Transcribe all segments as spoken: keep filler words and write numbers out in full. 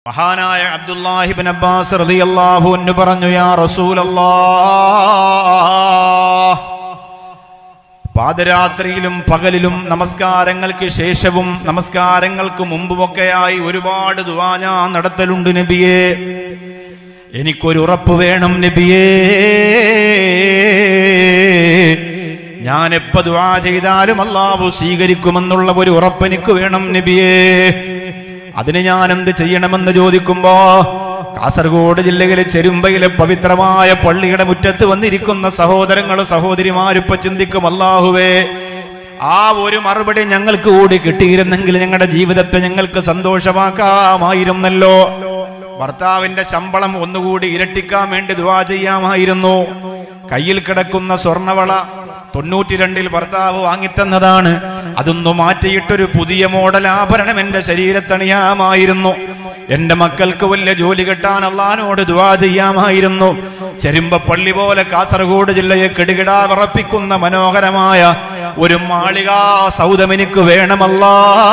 മഹാനായ Abdullahi Ibn Abbas റളിയല്ലാഹു അൻഹു പറഞ്ഞു, യാ റസൂലല്ലാഹ്, പാദരാത്രിയിലും പകലിലും നമസ്കാരങ്ങൾക്ക് ശേഷവും നമസ്കാരങ്ങൾക്ക് മുമ്പുമൊക്കെയായി ഒരുപാട് ദുആ ഞാൻ നടത്തലുണ്ട് നബിയേ. എനിക്കൊരു ഉറപ്പ് വേണം നബിയേ. ഞാൻ എപ്പോ ദുആ ചെയ്താലും അല്ലാഹു സ്വീകരിക്കുമെന്നുള്ള ഒരു ഉറപ്പ് എനിക്ക് വേണം നബിയേ. അതിന് ഞാൻ എന്ത് ചെയ്യണമെന്ന് ചോദിക്കുമ്പോ, കാസർഗോഡ് ജില്ലയിലെ ചെരുമ്പയിലെ പവിത്രമായ പള്ളിയുടെ മുറ്റത്ത് വന്നിരിക്കുന്ന സഹോദരങ്ങൾ സഹോദരിമാരിപ്പോ ചിന്തിക്കും, അല്ലാഹുവേ, ആ ഒരു മറുപടി ഞങ്ങൾക്ക് കൂടി കിട്ടിയിരുന്നെങ്കിൽ ഞങ്ങളുടെ ജീവിതത്തെ ഞങ്ങൾക്ക് സന്തോഷമാക്കാമായിരുന്നല്ലോ. ഭർത്താവിന്റെ ശമ്പളം ഒന്നുകൂടി ഇരട്ടിക്കാൻ വേണ്ടി ദുആ ചെയ്യാമായിരുന്നു. കയ്യിൽ കിടക്കുന്ന സ്വർണവള തൊണ്ണൂറ്റി രണ്ടിൽ ഭർത്താവ് വാങ്ങിത്തന്നതാണ്. അതൊന്നു മാറ്റിയിട്ടൊരു പുതിയ മോഡൽ ആഭരണം എന്റെ ശരീരത്തണിയാമായിരുന്നു. എന്റെ മക്കൾക്ക് വലിയ ജോലി കിട്ടാൻ അള്ളാഹിനോട് ദുആ ചെയ്യാമായിരുന്നു. ചെരുമ്പ പള്ളി പോലെ കാസർഗോഡ് ജില്ലയെ കിടുകിടാ വിറപ്പിക്കുന്ന മനോഹരമായ ഒരു മാളികാ സൗധം എനിക്ക് വേണമല്ലാ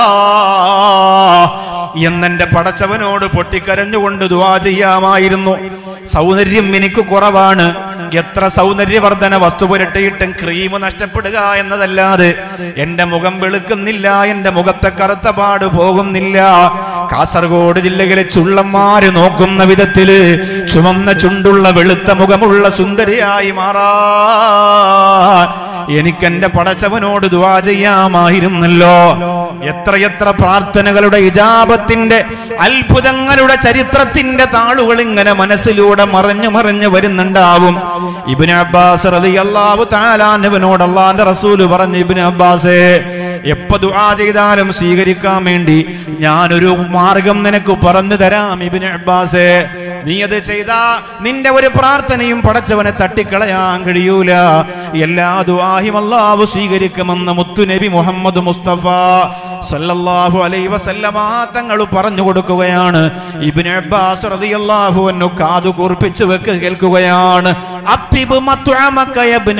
എന്നെന്റെ പടച്ചവനോട് പൊട്ടിക്കരഞ്ഞുകൊണ്ട് ദുആ ചെയ്യാമായിരുന്നു. സൗന്ദര്യം എനിക്ക് കുറവാണ്. എത്ര സൗന്ദര്യവർദ്ധന വസ്തു പുരട്ടിയിട്ടും ക്രീം നഷ്ടപ്പെടുക എന്നതല്ലാതെ എന്റെ മുഖം വെളുക്കുന്നില്ല, എന്റെ മുഖത്തെ കറുത്ത പാട് പോകുന്നില്ല. കാസർഗോഡ് ജില്ലയിലെ ചുള്ളന്മാര് നോക്കുന്ന വിധത്തില് ചുമന്ന ചുണ്ടുള്ള വെളുത്ത മുഖമുള്ള സുന്ദരിയായി മാറാൻ എനിക്കെന്റെ പടച്ചവനോട് ദുആ ചെയ്യാമായിരുന്നല്ലോ. എത്രയെത്ര പ്രാർത്ഥനകളുടെ ഇജാബത്തിന്റെ അത്ഭുതങ്ങളുടെ ചരിത്രത്തിന്റെ താളുകൾ ഇങ്ങനെ മനസ്സിലൂടെ മറഞ്ഞു മറഞ്ഞു വരുന്നുണ്ടാവും. ഇബ്നു അബ്ബാസ് റളിയല്ലാഹു തആല അൻഹുവിനോട് അല്ലാഹുവിന്റെ റസൂൽ പറഞ്ഞു, ഇബ്നു അബ്ബാസേ, എപ്പോ ദുആ ചെയ്താലും സ്വീകരിക്കാൻ വേണ്ടി ഞാനൊരു മാർഗം നിനക്ക് പറഞ്ഞു തരാം. ഇബ്നു അബ്ബാസേ, നീ അത് ചെയ്താ നിന്റെ ഒരു പ്രാർത്ഥനയും പടച്ചവനെ തട്ടിക്കളയാൻ കഴിയൂല. എല്ലാ ദുആയും അല്ലാഹു സ്വീകരിക്കുമെന്ന് മുത്തുനബി മുഹമ്മദ് മുസ്തഫ സല്ലല്ലാഹു അലൈഹി വസല്ലമ തങ്ങൾ പറഞ്ഞു കൊടുക്കുകയാണ്. ഇബ്നു അബ്ബാസ് റളിയല്ലാഹു അൻഹു കാതു കൂർപ്പിച്ചു വെക്ക് കേൾക്കുകയാണ്. അത്തിബ് മത്അമക ഇബ്നു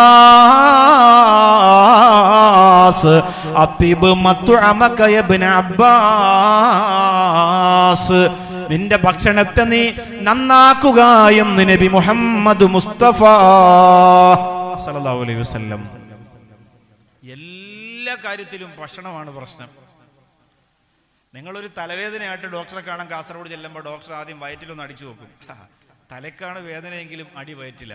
അബ്ബാസ്, അത്തിബ് മത്അമക ഇബ്നു അബ്ബാസ്, നിന്റെ ഭക്ഷണത്തെ നീ നന്നാക്കുക എന്ന് നബി മുഹമ്മദ് മുസ്തഫ സല്ലല്ലാഹു അലൈഹി വസല്ലം. എല്ലാ കാര്യത്തിലും ഭക്ഷണമാണ് പ്രശ്നം. നിങ്ങളൊരു തലവേദനയായിട്ട് ഡോക്ടറെ കാണാൻ കാസർഗോഡ് ചെല്ലുമ്പോൾ ഡോക്ടർ ആദ്യം വയറ്റിലൊന്ന് അടിച്ചു നോക്കും. തലക്കാണ് വേദനയെങ്കിലും അടി വയറ്റില്ല.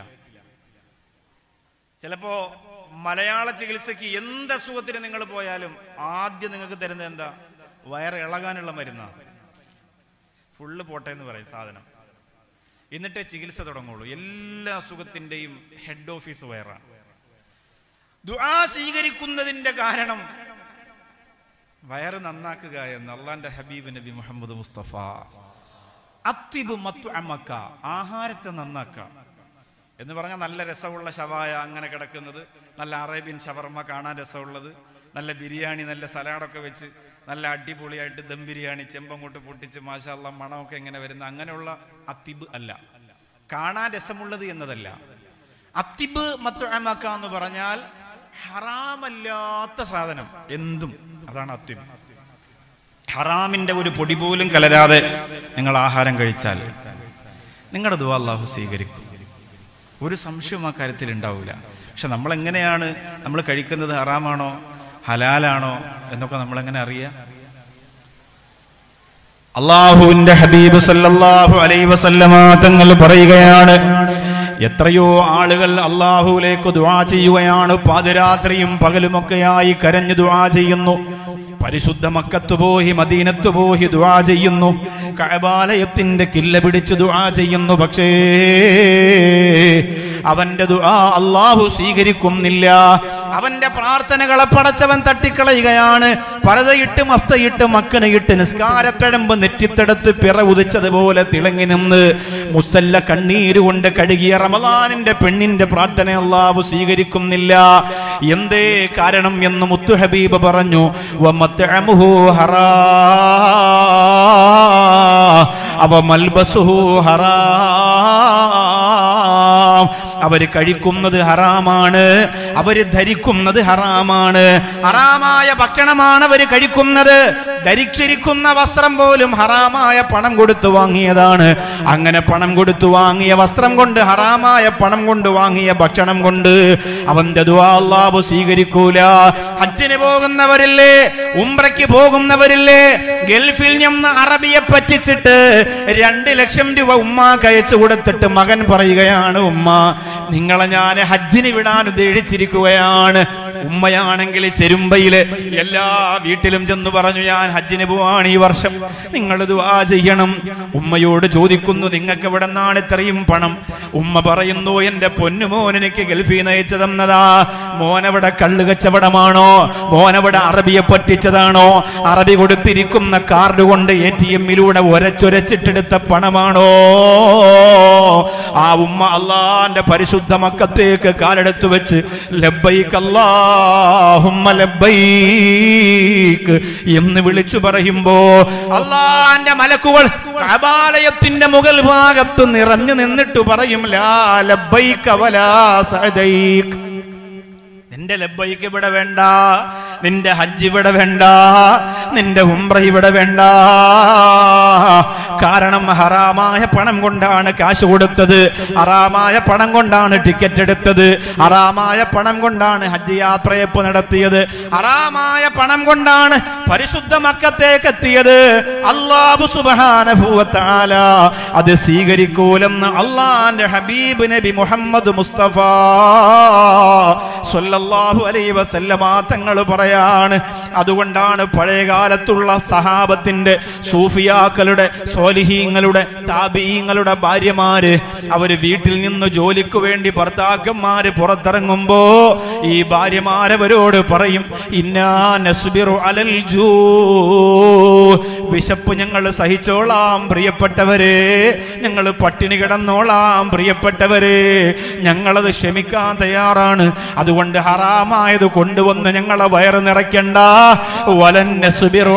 ചിലപ്പോ മലയാള ചികിത്സക്ക് എന്ത് അസുഖത്തിന് നിങ്ങൾ പോയാലും ആദ്യം നിങ്ങൾക്ക് തരുന്നത് എന്താ? വയറ് ഇളകാനുള്ള മരുന്നാണ്. ഫുള്ള് പോട്ടെ എന്ന് പറയും സാധനം. എന്നിട്ടേ ചികിത്സ തുടങ്ങുള്ളൂ. എല്ലാ അസുഖത്തിന്റെയും ഹെഡ് ഓഫീസ് വയറാണ്. ദുആ സ്വീകരിക്കുന്നതിന്റെ കാരണം വയറ് നന്നാക്കുക എന്ന് അള്ളാന്റെ ഹബീബ് നബി മുഹമ്മദ് മുസ്തഫ. അത്തിബ് മത്അമക, ആഹാരത്തെ നന്നാക്കുക എന്ന് പറഞ്ഞാൽ നല്ല രസമുള്ള ഷവായ അങ്ങനെ കിടക്കുന്നത്, നല്ല അറേബ്യൻ ഷവർമ കാണാൻ രസമുള്ളത്, നല്ല ബിരിയാണി, നല്ല സലാഡൊക്കെ വെച്ച് നല്ല അടിപൊളിയായിട്ട് ദം ബിരിയാണി ചെമ്പങ്ങോട്ട് പൊട്ടിച്ച് മാഷാ അല്ലാഹ് മണമൊക്കെ എങ്ങനെ വരുന്ന അങ്ങനെയുള്ള അത്തിബ് അല്ല. കാണാൻ രസമുള്ളത് എന്നതല്ല. അത്തിബ് മത്അമക എന്ന് പറഞ്ഞാൽ ഹറാമല്ലാത്ത സാധനം എന്തും, അതാണ് അത്തിബ്. ഹറാമിന്റെ ഒരു പൊടി പോലും കലരാതെ നിങ്ങൾ ആഹാരം കഴിച്ചാൽ നിങ്ങളുടെ ദുആ അല്ലാഹു സ്വീകരിക്കും. ഒരു സംശയവും ആ കാര്യത്തിൽ ഉണ്ടാവില്ല. പക്ഷെ നമ്മൾ എങ്ങനെയാണ് നമ്മൾ കഴിക്കുന്നത്? ഹറാമാണോ ഹലാലാണോ എന്നൊക്കെ നമ്മൾ എങ്ങനെ അറിയാം? അല്ലാഹുവിന്റെ ഹബീബ് സല്ലല്ലാഹു അലൈഹി വസല്ലമ തങ്ങൾ പറയുകയാണ്, എത്രയോ ആളുകൾ അല്ലാഹുവിലേക്ക് ദുആ ചെയ്യുകയാണ്. പാതിരാത്രിയും പകലുമൊക്കെയായി കരഞ്ഞു ദുആ ചെയ്യുന്നു. പരിശുദ്ധ മക്കത്ത് പോയി മദീനത്ത് പോയി ദുആ ചെയ്യുന്നു. കഅബാലയത്തിന്റെ കില്ല പിടിച്ച് ദുആ ചെയ്യുന്നു. പക്ഷേ അവന്റെ ദുആ അല്ലാഹു സ്വീകരിക്കുന്നില്ല. അവന്റെ പ്രാർത്ഥനകളെ പടച്ചവൻ തട്ടിക്കളയുകയാണ്. പരതയിട്ട് മഫ്തയിട്ട് മക്കനയിട്ട് നിസ്കാരക്കഴമ്പ് നെറ്റിത്തടത്ത് പിറ ഉദിച്ചതുപോലെ തിളങ്ങി നിന്ന് മുസല്ല കണ്ണീരുകൊണ്ട് കഴുകിയ റമളാനിന്റെ പെണ്ണിന്റെ പ്രാർത്ഥന അല്ലാഹു സ്വീകരിക്കുന്നില്ല. എന്തേ കാരണം എന്ന് മുത്തു ഹബീബ് പറഞ്ഞു. വമത്അമുഹു ഹറാം അവ മൽബസുഹു ഹറാം. അവര് കഴിക്കുന്നത് ഹറാമാണ്, അവര് ധരിക്കുന്നത് ഹറാമാണ്. ഹറാമായ ഭക്ഷണമാണ് അവര് കഴിക്കുന്നത്, ധരിച്ചിരിക്കുന്ന വസ്ത്രം പോലും ഹറാമായ പണം കൊടുത്തു വാങ്ങിയതാണ്. അങ്ങനെ പണം കൊടുത്തു വാങ്ങിയ വസ്ത്രം കൊണ്ട്, ഹറാമായ പണം കൊണ്ട് വാങ്ങിയ ഭക്ഷണം കൊണ്ട് അവന്റെ ദുആ അല്ലാഹു സ്വീകരിക്കൂല. ഹജ്ജിന് പോകുന്നവരില്ലേ, ഉംറയ്ക്ക് പോകുന്നവരില്ലേ, ഗൾഫിൽ നിന്ന് അറബിയെ പറ്റിച്ചിട്ട് രണ്ട് ലക്ഷം രൂപ ഉമ്മാക്ക് അയച്ചു കൊടുത്തിട്ട് മകൻ പറയുകയാണ്, ഉമ്മ നിങ്ങളെ ഞാൻ ഹജ്ജിന് വിടാൻ ഉദ്ദേശിച്ചിരിക്കുകയാണ്. ഉമ്മയാണെങ്കിൽ ചെരുമ്പയില് എല്ലാ വീട്ടിലും ചെന്ന് പറഞ്ഞു, ഞാൻ ഹജ്ജിന് പോവാണ് ഈ വർഷം, നിങ്ങൾ ദുആ ചെയ്യണം. ഉമ്മയോട് ചോദിക്കുന്നു, നിങ്ങൾക്ക് എവിടെ നിന്നാണ് ഇത്രയും പണം? ഉമ്മ പറയുന്നു, എന്റെ പൊന്നുമോൻ എനിക്ക് ഗൾഫിൽ നിന്ന് അയച്ചു തന്നതാ. മോനവിടെ കള്ളു കച്ചവടമാണോ? മോനവിടെ അറബിയെ പറ്റിച്ചതാണോ? അറബി കൊടുത്തിരിക്കുന്ന കാർഡ് കൊണ്ട് എ ടി എമ്മിലൂടെ ഒരച്ചൊരച്ചിട്ടെടുത്ത പണമാണോ? ആ ഉമ്മ അള്ളാന്റെ പരിശുദ്ധ മക്കത്തേക്ക് കാലെടുത്തു വെച്ച് ലബ്ബൈക് അല്ലാഹുമ്മ ലബ്ബൈക് എന്ന് വിളിച്ചു പറയുമ്പോ അള്ളാന്റെ മലക്കുകൾ കഅബാലയത്തിന്റെ മുകൾ ഭാഗത്ത് നിറഞ്ഞു നിന്നിട്ട് പറയും, ലാ ലബ്ബൈക വലാ സഅദൈക്. നിന്റെ ലബ്ബൈക്ക് ഇവിടെ വേണ്ട, നിന്റെ ഹജ്ജ് ഇവിടെ വേണ്ട, നിന്റെ ഉംറ ഇവിടെ വേണ്ട. കാരണം ഹറാമായ പണം കൊണ്ടാണ് കാശ് കൊടുത്തത്, ഹറാമായ പണം കൊണ്ടാണ് ടിക്കറ്റ് എടുത്തത്, ഹറാമായ പണം കൊണ്ടാണ് ഹജ്ജ് യാത്രയപ്പ് നടത്തിയത്, ഹറാമായ പണം കൊണ്ടാണ് പരിശുദ്ധ മക്കത്തേക്ക് എത്തിയത്. അല്ലാഹു സുബ്ഹാനഹു വ തആല അത് സ്വീകരിക്കൂലെന്ന് അള്ളാന്റെ ഹബീബ് നബി മുഹമ്മദ് മുസ്തഫ സ്വല്ലല്ലാഹു അലൈഹി വസല്ലമ തങ്ങൾ പറയാണ്. അതുകൊണ്ടാണ് പഴയ കാലത്തുള്ള സഹാബത്തിന്റെ, സൂഫിയാക്കളുടെ, സ്വാലിഹീങ്ങളുടെ, താബീങ്ങളുടെ ഭാര്യമാര് അവര് വീട്ടിൽ നിന്ന് ജോലിക്ക് വേണ്ടി ഭർത്താക്കന്മാര് പുറത്തിറങ്ങുമ്പോ ഈ ഭാര്യമാരവരോട് പറയും, ഇന്നാ നസ്ബിറു അലൽ ജൂ, വിശപ്പ് ഞങ്ങൾ സഹിച്ചോളാം പ്രിയപ്പെട്ടവരെ, ഞങ്ങൾ പട്ടിണി കിടന്നോളാം പ്രിയപ്പെട്ടവരെ, ഞങ്ങളത് ക്ഷമിക്കാൻ തയ്യാറാണ്. അതുകൊണ്ട് ഹറാമായത് കൊണ്ടുവന്ന് ഞങ്ങളെ വയറ് നിറയ്ക്കണ്ട. വലൻ നസ്ബിറു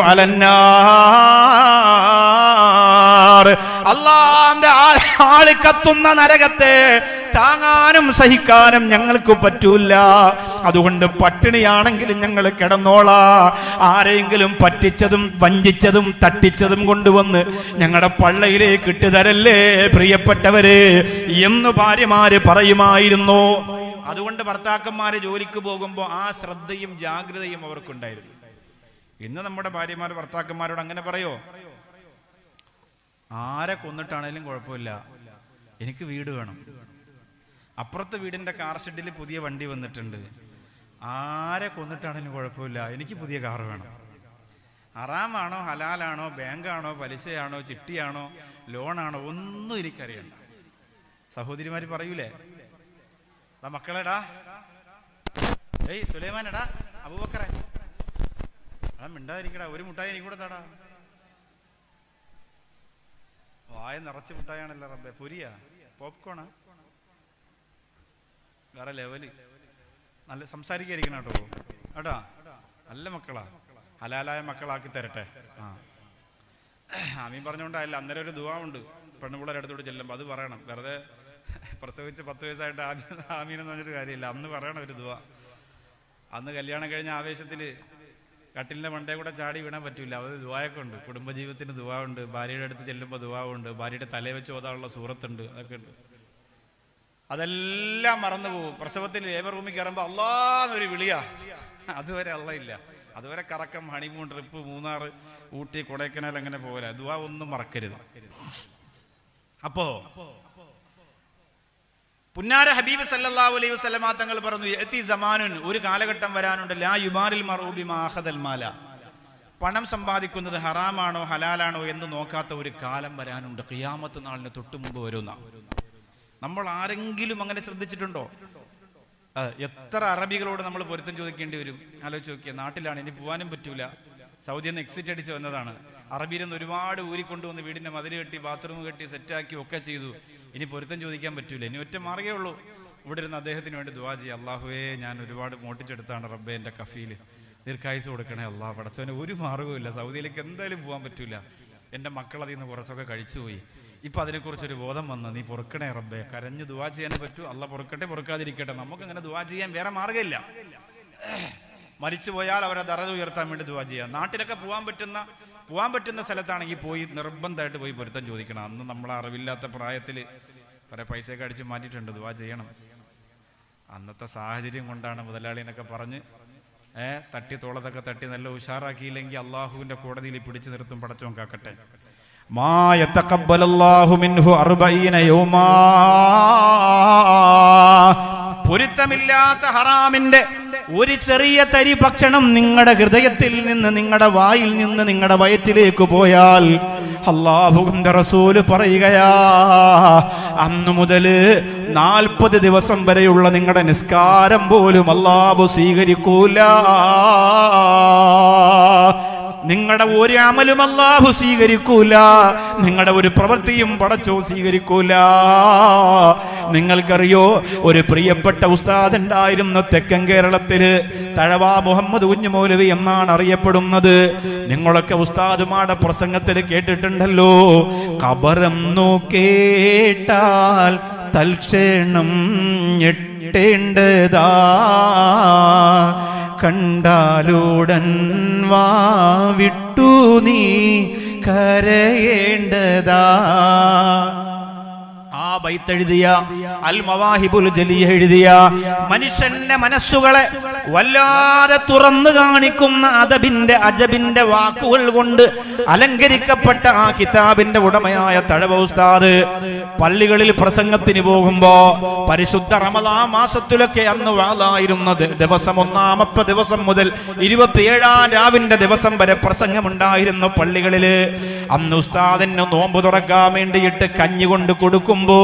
അലന്നാർ, അല്ലാഹുവിന്റെ ആളി കത്തുന്ന നരകത്തെ താങ്ങാനും സഹിക്കാനും ഞങ്ങൾക്ക് പറ്റൂല. അതുകൊണ്ട് പട്ടിണിയാണെങ്കിലും ഞങ്ങൾ കിടന്നോളാ. ആരെങ്കിലും പറ്റിച്ചതും വഞ്ചിച്ചതും തട്ടിച്ചതും കൊണ്ടുവന്ന് ഞങ്ങളുടെ പള്ളയിലേക്ക് ഇട്ടുതരല്ലേ പ്രിയപ്പെട്ടവരെ എന്ന് ഭാര്യമാര് പറയുമായിരുന്നു. അതുകൊണ്ട് ഭർത്താക്കന്മാര് ജോലിക്ക് പോകുമ്പോൾ ആ ശ്രദ്ധയും ജാഗ്രതയും അവർക്കുണ്ടായിരുന്നു. ഇന്ന് നമ്മുടെ ഭാര്യമാർ ഭർത്താക്കന്മാരോട് അങ്ങനെ പറയോ? ആരെ കൊന്നിട്ടാണേലും കുഴപ്പമില്ല, എനിക്ക് വീട് വേണം. അപ്പുറത്തെ വീടിന്റെ കാർ ഷെഡിൽ പുതിയ വണ്ടി വന്നിട്ടുണ്ട്, ആരെ കൊന്നിട്ടാണേലും കുഴപ്പമില്ല, എനിക്ക് പുതിയ കാർ വേണം. ഹറാമാണോ ഹലാലാണോ, ബാങ്കാണോ പലിശയാണോ ചിട്ടിയാണോ ലോണാണോ ഒന്നും എനിക്കറിയണ്ട. സഹോദരിമാര് പറയൂലേ, മക്കളെടാ, ഏയ് സുലൈമാനെടാ, അബൂബക്കറെ ആ മിണ്ടാതിരിക്കടാ, ഒരു മുട്ടായി എനിക്ക് കൂടെ തടാ. വായ നിറച്ച് മുട്ടായാണല്ലോ റബ്ബെ, പൊരിയാ പോപ്കോണാ, വേറെ ലെവല്. നല്ല സംസാരിക്കാതിരിക്കണം കേട്ടോ കേട്ടാ, നല്ല മക്കളാ, ഹലാലായ മക്കളാക്കി തരട്ടെ. ആ ആമീൻ പറഞ്ഞുകൊണ്ടായില്ല. അന്നേരം ഒരു ദുആ ഉണ്ട് പെണ്ണുപിള്ളേരുടെ അടുത്തോട്ട് ചെല്ലുമ്പോൾ, അത് പറയണം. വെറുതെ പ്രസവിച്ച് പത്ത് വയസ്സായിട്ട് ആമീൻ ആമീനെന്ന് പറഞ്ഞിട്ട് കാര്യമില്ല, അന്ന് പറയണം ഒരു ദുആ. അന്ന് കല്യാണം കഴിഞ്ഞ ആവേശത്തിൽ കട്ടിലിൻ്റെ മണ്ടേ കൂടെ ചാടി വീണാൻ പറ്റൂല. അത് ദുആയൊക്കെ ഉണ്ട്, കുടുംബജീവിതത്തിന് ദുആ ഉണ്ട്, ഭാര്യയുടെ അടുത്ത് ചെല്ലുമ്പോൾ ദുആ ഉണ്ട്, ഭാര്യയുടെ തലേ വെച്ച് ഓതാനുള്ള സൂറത്തുണ്ട്, അതൊക്കെ ഉണ്ട്. അതെല്ലാം മറന്നു പോകും. പ്രസവത്തിൽ ലേബർ റൂമിൽ കയറുമ്പോൾ അല്ലാന്നൊരു വിളിയാ, അതുവരെ അല്ല ഇല്ല. അതുവരെ കറക്കം, ഹണിമൂൺ ട്രിപ്പ്, മൂന്നാർ, ഊട്ടി, കൊടൈക്കനാൽ, അങ്ങനെ പോലെ ദുആ ഒന്നും മറക്കരുത്. അപ്പോ പുന്നാര ഹബീബ് സല്ലല്ലാഹു അലൈഹി വസല്ലമ തങ്ങൾ പറഞ്ഞു, യഅതി സമാനുൻ, ഒരു കാലഘട്ടം വരാനുണ്ട്, ലാ യുമാരിൽ മർഉ ബിമാ അഖദൽ മാല, പണം സമ്പാദിക്കുന്നത് ഹറാമാണോ ഹലാലാണോ എന്ന് നോക്കാത്ത ഒരു കാലം വരാനുണ്ട്. ഖിയാമത്ത് നാളിന് തൊട്ട് മുമ്പ് വരുന്ന. നമ്മൾ ആരെങ്കിലും അങ്ങനെ ശ്രദ്ധിച്ചിട്ടുണ്ടോ? എത്ര അറബികളോട് നമ്മൾ പൊരുത്തം ചോദിക്കേണ്ടി വരും, ആലോചിച്ച് നോക്കിയ. നാട്ടിലാണ്, ഇനി പോകാനും പറ്റൂല, സൗദിയിൽ നിന്ന് എക്സിറ്റ് അടിച്ച് വന്നതാണ്. അറബിയിൽ നിന്ന് ഒരുപാട് ഊരിക്കൊണ്ടുവന്ന് വീടിന്റെ മതിൽ കെട്ടി, ബാത്റൂം കെട്ടി, സെറ്റാക്കി ഒക്കെ ചെയ്തു. ഇനി പൊരുത്തം ചോദിക്കാൻ പറ്റൂല, ഇനി ഒറ്റ മാർഗേ ഉള്ളൂ, ഇവിടെ ഇരുന്ന് അദ്ദേഹത്തിന് വേണ്ടി ദുആ ചെയ്യുക. അല്ലാഹുവേ, ഞാൻ ഒരുപാട് മോട്ടിച്ചെടുത്താണ് റബ്ബേ, എൻ്റെ കഫീല് ദീർഘായുസ് കൊടുക്കണേ അല്ലാഹ്. പടച്ചവന് ഒരു മാർഗ്ഗവുമില്ല, സൗദിയിലേക്ക് എന്തായാലും പോകാൻ പറ്റൂല, എൻ്റെ മക്കൾ അതിൽ നിന്ന് കുറച്ചൊക്കെ കഴിച്ചുപോയി, ഇപ്പം അതിനെക്കുറിച്ചൊരു ബോധം വന്ന് നീ പൊറുക്കണേ റബ്ബേ. കരഞ്ഞ് ദുആ ചെയ്യാൻ പറ്റൂ, അല്ലാഹ് പൊറുക്കട്ടെ, പൊറുക്കാതിരിക്കട്ടെ. നമുക്കങ്ങനെ ദുആ ചെയ്യാൻ വേറെ മാർഗ്ഗമില്ല. മരിച്ചു പോയാൽ അവരെ ദറജ ഉയർത്താൻ വേണ്ടി ദുആ ചെയ്യുക. നാട്ടിലൊക്കെ പോകാൻ പറ്റുന്ന പോകാൻ പറ്റുന്ന സ്ഥലത്താണെങ്കിൽ പോയി നിർബന്ധമായിട്ട് പോയി പൊരുത്തം ചോദിക്കണം. അന്ന് നമ്മളെ അറിവില്ലാത്ത പ്രായത്തിൽ കുറെ പൈസയൊക്കെ അടിച്ച് മാറ്റിയിട്ടുണ്ട്, ദുആ ചെയ്യണം. അന്നത്തെ സാഹചര്യം കൊണ്ടാണ് മുതലാളി എന്നൊക്കെ പറഞ്ഞ് ഏഹ് തട്ടി തോളത്തൊക്കെ തട്ടി നല്ല ഉഷാറാക്കിയില്ലെങ്കിൽ അള്ളാഹുവിന്റെ കോടതിയിൽ പിടിച്ചു നിർത്തും. പടച്ചോൻ കാക്കട്ടെ. മാ യതഖബ്ബലല്ലാഹു മിൻഹു അർബഈന യൗമാ, പൊരുത്തമില്ലാത്ത ഹറാമിന്റെ ഒരു ചെറിയ തരി ഭക്ഷണം നിങ്ങളുടെ ഹൃദയത്തിൽ നിന്ന്, നിങ്ങളുടെ വായിൽ നിന്ന് നിങ്ങളുടെ വയറ്റിലേക്ക് പോയാൽ അല്ലാഹുവിന്റെ റസൂല് പറയുകയാ, അന്നു മുതൽ നാൽപ്പത് ദിവസം വരെയുള്ള നിങ്ങളുടെ നിസ്കാരം പോലും അല്ലാഹു സ്വീകരിക്കൂല. നിങ്ങളുടെ ഒരു അമലും അല്ലാഹു സ്വീകരിക്കൂല, നിങ്ങളുടെ ഒരു പ്രവൃത്തിയും പടച്ചോ സ്വീകരിക്കൂല. നിങ്ങൾക്കറിയോ, ഒരു പ്രിയപ്പെട്ട ഉസ്താദ് ഉണ്ടായിരുന്നു തെക്കൻ കേരളത്തില്, തഴവ മുഹമ്മദ് കുഞ്ഞു മൗലവി എന്നാണ് അറിയപ്പെടുന്നത്. നിങ്ങളൊക്കെ ഉസ്താദുമാരുടെ പ്രസംഗത്തിൽ കേട്ടിട്ടുണ്ടല്ലോ, ഖബറെന്നു കേട്ടാൽ തൽക്ഷണം ഞെട്ടേണ്ടതാ, കണ്ടാലുടൻ വാവിട്ടു നീ കരയേണ്ടതാ. ആ ബൈത്തെഴുതിയ അൽ മവാഹിബുൽ ജലിയ എഴുതിയ മനുഷ്യന്റെ മനസ്സുകളെ വല്ലാതെ തുറന്നു കാണിക്കുന്ന അദബിന്റെ അജബിന്റെ വാക്കുകൾ കൊണ്ട് അലങ്കരിക്കപ്പെട്ട ആ കിതാബിന്റെ ഉടമയായ തഴവ ഉസ്താദ് പള്ളികളിൽ പ്രസംഗത്തിന് പോകുമ്പോ പരിശുദ്ധ റമദാൻ മാസത്തിലൊക്കെ അന്ന് വാളായിരുന്നത് ദിവസം ഒന്നാമത്തെ ദിവസം മുതൽ ഇരുപത്തിയേഴാം രാവിന്റെ ദിവസം വരെ പ്രസംഗമുണ്ടായിരുന്നു പള്ളികളില്. അന്ന് ഉസ്താദിന് നോമ്പ് തുറക്കാൻ വേണ്ടിയിട്ട് കഞ്ഞി കൊണ്ട് കൊടുക്കുമ്പോ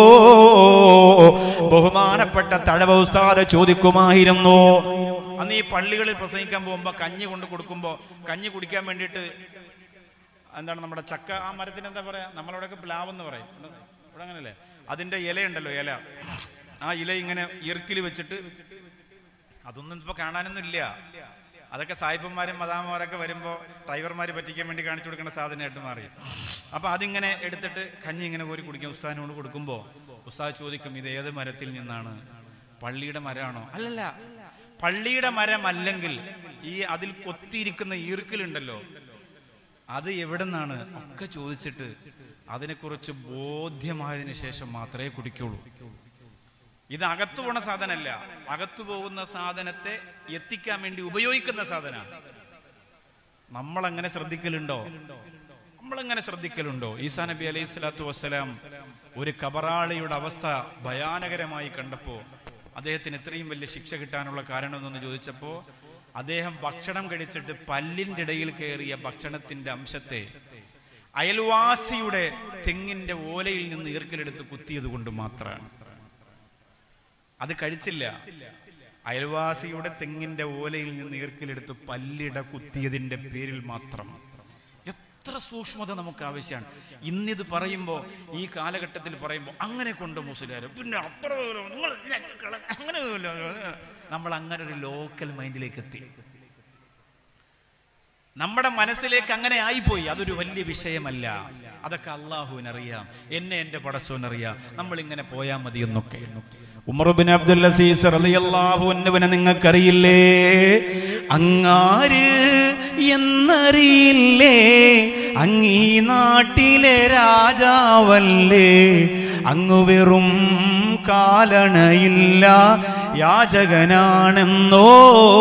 ബഹുമാനപ്പെട്ട തഴവ ഉസ്താദ് ചോദിക്കുമായിരുന്നു, അന്ന് ഈ പള്ളികളിൽ പ്രസംഗിക്കാൻ പോകുമ്പോ കഞ്ഞി കൊണ്ട് കൊടുക്കുമ്പോ കഞ്ഞി കുടിക്കാൻ വേണ്ടിയിട്ട് എന്താണ് നമ്മുടെ ചക്ക, ആ മരത്തിന് എന്താ പറയാ, നമ്മളവിടെയൊക്കെ പ്ലാവ് എന്ന് പറയും, ഇവിടെ അങ്ങനല്ലേ, അതിന്റെ ഇലയുണ്ടല്ലോ, ഇല, ആ ഇല ഇങ്ങനെ ഇറുക്കിൽ വെച്ചിട്ട്, അതൊന്നും ഇപ്പൊ കാണാനൊന്നും ഇല്ല. അതൊക്കെ സായിപ്പന്മാരും മദാമമാരൊക്കെ വരുമ്പോൾ ഡ്രൈവർമാർ പറ്റിക്കാൻ വേണ്ടി കാണിച്ചു കൊടുക്കേണ്ട സാധനമായിട്ട് മാറി. അപ്പൊ അതിങ്ങനെ എടുത്തിട്ട് കഞ്ഞി ഇങ്ങനെ കോരി കുടിക്കും. ഉസ്താദിനോട് കൊടുക്കുമ്പോൾ ഉസ്താദ് ചോദിക്കും, ഇത് ഏത് മരത്തിൽ നിന്നാണ്? പള്ളിയുടെ മരമാണോ? അല്ലല്ല, പള്ളിയുടെ മരം അല്ലെങ്കിൽ ഈ അതിൽ കൊത്തിയിരിക്കുന്ന ഈർക്കിലുണ്ടല്ലോ, അത് എവിടെ നിന്നാണ് ഒക്കെ ചോദിച്ചിട്ട് അതിനെക്കുറിച്ച് ബോധ്യമായതിനു ശേഷം മാത്രമേ കുടിക്കുള്ളൂ. ഇത് അകത്തു പോണ സാധനമല്ല, അകത്തു പോകുന്ന സാധനത്തെ എത്തിക്കാൻ വേണ്ടി ഉപയോഗിക്കുന്ന സാധന. നമ്മളങ്ങനെ ശ്രദ്ധിക്കലുണ്ടോ? നമ്മളെങ്ങനെ ശ്രദ്ധിക്കലുണ്ടോ? ഈസാ നബി അലൈഹി സ്വലാത്തു വസ്സലാം ഒരു കബറാളിയുടെ അവസ്ഥ ഭയാനകരമായി കണ്ടപ്പോ അദ്ദേഹത്തിന് ഇത്രയും വലിയ ശിക്ഷ കിട്ടാനുള്ള കാരണം എന്നൊന്ന് ചോദിച്ചപ്പോ, അദ്ദേഹം ഭക്ഷണം കഴിച്ചിട്ട് പല്ലിന്റെ ഇടയിൽ കയറിയ ഭക്ഷണത്തിന്റെ അംശത്തെ അയൽവാസിയുടെ തെങ്ങിന്റെ ഓലയിൽ നിന്ന് ഈർക്കിലെടുത്ത് കുത്തിയത് കൊണ്ട് മാത്രമാണ്. അത് കഴിച്ചില്ല, അയൽവാസിയുടെ തെങ്ങിന്റെ ഓലയിൽ നിന്ന് ഈർക്കിലെടുത്ത് പല്ലിട കുത്തിയതിന്റെ പേരിൽ മാത്രം. എത്ര സൂക്ഷ്മത നമുക്ക് ആവശ്യമാണ്. ഇന്നിത് പറയുമ്പോ, ഈ കാലഘട്ടത്തിൽ പറയുമ്പോൾ അങ്ങനെ കൊണ്ട് മുസ്ലിം പിന്നെ അത്ര അങ്ങനെ നമ്മൾ അങ്ങനെ ഒരു ലോക്കൽ മൈൻഡിലേക്ക് എത്തി. നമ്മുടെ മനസ്സിലേക്ക് അങ്ങനെ ആയിപ്പോയി. അതൊരു വലിയ വിഷയമല്ല, അതൊക്കെ അള്ളാഹുവിനറിയാം, എന്നെ എന്റെ പടച്ചോനറിയാം, നമ്മൾ ഇങ്ങനെ പോയാൽ മതി എന്നൊക്കെ. ഉമർ ഇബ്നു അബ്ദുൽ അസീസ് റളിയല്ലാഹു അൻഹുവിനെ നിങ്ങൾക്കറിയില്ലേ? അങ്ങാര് എന്നറിയില്ലേ, അങ്ങീ നാട്ടിലെ രാജാവല്ലേ, അങ്ങു വെറും കാലണയില്ല യാചകനാണെന്നോ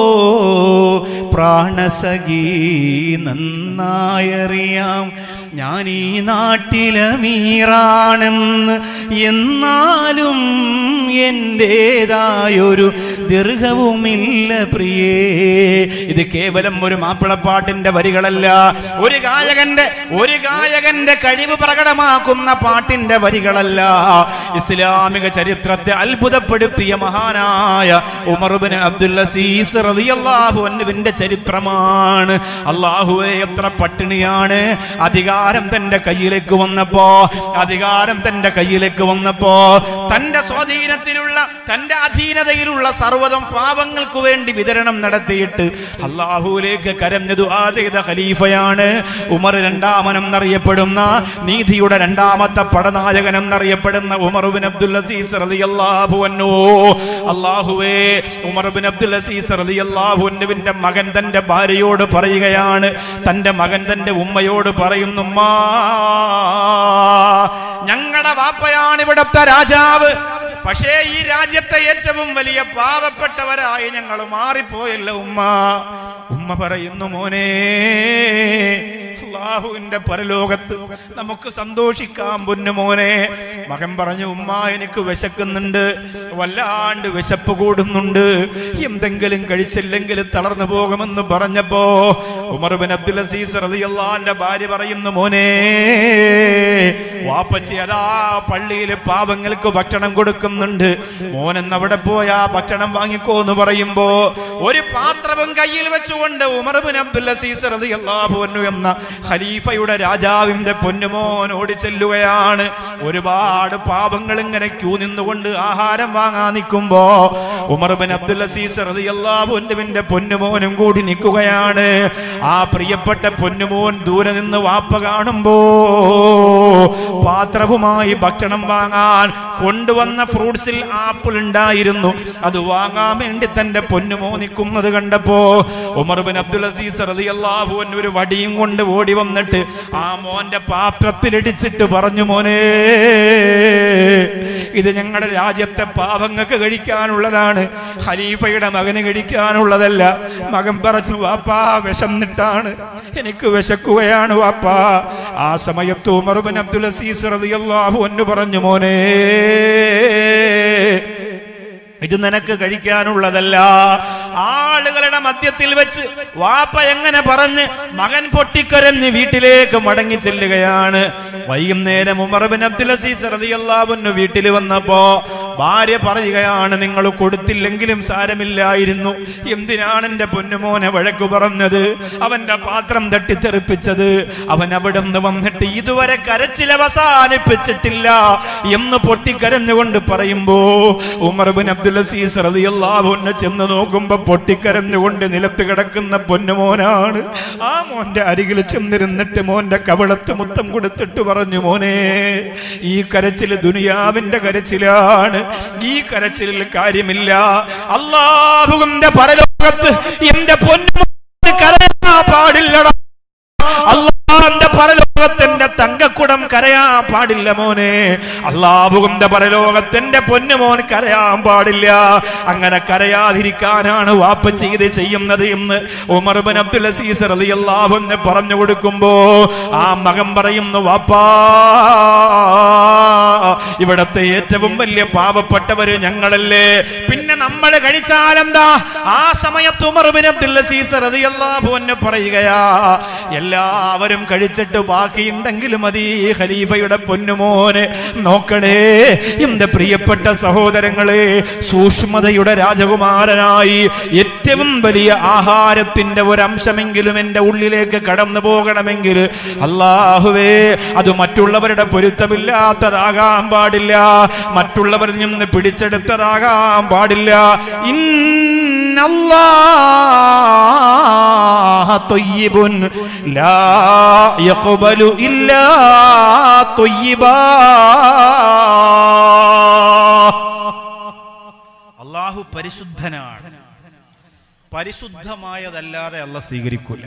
പ്രാണസഖി നന്നായറിയാം ഞാൻ ഈ നാട്ടിലമീറാണെന്ന്, എന്നാലും എന്റേതായൊരു ദീർഘവുമില്ല പ്രിയേ. ഇത് കേവലം ഒരു മാപ്പിളപ്പാട്ടിന്റെ വരികളല്ല, ഒരു ഗായകന്റെ ഒരു ഗായകന്റെ കഴിവ് പ്രകടമാക്കുന്ന പാട്ടിന്റെ വരികളല്ല. ഇസ്ലാമിക ചരിത്രത്തെ അത്ഭുതപ്പെടുത്തിയ മഹാനായ ഉമർ ഇബ്നു അബ്ദുൽ അസീസ് റളിയല്ലാഹു അൻഹുവിന്റെ ചരിത്രമാണ്. അല്ലാഹുവേ, എത്ര പട്ടിണിയാണ്. അധികാരം തന്റെ കയ്യിലേക്ക് വന്നപ്പോ അധികാരം തന്റെ കയ്യിലേക്ക് വന്നപ്പോ തന്റെ സ്വാധീനത്തിലുള്ള തന്റെ അധീനതയിലുള്ള സർവ്വതം പാവങ്ങൾക്ക് വേണ്ടി വിതരണം നടത്തിയിട്ട് അല്ലാഹുവിലേക്ക് കരഞ്ഞു ദുആ ചെയ്ത ഖലീഫയാണ് ഉമർ രണ്ടാമൻ എന്നറിയപ്പെടുന്ന, നീതിയുടെ രണ്ടാമത്തെ പടനായകൻ എന്നറിയപ്പെടുന്ന ഉമർ ഇബ്നു അബ്ദുൽ അസീസ് റളിയല്ലാഹു അൻഹു. അല്ലാഹുവേ, ഉമർ ഇബ്നു അബ്ദുൽ അസീസ് റളിയല്ലാഹു അൻഹുവിന്റെ മകൻ തന്റെ ഭാര്യയോട് പറയുകയാണ്, തന്റെ മകൻ തന്റെ ഉമ്മയോട് പറയുന്നു, ഉമ്മാ, ഞങ്ങളുടെ വാപ്പയാണ് ഇവിടത്തെ രാജാവ്, പക്ഷേ ഈ രാജ്യത്തെ ഏറ്റവും വലിയ പാവപ്പെട്ടവരായി ഞങ്ങൾ മാറിപ്പോയല്ലോ ഉമ്മ. ഉമ്മ പറയുന്നു, മോനെ, അല്ലാഹുവിന്റെ പരലോകത്ത് നമുക്ക് സന്തോഷിക്കാം പൊന്നു മോനെ. മകൻ പറഞ്ഞു, ഉമ്മ, എനിക്ക് വിശക്കുന്നുണ്ട്, വല്ലാണ്ട് വിശപ്പ് കൂടുന്നുണ്ട്, എന്തെങ്കിലും കഴിച്ചില്ലെങ്കിൽ തളർന്നു പോകുമെന്ന് പറഞ്ഞപ്പോ ഉമർ ഇബ്നു അബ്ദുൽ അസീസ് റളിയല്ലാഹു അൻഹു ഭാര്യ പറയുന്നു, മോനെ, വാപ്പച്ചി അതാ പള്ളിയിൽ പാവങ്ങൾക്ക് ഭക്ഷണം കൊടുക്കുന്നുണ്ട്, മോനെന്ന് അവിടെ പോയാ ഭക്ഷണം വാങ്ങിക്കോ എന്ന് പറയുമ്പോ ഒരു പാത്രവും കയ്യിൽ വെച്ചുകൊണ്ട് ഉമർ ഇബ്നു അബ്ദുൽ അസീസ് റളിയല്ലാഹു അൻഹു എന്ന ഖലീഫയുടെ രാജാവിന്റെ പൊന്നുമോൻ ഓടി ചെല്ലുകയാണ്. ഒരുപാട് പാവങ്ങൾ ഇങ്ങനെ ക്യൂ നിന്നുകൊണ്ട് ആഹാരം വാങ്ങാൻ നിൽക്കുമ്പോ ഉമർ ഇബ്നു അബ്ദുൽ അസീസ് റളിയല്ലാഹു അൻഹുവിന്റെ പൊന്നുമോനും കൂടി നിൽക്കുകയാണ്. ആ പ്രിയപ്പെട്ട പൊന്നുമോൻ ദൂരെ നിന്ന് വാപ്പ കാണുമ്പോ പാത്രവുമായി ഭക്ഷണം വാങ്ങാൻ കൊണ്ടുവന്ന ഫ്രൂട്ട്സിൽ ആപ്പിൾ ഉണ്ടായിരുന്നു, അത് വാങ്ങാൻ വേണ്ടി തന്റെ പൊന്നുമോ നിൽക്കുന്നത് കണ്ടപ്പോ ഉമർ ഇബ്നു അബ്ദുൽ അസീസ് റളിയല്ലാഹു അൻഹു ഒരു വടിയും കൊണ്ട് ഓടി വന്നിട്ട് ആ മോന്റെ പാത്രത്തിലിടിച്ചിട്ട് പറഞ്ഞു, മോനെ, ഇത് ഞങ്ങളുടെ രാജ്യത്തെ പാവങ്ങൾക്ക് കഴിക്കാനുള്ളതാണ്, ഖലീഫയുടെ മകന് കഴിക്കാനുള്ളതല്ല. മകൻ പറഞ്ഞു, വാപ്പാ, വിശന്നിട്ടാണ്, എനിക്ക് വിശക്കുകയാണ് വാപ്പാ. ആ സമയത്ത് ഉമർ ഇബ്നു അബ്ദുൽ അസീസ് റളിയല്ലാഹു അൻഹു പറഞ്ഞു, മോനെ, ഇത് നിനക്ക് കഴിക്കാനുള്ളതല്ല. ആളുകളുടെ മധ്യത്തിൽ വെച്ച് വാപ്പ എങ്ങനെ പറഞ്ഞ് മകൻ പൊട്ടിക്കരഞ്ഞ് വീട്ടിലേക്ക് മടങ്ങി ചെല്ലുകയാണ്. വൈകുന്നേരം ഉമർ ഇബ്നു അബ്ദുൽ അസീസ് റളിയല്ലാഹു അൻഹു വീട്ടിൽ വന്നപ്പോ ഭാര്യ പറയുകയാണ്, നിങ്ങൾ കൊടുത്തില്ലെങ്കിലും സാരമില്ലായിരുന്നു, എന്തിനാണ് എന്റെ പൊന്നുമോനെ വഴക്കു പറഞ്ഞത്, അവന്റെ പാത്രം തട്ടിത്തെറിപ്പിച്ചത്, അവൻ അവിടെ നിന്ന് വന്നിട്ട് ഇതുവരെ കരച്ചിൽ അവസാനിപ്പിച്ചിട്ടില്ല എന്ന് പൊട്ടിക്കരഞ്ഞുകൊണ്ട് പറയുമ്പോ ഉമർ ഇബ്നു അബ്ദുൽ അസീസ് റളിയല്ലാഹു അൻഹു ചെന്ന് നോക്കുമ്പോ പൊട്ടിക്കരഞ്ഞുകൊണ്ട് നിലത്ത് കിടക്കുന്ന പൊന്നുമോനാണ്. ആ മോന്റെ അരികിൽ ചെന്നിരുന്നിട്ട് മോന്റെ കവിളത്ത് മുത്തം കൊടുത്തിട്ട് പറഞ്ഞു, മോനെ, ഈ കരച്ചിൽ ദുനിയാവിന്റെ കരച്ചിലാണ്, ഈ കരച്ചിലിൽ കാര്യമില്ല. അല്ലാഹുവിന്റെ പരലോകത്ത് എന്റെ പൊന്നുമോന് കരയാൻ പാടില്ലടാ. അല്ലാഹുവിന്റെ പരലോകത്തിന്റെ തങ്കക്കുടം കരയാൻ പാടില്ല മോനെ. അല്ലാഹുവിന്റെ പരലോകത്തിന്റെ പൊന്നുമോൻ കരയാൻ പാടില്ല. അങ്ങനെ കരയാതിരിക്കാനാണ് വാപ്പ ചെയ്ത് ചെയ്യുന്നത് എന്ന് ഉമർ ഇബ്നു അബ്ദുൽ അസീസ് റളിയല്ലാഹു അൻഹു പറഞ്ഞു കൊടുക്കുമ്പോ ആ മകൻ പറയുന്നു, വാപ്പാ, ഇവിടത്തെ ഏറ്റവും വലിയ പാവപ്പെട്ടവര് ഞങ്ങളല്ലേ, പിന്നെ നമ്മൾ കഴിച്ചാലെന്താ? ആ സമയത്ത് ഉമർ ഇബ്നു അബ്ദുൽ അസീസ് റളിയല്ലാഹു അൻഹു പറയുകയാ, എല്ലാവരും കഴിച്ചിട്ട് ബാക്കിയുണ്ടെങ്കിലും മതി ഖലീഫയുടെ പൊന്നുമോനെ. നോക്കണേ എന്റെ പ്രിയപ്പെട്ട സഹോദരങ്ങളെ, സൂക്ഷ്മതയുടെ രാജകുമാരനായി ഏറ്റവും വലിയ ആഹാരത്തിന്റെ ഒരംശമെങ്കിലും എന്റെ ഉള്ളിലേക്ക് കടന്നു പോകണമെങ്കിൽ അല്ലാഹുവേ, അത് മറ്റുള്ളവരുടെ പൊരുത്തമില്ലാത്തതാകാൻ പാടില്ല, മറ്റുള്ളവരിൽ നിന്ന് പിടിച്ചെടുത്തതാകാൻ പാടില്ല. ഇന്നല്ലാഹ ത്വയ്യിബുൻ ലാ യഖ്ബലു ഇല്ലാ ത്വയ്യിബാ. അല്ലാഹു പരിശുദ്ധനാണ്, പരിശുദ്ധമായതല്ലാതെ അല്ലാഹു സ്വീകരിക്കൂല,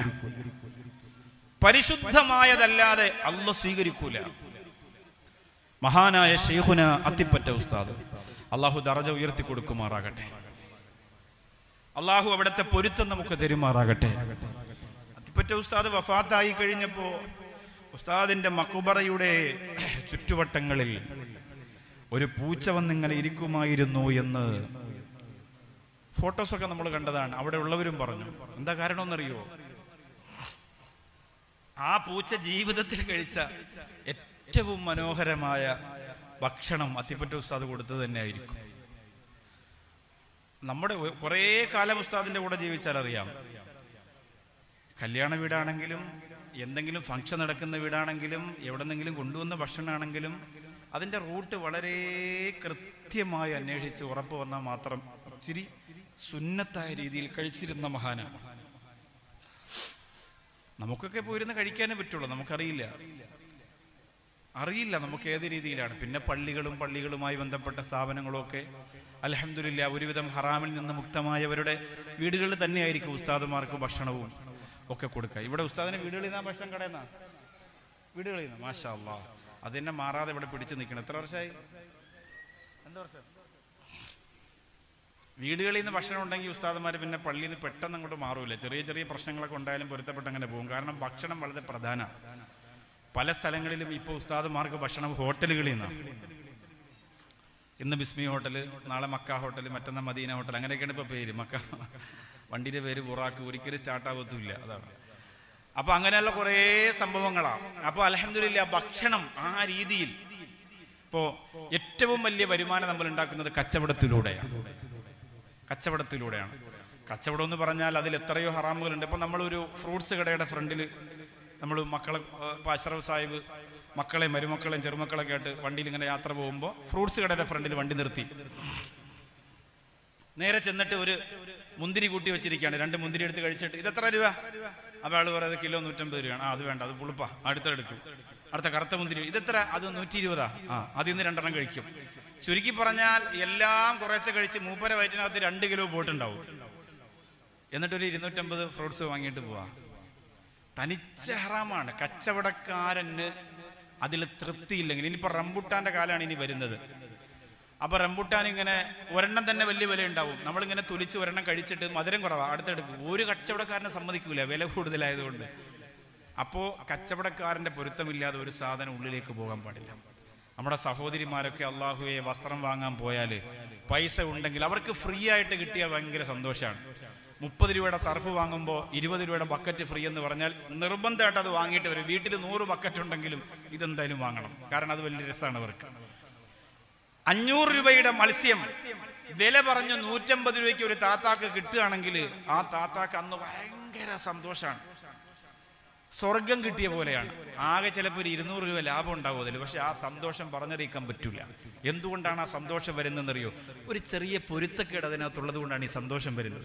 പരിശുദ്ധമായതല്ലാതെ അല്ലാഹു സ്വീകരിക്കൂല. മഹാനായ ശൈഖുന അത്തിപ്പറ്റ ഉസ്താദ്, അല്ലാഹു ദറജ ഉയർത്തി കൊടുക്കുമാറാകട്ടെ, അല്ലാഹു അവിടുത്തെ പൊരുത്തം നമുക്ക് തരുമാറാകട്ടെ. അത്തിപ്പറ്റ ഉസ്താദ് വഫാത്തായി കഴിഞ്ഞപ്പോ ഉസ്താദിന്റെ മഖ്ബറയുടെ ചുറ്റുവട്ടങ്ങളിൽ ഒരു പൂച്ച വന്നിങ്ങനെ ഇരിക്കുമായിരുന്നു എന്ന് ഫോട്ടോസൊക്കെ നമ്മൾ കണ്ടതാണ്. അവിടെ ഉള്ളവരും പറഞ്ഞു. എന്താ കാരണം എന്നറിയോ? ആ പൂച്ച ജീവിതത്തിൽ കഴിച്ച ഏറ്റവും മനോഹരമായ ഭക്ഷണം അത്തിപ്പറ്റ ഉസ്താദ് കൊടുത്തത് തന്നെ ആയിരിക്കും. നമ്മുടെ കുറേ കാലം ഉസ്താദിന്റെ കൂടെ ജീവിച്ചാൽ അറിയാം, കല്യാണ വീടാണെങ്കിലും എന്തെങ്കിലും ഫംഗ്ഷൻ നടക്കുന്ന വീടാണെങ്കിലും എവിടെന്നെങ്കിലും കൊണ്ടുവന്ന ഭക്ഷണമാണെങ്കിലും അതിൻ്റെ റൂട്ട് വളരെ കൃത്യമായി അന്വേഷിച്ച് ഉറപ്പ് വന്നാൽ മാത്രം ഇച്ചിരി സുന്നത്തായ രീതിയിൽ കഴിച്ചിരുന്ന മഹാനാണ്. നമുക്കൊക്കെ പോയിരുന്ന് കഴിക്കാനേ പറ്റുള്ളൂ, നമുക്കറിയില്ല അറിയില്ല നമുക്ക് ഏത് രീതിയിലാണ്. പിന്നെ പള്ളികളും പള്ളികളുമായി ബന്ധപ്പെട്ട സ്ഥാപനങ്ങളും ഒക്കെ അൽഹംദുലില്ലാ ഒരുവിധം ഹറാമിൽ നിന്ന് മുക്തമായവരുടെ വീടുകളിൽ തന്നെയായിരിക്കും ഉസ്താദുമാർക്ക് ഭക്ഷണവും ഒക്കെ കൊടുക്കുക. ഇവിടെ ഉസ്താദിനെ വീടുകളിൽ നിന്നാ ഭക്ഷണം കടയുന്ന വീടുകളിൽ നിന്ന് മാഷാ അല്ലാഹ് അതെന്നെ മാറാതെ ഇവിടെ പിടിച്ചു നിൽക്കണം. എത്ര വർഷമായി? രണ്ട് വർഷം. വീടുകളിൽ നിന്ന് ഭക്ഷണം ഉണ്ടെങ്കിൽ ഉസ്താദന്മാർ പിന്നെ പള്ളിയിൽ നിന്ന് പെട്ടെന്ന് അങ്ങോട്ട് മാറൂല. ചെറിയ ചെറിയ പ്രശ്നങ്ങളൊക്കെ ഉണ്ടായാലും പൊരുത്തപ്പെട്ട് അങ്ങനെ പോകും. കാരണം ഭക്ഷണം വളരെ പ്രധാനമാണ്. പല സ്ഥലങ്ങളിലും ഇപ്പോൾ ഉസ്താദന്മാർക്ക് ഭക്ഷണം ഹോട്ടലുകളിൽ നിന്നാണ്. ഇന്ന് ബിസ്മി ഹോട്ടൽ, നാളെ മക്ക ഹോട്ടൽ, മറ്റന്നാൾ മദീന ഹോട്ടൽ, അങ്ങനെയൊക്കെയാണ് ഇപ്പോൾ പേര്. മക്ക വണ്ടിയുടെ പേര് ബുറാക്ക്, ഒരിക്കലും സ്റ്റാർട്ടാകത്തുമില്ല. അതാണ്. അപ്പോൾ അങ്ങനെയുള്ള കുറേ സംഭവങ്ങളാണ്. അപ്പോൾ അൽഹംദുലില്ലാ ഭക്ഷണം ആ രീതിയിൽ ഇപ്പോൾ ഏറ്റവും വലിയ വരുമാനം നമ്മൾ ഉണ്ടാക്കുന്നത് കച്ചവടത്തിലൂടെയാണ് കച്ചവടത്തിലൂടെയാണ് കച്ചവടം എന്ന് പറഞ്ഞാൽ അതിൽ എത്രയോ ഹറാമുകളുണ്ട്. ഇപ്പം നമ്മളൊരു ഫ്രൂട്ട്സ് കടയുടെ ഫ്രണ്ടിൽ നമ്മൾ മക്കളെ ഇപ്പോൾ അഷ്റഫ് സാഹിബ് മക്കളെയും മരുമക്കളെയും ചെറുമക്കളൊക്കെ ആയിട്ട് വണ്ടിയിൽ ഇങ്ങനെ യാത്ര പോകുമ്പോൾ ഫ്രൂട്ട്സ് കടയുടെ ഫ്രണ്ടിൽ വണ്ടി നിർത്തി നേരെ ചെന്നിട്ട് ഒരു മുന്തിരി കൂട്ടി വെച്ചിരിക്കുകയാണ്. രണ്ട് മുന്തിരി എടുത്ത് കഴിച്ചിട്ട് ഇതെത്ര രൂപ? അപ്പോൾ ആൾ പറയുന്നത് കിലോ നൂറ്റമ്പത് രൂപയാണ്. ആ അത് വേണ്ട, അത് പുളിപ്പാ, അടുത്തെടുക്കും. അടുത്ത കറുത്ത മുന്തിരി ഇതെത്ര? അത് നൂറ്റി ഇരുപതാ. ആ അതിൽ നിന്ന് രണ്ടെണ്ണം കഴിക്കും. ചുരുക്കി പറഞ്ഞാൽ എല്ലാം കുറച്ച് കഴിച്ച് മൂപ്പര വയറ്റിനകത്ത് രണ്ട് കിലോ പോയിട്ടുണ്ടാവും. എന്നിട്ടൊരു ഇരുന്നൂറ്റമ്പത് ഫ്രൂട്ട്സ് വാങ്ങിയിട്ട് പോവാ. തനിച്ച ഹറാമാണ്. കച്ചവടക്കാരന് അതിൽ തൃപ്തിയില്ലെങ്കിൽ, ഇനിയിപ്പോൾ റംബുട്ടാന്റെ കാലാണ് ഇനി വരുന്നത്. അപ്പൊ റംബുട്ടാൻ ഇങ്ങനെ ഒരെണ്ണം തന്നെ വലിയ വില ഉണ്ടാവും. നമ്മളിങ്ങനെ തുലിച്ച് ഒരെണ്ണം കഴിച്ചിട്ട് മധുരം കുറവാ, അടുത്തെടുക്കും. ഒരു കച്ചവടക്കാരനെ സമ്മതിക്കൂല, വില കൂടുതലായതുകൊണ്ട്. അപ്പോൾ കച്ചവടക്കാരൻ്റെ പൊരുത്തമില്ലാതെ ഒരു സാധനം ഉള്ളിലേക്ക് പോകാൻ പാടില്ല. നമ്മുടെ സഹോദരിമാരൊക്കെ അള്ളാഹുവെ വസ്ത്രം വാങ്ങാൻ പോയാൽ പൈസ ഉണ്ടെങ്കിൽ അവർക്ക് ഫ്രീ ആയിട്ട് കിട്ടിയാൽ ഭയങ്കര സന്തോഷമാണ്. മുപ്പത് രൂപയുടെ സർഫ് വാങ്ങുമ്പോൾ ഇരുപത് രൂപയുടെ ബക്കറ്റ് ഫ്രീ എന്ന് പറഞ്ഞാൽ നിർബന്ധമായിട്ട് അത് വാങ്ങിയിട്ട് വരും. വീട്ടിൽ നൂറ് ബക്കറ്റ് ഉണ്ടെങ്കിലും ഇതെന്തായാലും വാങ്ങണം, കാരണം അത് വലിയ രസമാണ് അവർക്ക്. അഞ്ഞൂറ് രൂപയുടെ മത്സ്യം വില പറഞ്ഞു നൂറ്റമ്പത് രൂപയ്ക്ക് ഒരു താത്താക്ക് കിട്ടുകയാണെങ്കിൽ ആ താത്താക്ക് അന്ന് ഭയങ്കര സന്തോഷമാണ്, സ്വർഗം കിട്ടിയ പോലെയാണ്. ആകെ ചിലപ്പോൾ ഒരു ഇരുന്നൂറ് രൂപ ലാഭം ഉണ്ടാവും അതിൽ. പക്ഷെ ആ സന്തോഷം പറഞ്ഞറിയിക്കാൻ പറ്റൂല. എന്തുകൊണ്ടാണ് ആ സന്തോഷം വരുന്നതെന്നറിയോ? ഒരു ചെറിയ പൊരുത്തക്കേട് അതിനകത്തുള്ളത് കൊണ്ടാണ് ഈ സന്തോഷം വരുന്നത്.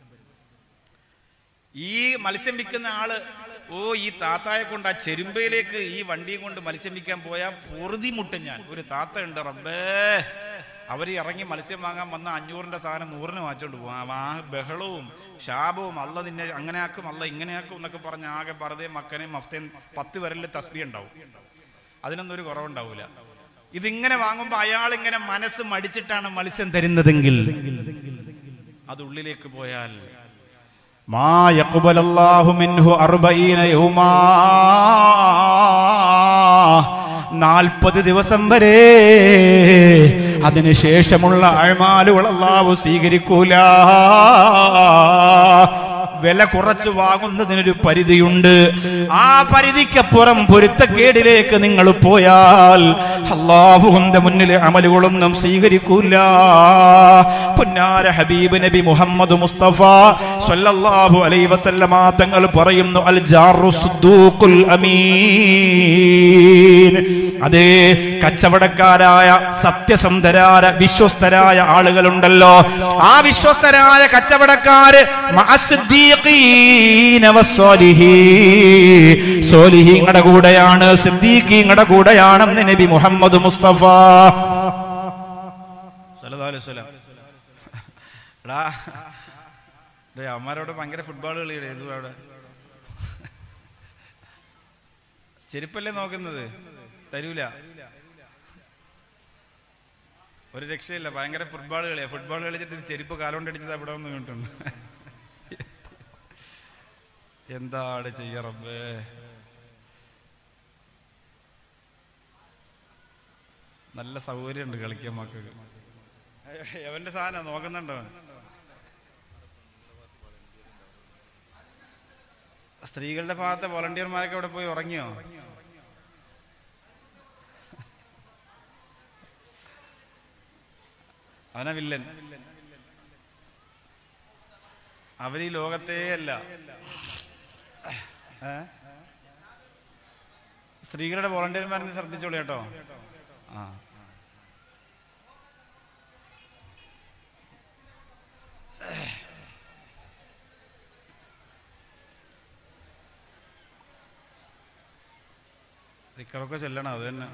ഈ മത്സ്യം വിൽക്കുന്ന ആള് ഓ ഈ താത്തായെ കൊണ്ട് ആ ചെരുമ്പയിലേക്ക് ഈ വണ്ടിയും കൊണ്ട് മത്സ്യം വിൽക്കാൻ പോയാൽ പൊറുതി മുട്ടും ഞാൻ. ഒരു താത്ത ഉണ്ട് റബ്ബേ, അവർ ഇറങ്ങി മത്സ്യം വാങ്ങാൻ വന്ന അഞ്ഞൂറിൻ്റെ സാധനം നൂറിന് വാങ്ങിച്ചോണ്ട് പോകാം. ആ ബഹളവും ശാപവും, അല്ല നിന്നെ അങ്ങനെയാക്കും അല്ല ഇങ്ങനെയാക്കും എന്നൊക്കെ പറഞ്ഞ് ആകെ വെറുതെ മക്കനെയും മഫ്തയും പത്ത് വരലിൽ തസ്ബീ ഉണ്ടാവും. അതിനൊന്നും ഒരു കുറവുണ്ടാവില്ല. ഇതിങ്ങനെ വാങ്ങുമ്പോൾ അയാൾ ഇങ്ങനെ മനസ്സ് മടിച്ചിട്ടാണ് മത്സ്യം തരുന്നതെങ്കിൽ അത് ഉള്ളിലേക്ക് പോയാൽ മാ യഖ്ബലല്ലാഹു മിൻഹു അർബഈന യൗമാ, നാൽപ്പത് ദിവസം വരെ അതിനുശേഷമുള്ള അഅ്മാലുകൾ അല്ലാഹു സ്വീകരിക്കൂല. വില കുറച്ച് വാങ്ങുന്നതിനൊരു പരിധിയുണ്ട്. ആ പരിധിക്കപ്പുറം പൊരുത്തക്കേടിലേക്ക് നിങ്ങൾ പോയാൽ അല്ലാഹുവിന്റെ മുന്നിൽ അമലുകളൊന്നും സ്വീകരിക്കൂല. പുന്നാര ഹബീബ് നബി മുഹമ്മദ് മുസ്തഫ സ്വല്ലല്ലാഹു അലൈഹി വസല്ലമ തങ്ങൾ പറയുന്നു, അൽ ജാറു സുദ്ദൂഖുൽ അമീൻ. അതേ കച്ചവടക്കാരായ സത്യസന്ധരായ വിശ്വസ്തരായ ആളുകളുണ്ടല്ലോ, ആ വിശ്വസ്തരായ കച്ചവടക്കാര് സോലിഹീങ്ങളുടെ കൂടെയാണ്, സിദ്ദീഖീങ്ങളുടെ കൂടെയാണെന്ന് നബി മുഹമ്മദ് മുസ്തഫ സല്ലല്ലാഹു അലൈഹി വസല്ലം. എടാ അമ്മാരോട് ഭയങ്കര ഫുട്ബോൾ കളിയുടെ ഇത് അവിടെ ചെരുപ്പല്ലേ നോക്കുന്നത്, തരൂല, ഒരു രക്ഷയില്ല. ഭയങ്കര ഫുട്ബോൾ കളിയാ. ഫുട്ബോൾ കളിച്ചിട്ട് ചെരുപ്പ് കാലോണ്ടടിച്ചത് അവിടെ ഒന്ന് വീണിട്ടുണ്ട്. എന്താണ് ചെയ്യ റബ്ബേ? നല്ല സൗകര്യമുണ്ട് കളിക്കാൻ മക്കൾക്ക്. എവന്റെ സാധനം നോക്കുന്നുണ്ടോ? സ്ത്രീകളുടെ ഭാഗത്തെ വോളണ്ടിയർമാരൊക്കെ അവിടെ പോയി ഉറങ്ങിയോ? അവനാ വില്ലൻ. അവരീ ലോകത്തേ അല്ല. സ്ത്രീകളുടെ വോളണ്ടിയർമാരെന്ന് ശ്രദ്ധിച്ചോളൂ കേട്ടോ. ദിക്റൊക്കെ ചെല്ലണം, അത് തന്നെ.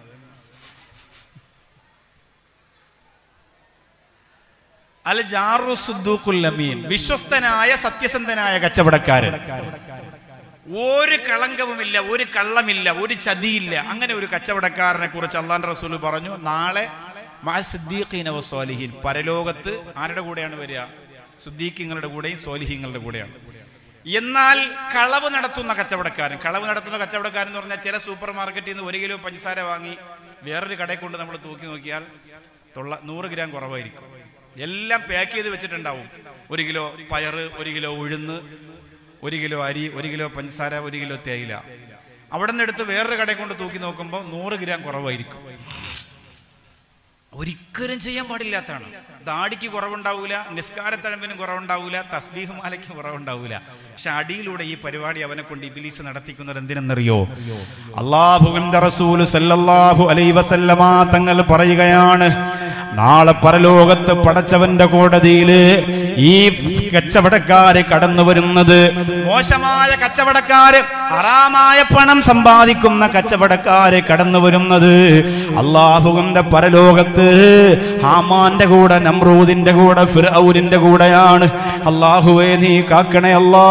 അൽ ജാറു സുദ്ദൂഖുൽ അമീൻ, വിശ്വസ്തനായ സത്യസന്ധനായ കച്ചവടക്കാരൻ. ഒരു കളങ്കവുമില്ല, ഒരു കള്ളമില്ല, ഒരു ചതിയില്ല. അങ്ങനെ ഒരു കച്ചവടക്കാരനെ കുറിച്ച് അള്ളാഹുവിന്റെ റസൂൽ പറഞ്ഞു, നാളെ മഅ സിദ്ദീഖീന വസ്വാലിഹീൻ, പരലോകത്ത് ആരുടെ കൂടെയാണ് വരിക? സിദ്ദീഖീങ്ങളുടെ കൂടെയും സ്വാലിഹീങ്ങളുടെ കൂടെയാണ്. എന്നാൽ കളവ് നടത്തുന്ന കച്ചവടക്കാരൻ, കളവ് നടത്തുന്ന കച്ചവടക്കാരൻ എന്ന് പറഞ്ഞാൽ ചില സൂപ്പർ മാർക്കറ്റിൽ നിന്ന് ഒരു കിലോ പഞ്ചസാര വാങ്ങി വേറൊരു കടയിൽ കൊണ്ട് നമ്മൾ തൂക്കി നോക്കിയാൽ തൊള്ള നൂറ് ഗ്രാം കുറവായിരിക്കും. എല്ലാം പാക്ക് ചെയ്ത് വെച്ചിട്ടുണ്ടാവും. ഒരു കിലോ പയറ്, ഒരു കിലോ ഉഴുന്ന്, ഒരു കിലോ അരി, ഒരു കിലോ പഞ്ചസാര, ഒരു കിലോ തേയില. അവിടെ നിന്ന് എടുത്ത് വേറൊരു കടയിൽ കൊണ്ട് തൂക്കി നോക്കുമ്പോൾ നൂറ് ഗ്രാം കുറവായിരിക്കും. ഒരിക്കലും ചെയ്യാൻ പാടില്ലാത്തതാണ്. ദാടിക്ക് കുറവുണ്ടാവൂല, നിസ്കാരത്തഴമ്പിനും കുറവുണ്ടാവൂല, തസ്ബീഹ് മാലയ്ക്ക് കുറവുണ്ടാവൂല. പക്ഷെ അടിയിലൂടെ ഈ പരിപാടി അവനെ കൊണ്ട് ഇബ്ലീസ് നടത്തിക്കുന്നത് എന്തിനെന്നറിയോ? അല്ലാഹുവിന്റെ റസൂൽ സല്ലല്ലാഹു അലൈഹി വസല്ലമ തങ്ങൾ പറയുകയാണ്, നാളെ പരലോകത്ത് പടച്ചവന്റെ കോടതിയില് ഈ കച്ചവടക്കാര് കടന്നു വരുന്നത്, മോശമായ കച്ചവടക്കാര്, ഹറാമായ പണം സമ്പാദിക്കുന്ന കച്ചവടക്കാര് കടന്നു വരുന്നത് അല്ലാഹുവിന്റെ പരലോകത്ത് ഹാമാന്റെ കൂടെ, നമ്രൂദിന്റെ കൂടെ, ഫിർഔനിന്റെ കൂടെയാണ്. അല്ലാഹുവേ നീ കാക്കണേ അല്ലാ.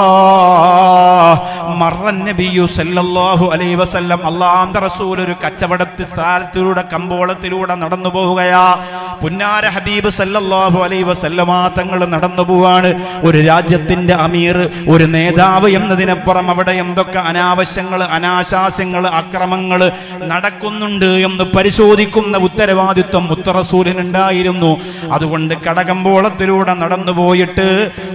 മർറൻ നബിയു സല്ലല്ലാഹു അലൈഹി വസല്ലം, അല്ലാഹുവിന്റെ റസൂൽ ഒരു കച്ചവടത്തി സ്ഥലത്തിലൂടെ, കമ്പോളത്തിലൂടെ നടന്നു പോവുകയാ. പുന്നാര ഹബീബ് സല്ലല്ലാഹു അലൈഹി വസല്ലമ തങ്ങൾ നടന്നു പോവാണ്. ഒരു രാജ്യത്തിന്റെ അമീർ, ഒരു നേതാവ് എന്നതിനപ്പുറം അവിടെ എന്തൊക്കെ അനാവശ്യങ്ങൾ, അനാശാസ്യങ്ങൾ, അക്രമങ്ങൾ നടക്കുന്നുണ്ട് എന്ന് പരിശോധിക്കുന്ന ഉത്തരവാദിത്വം മുത്തറസൂലിനുണ്ടായിരുന്നു. അതുകൊണ്ട് കടകമ്പോളത്തിലൂടെ നടന്നു പോയിട്ട്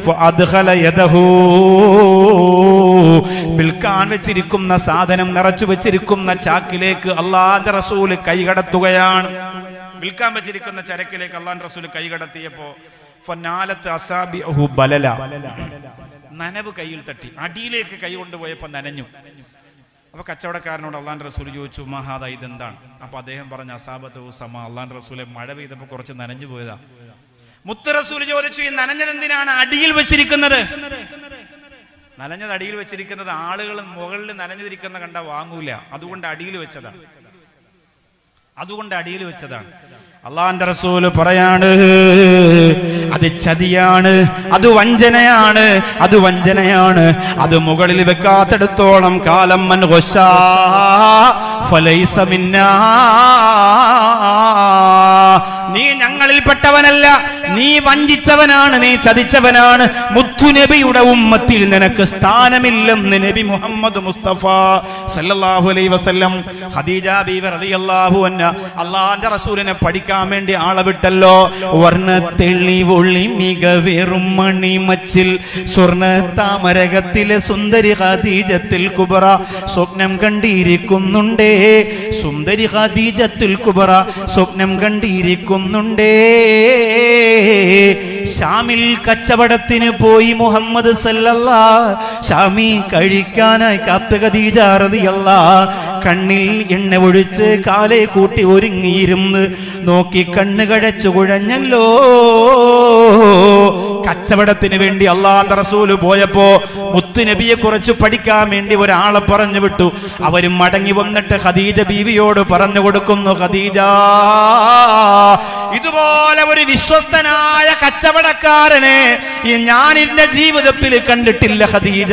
വിൽക്കാൻ വെച്ചിരിക്കുന്ന സാധനം, നിറച്ചു വെച്ചിരിക്കുന്ന ചാക്കിലേക്ക് അല്ലാഹുവിന്റെ റസൂൽ കൈകടത്തുകയാണ്. വിൽക്കാൻ വെച്ചിരിക്കുന്ന ചരക്കിലേക്ക് അല്ലാഹുവിന്റെ റസൂൽ കൈകടത്തിയപ്പോ ഫനാലത്ത് അസാബിഹു ബലല, നനവ് കയ്യിൽ തട്ടി. അടിയിലേക്ക് കൈ കൊണ്ടുപോയപ്പോ നനഞ്ഞു. അപ്പൊ കച്ചവടക്കാരനോട് അല്ലാഹുവിന്റെ റസൂൽ ചോദിച്ചു, മഹാദ ഇതെന്താണ്? അപ്പൊ അദ്ദേഹം പറഞ്ഞു, അസാബത്തു സമ, അല്ലാഹുവിന്റെ റസൂലെ മഴ പെയ്തപ്പോ കുറച്ച് നനഞ്ഞു പോയതാ. മുത്ത് റസൂൽ ചോദിച്ചു, ഈ നനഞ്ഞത് എന്തിനാണ് അടിയിൽ വെച്ചിരിക്കുന്നത്? നനഞ്ഞത് അടിയിൽ വെച്ചിരിക്കുന്നത് ആളുകൾ മുകളിൽ നനഞ്ഞിരിക്കുന്ന കണ്ട വാങ്ങൂല, അതുകൊണ്ട് അടിയിൽ വെച്ചതാണ്. അതുകൊണ്ട് അടിയിൽ വെച്ചതാണ്. അല്ലാഹുവിന്റെ റസൂൽ പറയാണ്, അത് ചതിയാണ്, അത് വഞ്ചനയാണ്, അത് വഞ്ചനയാണ്. അത് മുകളിൽ വെക്കാത്തിടത്തോളം കാലം മൻ ഗശാ ഫലൈസ മിന്നാ, നീ ഞങ്ങളിൽപ്പെട്ടവനല്ല, നീ വഞ്ചിച്ചവനാണ്, നീ ചതിച്ചവനാണ്. മുത്തുനബിയുടെ ഉമ്മത്തിൽ നിനക്ക് സ്ഥാനമില്ലെന്ന് നബി മുഹമ്മദ് മുസ്തഫ സല്ലല്ലാഹു അലൈഹി വസല്ലം. ഖദീജ ബീവി റളിയല്ലാഹു അൻഹ അല്ലാഹുവിന്റെ റസൂലിനെ പഠിക്കാൻ വേണ്ടി ആളെ വിട്ടല്ലോ. വർണ്ണ തെളിവൊളി മികവേറും മണിമച്ചിൽ സ്വർണ്ണ താമരകത്തിലെ സുന്ദരി ഖദീജത്തുൽ കുബ്ര സ്വപ്നം കണ്ടിരിക്കുന്നുണ്ടേ, സുന്ദരി ഖദീജത്തുൽ കുബ്ര സ്വപ്നം കണ്ടിരിക്കുന്നുണ്ടേ. ഷാമിൽ കച്ചവടത്തിന് പോയി മുഹമ്മദ് സല്ലല്ലാഹ്, ഷാമി കഴിക്കാനായി കാത്തു ഖദീജ റളിയല്ലാഹ്. കണ്ണിൽ എണ്ണ ഒഴിച്ച് കാലേ കൂട്ടി ഒരുങ്ങിയിരുന്ന് നോക്കി കണ്ണ് കഴച്ചു കുഴഞ്ഞല്ലോ. കച്ചവടത്തിന് വേണ്ടി അല്ലാഹുവിന്റെ റസൂൽ പോയപ്പോ മുത്തുനബിയെ കുറിച്ച് പഠിക്കാൻ വേണ്ടി ഒരാളെ പറഞ്ഞു വിട്ടു. അവരും മടങ്ങി വന്നിട്ട് ഖദീജ ബീവിയോട് പറഞ്ഞു കൊടുക്കുന്നു, ഖദീജ, ഇതുപോലെ ഒരു വിശ്വസ്തനായ കച്ചവടക്കാരനെ ഞാൻ എന്റെ ജീവിതത്തിൽ കണ്ടിട്ടില്ല ഖദീജ.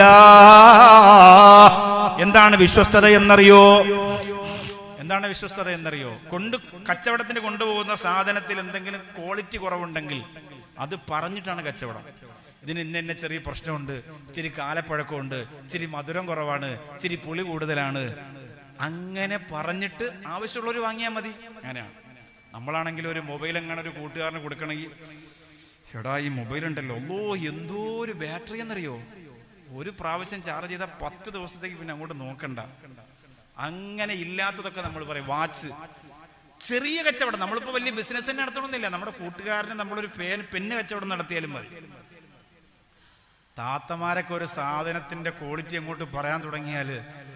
എന്താണ് വിശ്വസ്തത എന്നറിയോ? എന്താണ് വിശ്വസ്തത എന്നറിയോ? കൊണ്ട് കച്ചവടത്തിന് കൊണ്ടുപോകുന്ന സാധനത്തിൽ എന്തെങ്കിലും ക്വാളിറ്റി കുറവുണ്ടെങ്കിൽ അത് പറഞ്ഞിട്ടാണ് കച്ചവടം. ഇതിന് ഇന്ന ഇന്ന ചെറിയ പ്രശ്നമുണ്ട്, ഇച്ചിരി കാലപ്പഴക്കമുണ്ട്, ഇച്ചിരി മധുരം കുറവാണ്, ഇച്ചിരി പുളി കൂടുതലാണ്, അങ്ങനെ പറഞ്ഞിട്ട് ആവശ്യമുള്ളവർ വാങ്ങിയാൽ മതി. അങ്ങനെയാണ്. നമ്മളാണെങ്കിൽ ഒരു മൊബൈൽ എങ്ങനെ ഒരു കൂട്ടുകാരന് കൊടുക്കണമെങ്കിൽ, എടാ ഈ മൊബൈൽ ഉണ്ടല്ലോ, ഓ എന്തോ ഒരു ബാറ്ററി എന്നറിയോ, ഒരു പ്രാവശ്യം ചാർജ് ചെയ്താൽ പത്ത് ദിവസത്തേക്ക് പിന്നെ അങ്ങോട്ട് നോക്കണ്ട. അങ്ങനെ ഇല്ലാത്തതൊക്കെ നമ്മൾ പറയും. വാച്ച്, ചെറിയ കച്ചവടം, നമ്മളിപ്പോൾ വലിയ ബിസിനസ് തന്നെ നടത്തണമെന്നില്ല, നമ്മുടെ കൂട്ടുകാരന് നമ്മളൊരു പേൻ പെണ്ണ് കച്ചവടം നടത്തിയാലും മതി. താത്തമാരൊക്കെ ഒരു സാധനത്തിന്റെ ക്വാളിറ്റി അങ്ങോട്ട് പറയാൻ തുടങ്ങിയാൽ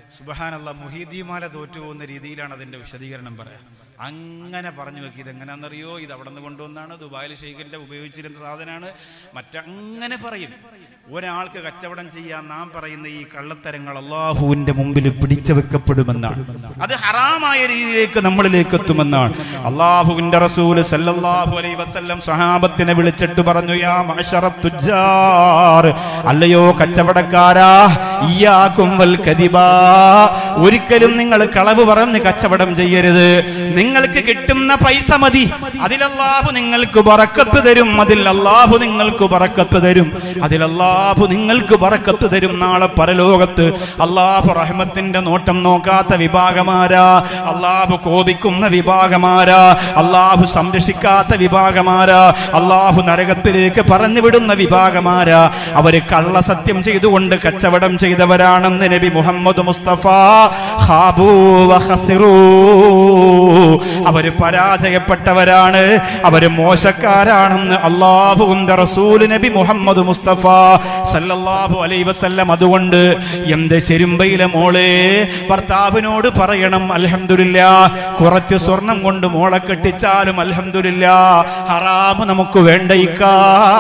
സുബ്ഹാനല്ലാഹ്, മുഹീദ്ദീമാല തോറ്റുപോകുന്ന രീതിയിലാണ് അതിൻ്റെ വിശദീകരണം പറയാം. അങ്ങനെ പറഞ്ഞു വെക്കി, ഇതെങ്ങനെയാണെന്നറിയോ, ഇത് അവിടെ നിന്ന് കൊണ്ടുവന്നാണ്, ദുബായിൽ ഷെയ്ഖിൻ്റെ ഉപയോഗിച്ചിരുന്ന സാധനമാണ്, മറ്റങ്ങനെ പറയും. ഒരാൾക്ക് കച്ചവടം ചെയ്യാൻ നാം പറയുന്ന ഈ കള്ളത്തരങ്ങൾ അള്ളാഹുവിന്റെ മുമ്പിൽ പിടിച്ചു വെക്കപ്പെടുമെന്നാണ്. അത് ഹറാമായ രീതിയിലേക്ക് നമ്മളിലേക്ക് എത്തുമെന്നാണ്. അള്ളാഹുവിന്റെ റസൂല് സല്ലല്ലാഹു അലൈഹി വസല്ലം സ്വഹാബത്തിനെ വിളിച്ചിട്ട് പറഞ്ഞു, യാ മഅ്ശറത്ത് തുജ്ജാർ, അല്ലയോ കച്ചവടക്കാരാ, ഇയ്യാകും വൽ കദിബാ, ഒരിക്കലും നിങ്ങൾ കളവ് പറഞ്ഞ് കച്ചവടം ചെയ്യരുത്. നിങ്ങൾക്ക് കിട്ടുന്ന പൈസ മതി, അതിൽ അല്ലാഹു നിങ്ങൾക്ക് ബറക്കത്ത് തരും, അതിൽ അല്ലാഹു നിങ്ങൾക്ക് ബറക്കത്ത് തരും, അതിൽ അല്ലാഹു നിങ്ങൾക്ക് ബറക്കത്ത് തരും. നാളെ പരലോകത്ത് അല്ലാഹു റഹ്മത്തിന്റെ നോട്ടം നോക്കാത്ത വിഭാഗമാരാ, അല്ലാഹു കോപിക്കുന്ന വിഭാഗമാരാ, അല്ലാഹു സംരക്ഷിക്കാത്ത വിഭാഗമാരാ, അല്ലാഹു നരകത്തിലേക്ക് പറഞ്ഞു വിടുന്ന വിഭാഗമാരാ. അവര് കള്ളസത്യം ചെയ്തുകൊണ്ട് കച്ചവടം ചെയ്തവരാണെന്ന് നബി മുഹമ്മദ് മുസ്തഫ. ഖാബൂ വഖസിറൂ, അവര് പരാജയപ്പെട്ടവരാണ്, അവര് മോശക്കാരാണെന്ന് അല്ലാഹുവിന്റെ റസൂൽ നബി മുഹമ്മദ് മുസ്തഫ സല്ലല്ലാഹു അലൈഹി വസല്ലം. അതുകൊണ്ട് എന്ത് ശെരുമ്പയിലെ മോളെ ഭർത്താവിനോട് പറയണം, അൽഹംദുലില്ലാഹ്, കുറച്ച് സ്വർണം കൊണ്ട് മോളെ കെട്ടിച്ചാലും അൽഹംദുലില്ലാഹ്, ഹറാമ് നമുക്ക് വേണ്ടയിക്കാ.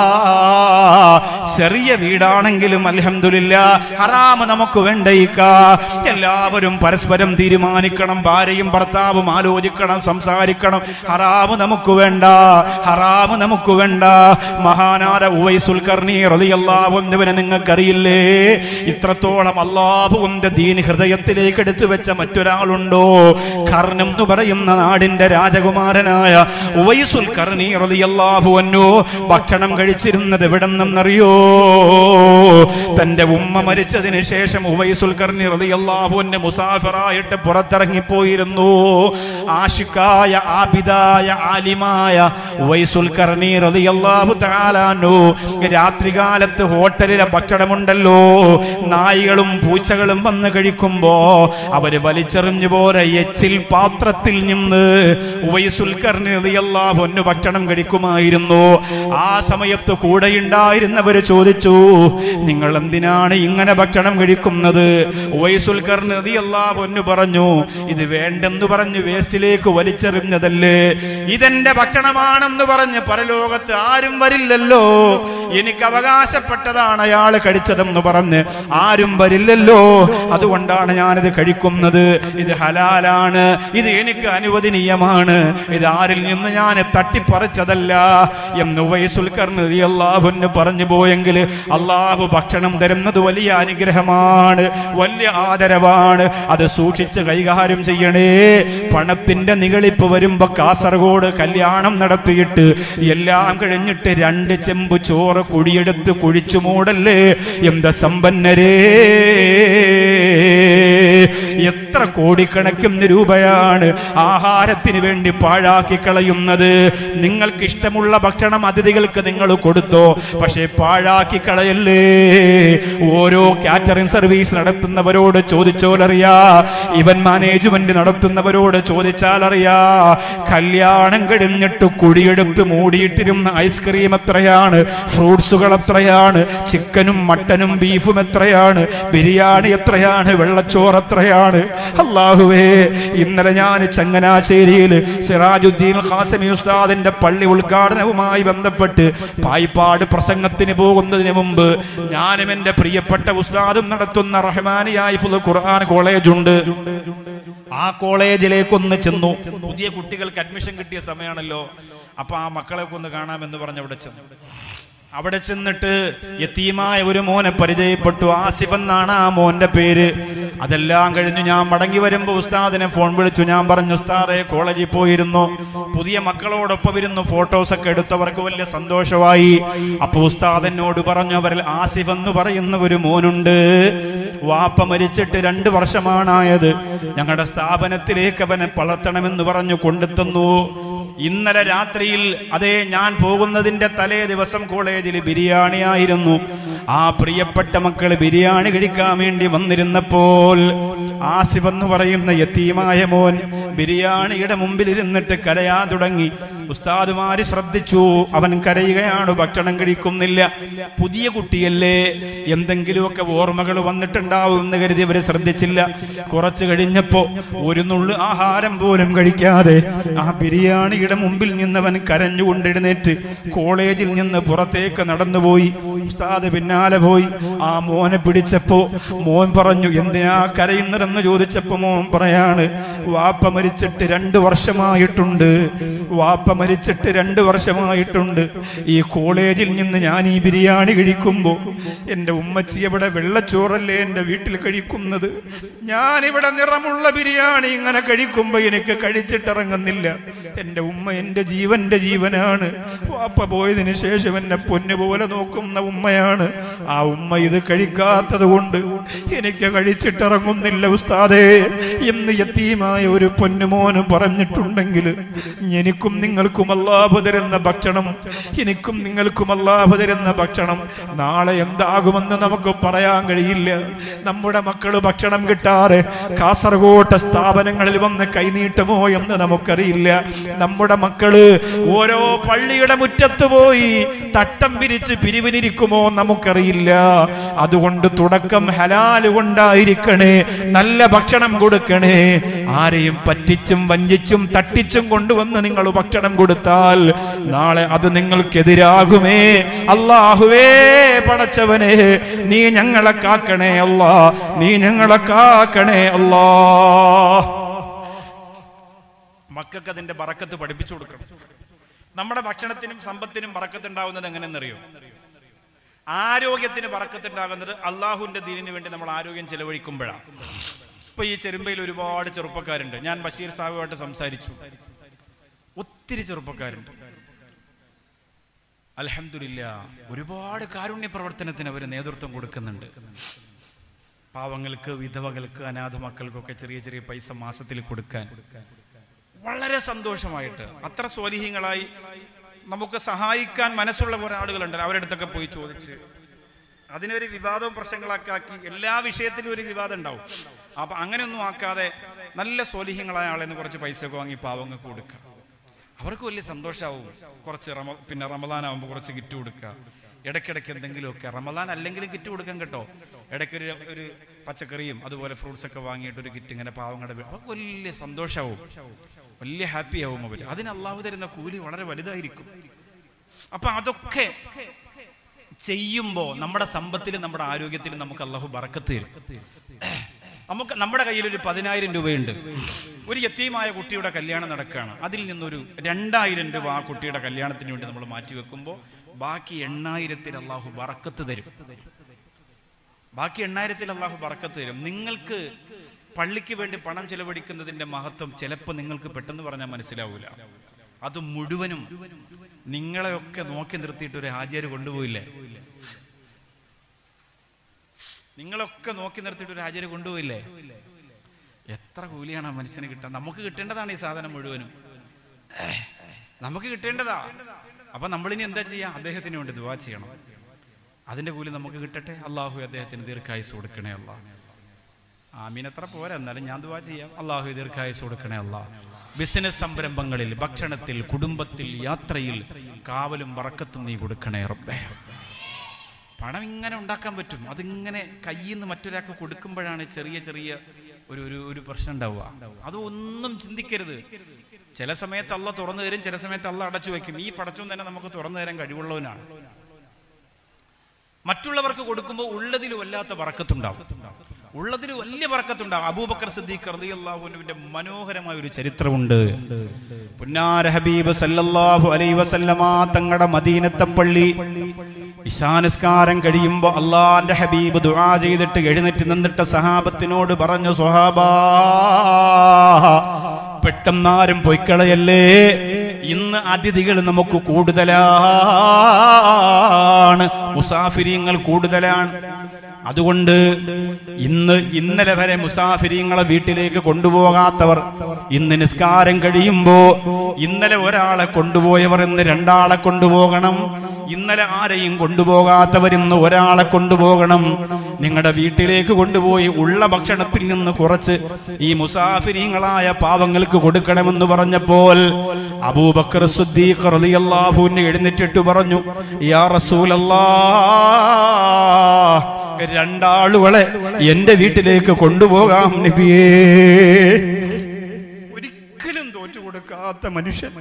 ചെറിയ വീടാണെങ്കിലും അൽഹംദുലില്ലാഹ്, ഹറാമ് നമുക്ക് വേണ്ടയിക്കാ. എല്ലാവരും പരസ്പരം തീരുമാനിക്കണം, ഭാര്യയും ഭർത്താവും ആലോചിക്കണം, സംസാരിക്കണം. ഹറാമ് നമുക്ക് വേണ്ട, ഹറാമ് നമുക്ക് വേണ്ട. മഹാനായ ഉവൈസുൽ ഖർനി റളിയല്ലാഹു അൻഹുവിനെ നിങ്ങൾക്കറിയില്ലേ? ഇത്രത്തോളം അല്ലാഹുവിന്റെ ദീൻ ഹൃദയത്തിലേക്ക് എടുത്തു വെച്ച മറ്റൊരാളുണ്ടോ? ഖർനം എന്ന് പറയുന്ന നാടിന്റെ രാജകുമാരനായ ഉവൈസുൽ ഖർനി റളിയല്ലാഹു അൻഹു ഭക്ഷണം കഴിച്ചിരുന്നത് എവിടെന്നറിയോ? തന്റെ ഉമ്മ മരിച്ചതിന് ശേഷം ഉവൈസുൽ ഖർനി റളിയല്ലാഹു അൻഹു മുസാഫിറായിട്ട് പുറത്തിറങ്ങിപ്പോയിരുന്നു. ആശിക്കായ ആബിദായ ആലിമായ ഉവൈസുൽ ഖർനി റളിയല്ലാഹു തആല അൻഹു രാത്രികാലത്ത് ഹോട്ടലിലെ ഭക്ഷണമുണ്ടല്ലോ, നായികളും പൂച്ചകളും വന്ന് കഴിക്കുമ്പോ അവര് വലിച്ചെറിഞ്ഞു പോലെ എച്ചിൽ പാത്രത്തിൽ നിന്ന് ഉവൈസുൽ ഖർനി റളിയല്ലാഹു അൻഹു ഭക്ഷണം കഴിക്കുമായിരുന്നു. ആ സമയത്ത് കൂടെയുണ്ടായിരുന്നവര് ചോദിച്ചു, നിങ്ങൾ എന്തിനാണ് ഇങ്ങനെ ഭക്ഷണം കഴിക്കുന്നത്? ഉവൈസുൽ ഖർനി റളിയല്ലാഹു അൻഹു പറഞ്ഞു, ഇത് വേണ്ടെന്ന് പറഞ്ഞു വേസ്റ്റിലേക്ക് വലിച്ചെറിഞ്ഞതല്ലേ, ഇതെന്റെ ഭക്ഷണമാണെന്ന് പറഞ്ഞ് പരലോകത്ത് ആരും വരില്ലല്ലോ, എനിക്ക് അവകാശപ്പെട്ടതാണ് അയാൾ കഴിച്ചതെന്ന് പറഞ്ഞ് ആരും വരില്ലല്ലോ, അതുകൊണ്ടാണ് ഞാനിത് കഴിക്കുന്നത്. ഇത് ഹലാലാണ്, ഇത് എനിക്ക് അനുവദനീയമാണ്, ഇത് ആരിൽ നിന്ന് ഞാൻ തട്ടിപ്പറിച്ചതല്ല എന്ന് ഉവൈസുൽ ഖർനി റളിയല്ലാഹു അൻഹു പറഞ്ഞു പോയെങ്കിൽ അള്ളാഹു ഭക്ഷണം തരുന്നത് വലിയ അനുഗ്രഹമാണ്, വലിയ ആദരവാണ്. അത് സൂക്ഷിച്ച് കൈകാര്യം ചെയ്യണേ. പണത്തിന്റെ നിഗളിപ്പ് വരുമ്പോ കാസർഗോഡ് കല്യാണം നടത്തിയിട്ട് എല്ലാം കഴിഞ്ഞിട്ട് രണ്ട് ചെമ്പ് ചോറ് കുഴിയെടുത്ത് കുഴിച്ചു മൂടല്ലേ എന്താ സമ്പന്നരേ, എത്ര കോടിക്കണക്കിന് രൂപയാണ് ആഹാരത്തിന് വേണ്ടി പാഴാക്കി കളയുന്നത്. നിങ്ങൾക്ക് ഇഷ്ടമുള്ള ഭക്ഷണം അതിഥികൾക്ക് നിങ്ങൾ കൊടുത്തോ, പക്ഷേ പാഴാക്കി കളയല്ലേ. ഓരോ കാറ്ററിംഗ് സർവീസ് നടത്തുന്നവരോട് ചോദിച്ചോലറിയാ, ഇവന്റ് മാനേജ്മെന്റ് നടത്തുന്നവരോട് ചോദിച്ചാൽ അറിയാ, കല്യാണം കഴിഞ്ഞിട്ട് കുഴിയെടുത്ത് മൂടിയിട്ടിരുന്ന ഐസ്ക്രീം എത്രയാണ്, ഫ്രൂട്ട്സുകൾ എത്രയാണ്, ചിക്കനും മട്ടനും ബീഫും എത്രയാണ്, ബിരിയാണി എത്രയാണ്, വെള്ളച്ചോറ് എത്രയാണ്. അല്ലാഹുവേ, ഇന്നലെ ഞാൻ ചങ്ങനാശ്ശേരിയിൽ സിറാജുദ്ദീൻ ഖാസിമി ഉസ്താദിന്റെ പള്ളി ഉദ്ഘാടനവുമായി ബന്ധപ്പെട്ട് പായിപ്പാട് പ്രസംഗത്തിന് പോകുന്നതിന് മുമ്പ് ഞാനും എന്റെ പ്രിയപ്പെട്ട ഉസ്താദും നടത്തുന്ന റഹ്മാനിയ ഹിഫ്ളുൽ ഖുർആൻ കോളേജ് ഉണ്ട്, ആ കോളേജിലേക്കൊന്ന് ചെന്നു. പുതിയ കുട്ടികൾക്ക് അഡ്മിഷൻ കിട്ടിയ സമയമാണല്ലോ, അപ്പൊ ആ മക്കളെ ഒന്ന് കാണാമെന്ന് പറഞ്ഞ് അവിടെ ചെന്നു. അവിടെ ചെന്നിട്ട് യതീമായ ഒരു മോനെ പരിചയപ്പെട്ടു. ആസിഫ് എന്നാണ് ആ മോന്റെ പേര്. അതെല്ലാം കഴിഞ്ഞു ഞാൻ മടങ്ങി വരുമ്പോ ഉസ്താദിനെ ഫോൺ വിളിച്ചു. ഞാൻ പറഞ്ഞു, ഉസ്താദെ കോളേജിൽ പോയിരുന്നു, പുതിയ മക്കളോടൊപ്പം ഇരുന്നു ഫോട്ടോസൊക്കെ എടുത്തവർക്ക് വലിയ സന്തോഷമായി. അപ്പൊ ഉസ്താദ് എന്നോട് പറഞ്ഞു, അവരിൽ ആസിഫ് എന്ന് പറയുന്ന ഒരു മോനുണ്ട്, വാപ്പ മരിച്ചിട്ട് രണ്ട് വർഷമാണായത്, ഞങ്ങളുടെ സ്ഥാപനത്തിലേക്ക് അവനെ വളർത്തണമെന്ന് പറഞ്ഞു കൊണ്ടുതന്നു. ഇന്നലെ രാത്രിയിൽ അതേ ഞാൻ പോകുന്നതിന്റെ തലേ ദിവസം കോളേജിൽ ബിരിയാണി ആയിരുന്നു. ആ പ്രിയപ്പെട്ട മക്കൾ ബിരിയാണി കഴിക്കാൻ വേണ്ടി വന്നിരുന്നപ്പോൾ ആസിഫ് എന്ന് പറയുന്ന യതീമായ മോൻ ബിരിയാണിയുടെ മുമ്പിൽ ഇരുന്നിട്ട് കരയാൻ തുടങ്ങി. ഉസ്താദുമാര് ശ്രദ്ധിച്ചു, അവൻ കരയുകയാണ്, ഭക്ഷണം കഴിക്കുന്നില്ല. പുതിയ കുട്ടിയല്ലേ, എന്തെങ്കിലുമൊക്കെ ഓർമ്മകൾ വന്നിട്ടുണ്ടാവും എന്ന് കരുതി അവര് ശ്രദ്ധിച്ചില്ല. കുറച്ച് കഴിഞ്ഞപ്പോ ഒരു നുള്ളു ആഹാരം പോലും കഴിക്കാതെ ആ ബിരിയാണിയുടെ മുമ്പിൽ നിന്നവൻ കരഞ്ഞുകൊണ്ടെഴുന്നേറ്റ് കോളേജിൽ നിന്ന് പുറത്തേക്ക് നടന്നുപോയി. ഉസ്താദ് പിന്നാലെ പോയി. ആ മോനെ പിടിച്ചപ്പോ മോൻ പറഞ്ഞു, എന്തിനാ കരയുന്നതെന്ന് ചോദിച്ചപ്പോ മോൻ പറയാണ്, വാപ്പ മരിച്ചിട്ട് രണ്ടു വർഷമായിട്ടുണ്ട് വാപ്പ മരിച്ചിട്ട് രണ്ടു വർഷമായിട്ടുണ്ട് ഈ കോളേജിൽ നിന്ന് ഞാൻ ഈ ബിരിയാണി കഴിക്കുമ്പോ എന്റെ ഉമ്മച്ചി ഇവിടെ വെള്ളച്ചോറല്ലേ എന്റെ വീട്ടിൽ കഴിക്കുന്നത്, ഞാനിവിടെ നിറമുള്ള ബിരിയാണി ഇങ്ങനെ കഴിക്കുമ്പോ എനിക്ക് കഴിച്ചിട്ടിറങ്ങുന്നില്ല. എന്റെ ഉമ്മ എന്റെ ജീവന്റെ ജീവനാണ്. വാപ്പ പോയതിനു ശേഷം എന്നെ പൊന്നുപോലെ നോക്കുന്ന ഉമ്മയാണ്. ആ ഉമ്മ ഇത് കഴിക്കാത്തത് കൊണ്ട് എനിക്ക് കഴിച്ചിട്ടിറങ്ങുന്നില്ല ഉസ്താദേ എന്ന് യതീമായ ഒരു പൊന്നുമോന് പറഞ്ഞിട്ടുണ്ടെങ്കിൽ, എനിക്കും നിങ്ങൾക്കും അല്ലാഹു തരുന്ന ഭക്ഷണം എനിക്കും നിങ്ങൾക്കും അല്ലാഹു തരുന്ന ഭക്ഷണം നാളെ എന്താകുമെന്ന് നമുക്ക് പറയാൻ കഴിയില്ല. നമ്മുടെ മക്കള് ഭക്ഷണം കിട്ടാതെ കാസർഗോട്ടെ സ്ഥാപനങ്ങളിൽ വന്ന് കൈനീട്ടുമോ എന്ന് നമുക്കറിയില്ല. നമ്മുടെ മക്കള് ഓരോ പള്ളിയുടെ മുറ്റത്ത് പോയി തട്ടം പിരിച്ച് പിരിവിനിരിക്കുമോ നമുക്കറിയില്ല. അതുകൊണ്ട് തുടക്കം ഹലാല് കൊണ്ടായിരിക്കണേ, നല്ല ഭക്ഷണം കൊടുക്കണേ. ആരെയും പറ്റിച്ചും വഞ്ചിച്ചും തട്ടിച്ചും കൊണ്ടുവന്ന് നിങ്ങൾ ഭക്ഷണം കൊടുത്താൽ നാളെ അത് നിങ്ങൾക്കെതിരാകുമേ. അല്ലാഹുവേ പടച്ചവനെ, നീ ഞങ്ങളെ കാക്കണേ അല്ലാ, നീ ഞങ്ങളെ കാക്കണേ അല്ലാ. മക്കൾക്ക് അതിന്റെ ബറക്കത്ത് പഠിപ്പിച്ചു കൊടുക്കണം. നമ്മുടെ ഭക്ഷണത്തിനും സമ്പത്തിനും ബറക്കത്ത് ഉണ്ടാവുന്നത് എങ്ങനെയെന്നറിയോ? ആരോഗ്യത്തിന് ബറക്കത്തുണ്ടാകുന്നത് അള്ളാഹുവിന്റെ ദീനിന് വേണ്ടി നമ്മൾ ആരോഗ്യം ചെലവഴിക്കുമ്പോഴാണ്. ഇപ്പൊ ഈ ചെരുമ്പയിൽ ഒരുപാട് ചെറുപ്പക്കാരുണ്ട്. ഞാൻ ബഷീർ സാഹിബുമായിട്ട് സംസാരിച്ചു. ഒത്തിരി ചെറുപ്പക്കാരുണ്ട്. അൽഹംദുലില്ലാഹ്, ഒരുപാട് കാരുണ്യ പ്രവർത്തനത്തിന് അവർ നേതൃത്വം കൊടുക്കുന്നുണ്ട്. പാവങ്ങൾക്ക്, വിധവകൾക്ക്, അനാഥ മക്കൾക്കൊക്കെ ചെറിയ ചെറിയ പൈസ മാസത്തിൽ കൊടുക്കാൻ വളരെ സന്തോഷമായിട്ട് അത്ര സ്വാലിഹീങ്ങളായി നമുക്ക് സഹായിക്കാൻ മനസ്സുള്ള കുറെ ആളുകളുണ്ട്. അവരുടെ അടുത്തൊക്കെ പോയി ചോദിച്ച് അതിനൊരു വിവാദവും പ്രശ്നങ്ങളൊക്കെ ആക്കി എല്ലാ വിഷയത്തിലും ഒരു വിവാദം ഉണ്ടാവും. അപ്പൊ അങ്ങനെയൊന്നും ആക്കാതെ നല്ല സ്വാലിഹീങ്ങളായ ആളെന്ന് കുറച്ച് പൈസയൊക്കെ വാങ്ങി പാവങ്ങൾക്ക് കൊടുക്കുക. അവർക്ക് വലിയ സന്തോഷമാവും. കുറച്ച് റമ പിന്നെ റമദാനാവുമ്പോൾ കുറച്ച് കിറ്റ് കൊടുക്കുക. ഇടയ്ക്കിടയ്ക്ക് എന്തെങ്കിലുമൊക്കെ, റമദാൻ അല്ലെങ്കിലും കിറ്റ് കൊടുക്കാൻ കേട്ടോ. ഇടയ്ക്കൊരു ഒരു പച്ചക്കറിയും അതുപോലെ ഫ്രൂട്ട്സ് ഒക്കെ വാങ്ങിയിട്ട് ഒരു കിറ്റ് ഇങ്ങനെ പാവങ്ങളുടെ അവർക്ക് വലിയ സന്തോഷമാവും, വലിയ ഹാപ്പി ആവും അവർ. അതിന് അള്ളാഹു തരുന്ന കൂലി വളരെ വലുതായിരിക്കും. അപ്പൊ അതൊക്കെ ചെയ്യുമ്പോൾ നമ്മുടെ സമ്പത്തിലും നമ്മുടെ ആരോഗ്യത്തിലും നമുക്ക് അള്ളാഹു ബറക്കത്ത് തരും. നമുക്ക് നമ്മുടെ കയ്യിൽ ഒരു പതിനായിരം രൂപയുണ്ട്. ഒരു യതീമായ കുട്ടിയുടെ കല്യാണം നടക്കുകയാണ്. അതിൽ നിന്നൊരു രണ്ടായിരം രൂപ ആ കുട്ടിയുടെ കല്യാണത്തിന് വേണ്ടി നമ്മൾ മാറ്റി വെക്കുമ്പോൾ ബാക്കി എണ്ണായിരത്തിൽ അള്ളാഹു ബറക്കത്ത് തരും. ബാക്കി എണ്ണായിരത്തിൽ അള്ളാഹു ബറക്കത്ത് തരും. നിങ്ങൾക്ക് പള്ളിക്ക് വേണ്ടി പണം ചെലവഴിക്കുന്നതിന്റെ മഹത്വം ചിലപ്പോൾ നിങ്ങൾക്ക് പെട്ടെന്ന് പറഞ്ഞാൽ മനസ്സിലാവൂല. അത് മുഴുവനും നിങ്ങളെയൊക്കെ നോക്കി നിർത്തിയിട്ട് ഒരു ഹാജിയാർ കൊണ്ടുപോയില്ലേ? നിങ്ങളൊക്കെ നോക്കി നിർത്തിയിട്ട് ഒരു ഹാജിയാർ കൊണ്ടുപോയില്ലേ? എത്ര കൂലിയാണ് ആ മനുഷ്യന് കിട്ടാൻ? നമുക്ക് കിട്ടേണ്ടതാണ് ഈ സാധനം മുഴുവനും, നമുക്ക് കിട്ടേണ്ടതാ. അപ്പൊ നമ്മളിനി എന്താ ചെയ്യാം? അദ്ദേഹത്തിന് വേണ്ടി ദുആ ചെയ്യണം. അതിന്റെ കൂലി നമുക്ക് കിട്ടട്ടെ. അള്ളാഹു അദ്ദേഹത്തിന് ദീർഘായുസ് കൊടുക്കണേ അല്ലാ. ആമീൻ അത്ര പോരാ, എന്നാലും ഞാൻ ദുആ ചെയ്യാം. അള്ളാഹു ദീർഘായുസ് കൊടുക്കണേ അല്ലാ. ബിസിനസ് സംരംഭങ്ങളിൽ, ഭക്ഷണത്തിൽ, കുടുംബത്തിൽ, യാത്രയിൽ കാവലും ബറക്കത്തും നീ കൊടുക്കണേ റബ്ബേ. പണം ഇങ്ങനെ ഉണ്ടാക്കാൻ പറ്റും. അതിങ്ങനെ കയ്യിൽ നിന്ന് മറ്റൊരാൾക്ക് കൊടുക്കുമ്പോഴാണ് ചെറിയ ചെറിയ ഒരു ഒരു ഒരു പ്രശ്നം ഉണ്ടാവുക. അതൊന്നും ചിന്തിക്കരുത്. ചില സമയത്ത് അള്ളാഹ് തുറന്നു തരും, ചില സമയത്ത് അള്ളാഹ് അടച്ചു വയ്ക്കും. ഈ പടച്ചോൻ തന്നെ നമുക്ക് തുറന്നു തരാൻ കഴിവുള്ളവനാണ്. മറ്റുള്ളവർക്ക് കൊടുക്കുമ്പോൾ ഉള്ളതിൽ വല്ലാത്ത ബറക്കത്തുണ്ടാവും, ഉള്ളതിൽ വലിയ ബറക്കത്തുണ്ടാവും. അബൂബക്കർ സിദ്ദീഖ് റളിയല്ലാഹു അൻഹുവിന്റെ മനോഹരമായ ഒരു ചരിത്രമുണ്ട്. പുന്നാര ഹബീബ് സല്ലല്ലാഹു അലൈഹി വസല്ലമ തങ്ങളുടെ മദീനത്തെ പള്ളി ഇശാനിസ്കാരം കഴിയുമ്പോ അള്ളാന്റെ ഹബീബ് ദുആ ചെയ്തിട്ട് എഴുന്നേറ്റ് നിന്നിട്ട് സഹാബത്തിനോട് പറഞ്ഞു, സ്വഹാബാ പെട്ടെന്നാരും പൊയ്ക്കളയല്ലേ, ഇന്ന് അതിഥികൾ നമുക്ക് കൂടുതലാണ്, മുസാഫിരീങ്ങൾ കൂടുതലാണ്. അതുകൊണ്ട് ഇന്ന് ഇന്നലെ വരെ മുസാഫിരീങ്ങളെ വീട്ടിലേക്ക് കൊണ്ടുപോകാത്തവർ ഇന്ന് നിസ്കാരം കഴിയുമ്പോ ഇന്നലെ ഒരാളെ കൊണ്ടുപോയവർ ഇന്ന് രണ്ടാളെ കൊണ്ടുപോകണം. ഇന്നലെ ആരെയും കൊണ്ടുപോകാത്തവർ ഇന്ന് ഒരാളെ കൊണ്ടുപോകണം. നിങ്ങളുടെ വീട്ടിലേക്ക് കൊണ്ടുപോയി ഉള്ള ഭക്ഷണത്തിൽ നിന്ന് കുറച്ച് ഈ മുസാഫിരീങ്ങളായ പാവങ്ങൾക്ക് കൊടുക്കണമെന്ന് പറഞ്ഞപ്പോൾ അബൂബക്കർ സിദ്ദീഖ് റളിയല്ലാഹു അൻഹു എഴുന്നേറ്റിട്ട് പറഞ്ഞു, യാ റസൂലല്ലാഹ്, രണ്ടാളുകളെ എന്റെ വീട്ടിലേക്ക് കൊണ്ടുപോകാം നബിയേ. ഒരിക്കലും തോറ്റു കൊടുക്കാത്ത മനുഷ്യൻ,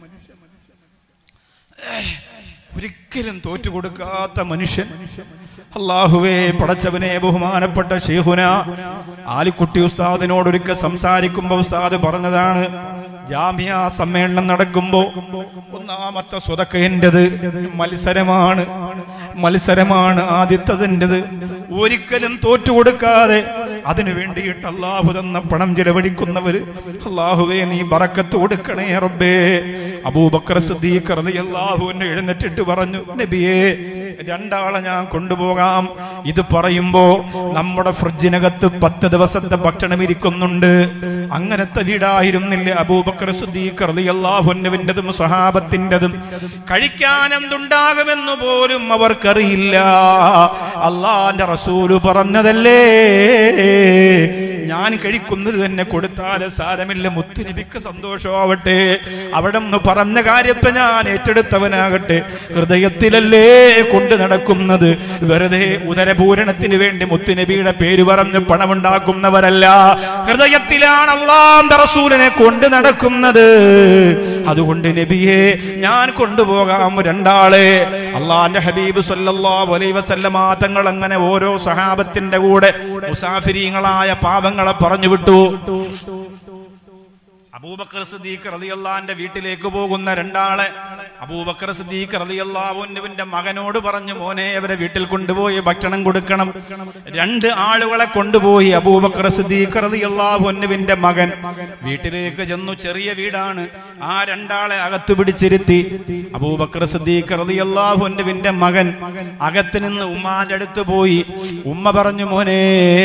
ഒരിക്കലും തോറ്റു കൊടുക്കാത്ത മനുഷ്യൻ. അല്ലാഹുവേ, പടച്ചവനെ, ബഹുമാനപ്പെട്ട ശൈഖുന ആലിക്കുട്ടി ഉസ്താദിനോട് ഒരിക്കൽ സംസാരിക്കുമ്പോൾ ഉസ്താദ് പറഞ്ഞതാണ്, ജാമിയ സമ്മേളനം നടക്കുമ്പോ ഒന്നാമത്തെ സ്വതക്ക എന്റേത്, മത്സരമാണ് മത്സരമാണ് ആദ്യത്തതിൻ്റെത്. ഒരിക്കലും തോറ്റുകൊടുക്കാതെ അതിനു വേണ്ടിയിട്ട് അല്ലാഹു തന്ന പണം ചെലവഴിക്കുന്നവര്, അല്ലാഹുവേ നീ ബറക്കത്ത് കൊടുക്കണേ റബ്ബേ. അബൂബക്കർ സിദ്ദീഖ് റളിയല്ലാഹു അൻഹു എഴുന്നേറ്റിട്ട് പറഞ്ഞു, നബിയേ, രണ്ടാളെ ഞാൻ കൊണ്ടുപോകാം. ഇത് പറയുമ്പോ നമ്മുടെ ഫ്രിഡ്ജിനകത്ത് പത്ത് ദിവസത്തെ ഭക്ഷണം ഇരിക്കുന്നുണ്ട്. അങ്ങനത്തെ വീടായിരുന്നില്ല അബൂബക്കർ സിദ്ദീഖ് റളിയല്ലാഹു അൻഹുവിൻ്റെതും സ്വഹാബത്തിൻ്റെതും. കഴിക്കാൻ എന്തുണ്ടാകുമെന്ന് പോലും അവർക്കറിയില്ല. അല്ലാഹുവിന്റെ റസൂല് പറഞ്ഞതല്ലേ, ഞാൻ കഴിക്കുന്നത് തന്നെ കൊടുത്താൽ സാരമില്ല, മുത്തുനബിക്ക് സന്തോഷമാവട്ടെ. അവിടെ നിന്ന് പറഞ്ഞ കാര്യത്തെ ഞാൻ ഏറ്റെടുത്തവനാകട്ടെ. ഹൃദയത്തിലല്ലേ കൊണ്ട് നടക്കുന്നത്, വെറുതെ ഉദരപൂരണത്തിന് വേണ്ടി മുത്തുനബിയുടെ പേര് പറഞ്ഞ് പണമുണ്ടാക്കുന്നവരല്ല. ഹൃദയത്തിലാണ് അല്ലാഹുവിന്റെ റസൂലിനെ കൊണ്ട് നടക്കുന്നത്. അതുകൊണ്ട് നബിയെ, ഞാൻ കൊണ്ടുപോകാം രണ്ടാളെ. അല്ലാഹുവിന്റെ ഹബീബ് സല്ലല്ലാഹു അലൈഹി വസല്ലമ തങ്ങൾ അങ്ങനെ ഓരോ സഹാബത്തിന്റെ കൂടെ മുസാഫിരീങ്ങളായ പാവങ്ങളെ പറഞ്ഞു വിട്ടു. അബൂബക്കർ സിദ്ദീഖ് റളിയല്ലാഹു അൻഹുവിന്റെ വീട്ടിലേക്ക് പോകുന്ന രണ്ടാളെ അബൂബക്കർ സിദ്ദീഖ് റളിയല്ലാഹു അൻഹുവിന്റെ മകനോട് പറഞ്ഞു, മോനെ, അവരെ വീട്ടിൽ കൊണ്ടുപോയി ഭക്ഷണം കൊടുക്കണം. രണ്ട് ആളുകളെ കൊണ്ടുപോയി. അബൂബക്കർ സിദ്ദീഖ് റളിയല്ലാഹു അൻഹുവിന്റെ മകൻ വീട്ടിലേക്ക് ചെന്നു. ചെറിയ വീടാണ്. ആ രണ്ടാളെ അകത്തു പിടിച്ചിരുത്തി. അബൂബക്കർ സിദ്ദീഖ് റളിയല്ലാഹു അൻഹുവിന്റെ മകൻ അകത്ത് നിന്ന് ഉമ്മാന്റെ അടുത്ത് പോയി. ഉമ്മ പറഞ്ഞു, മോനെ,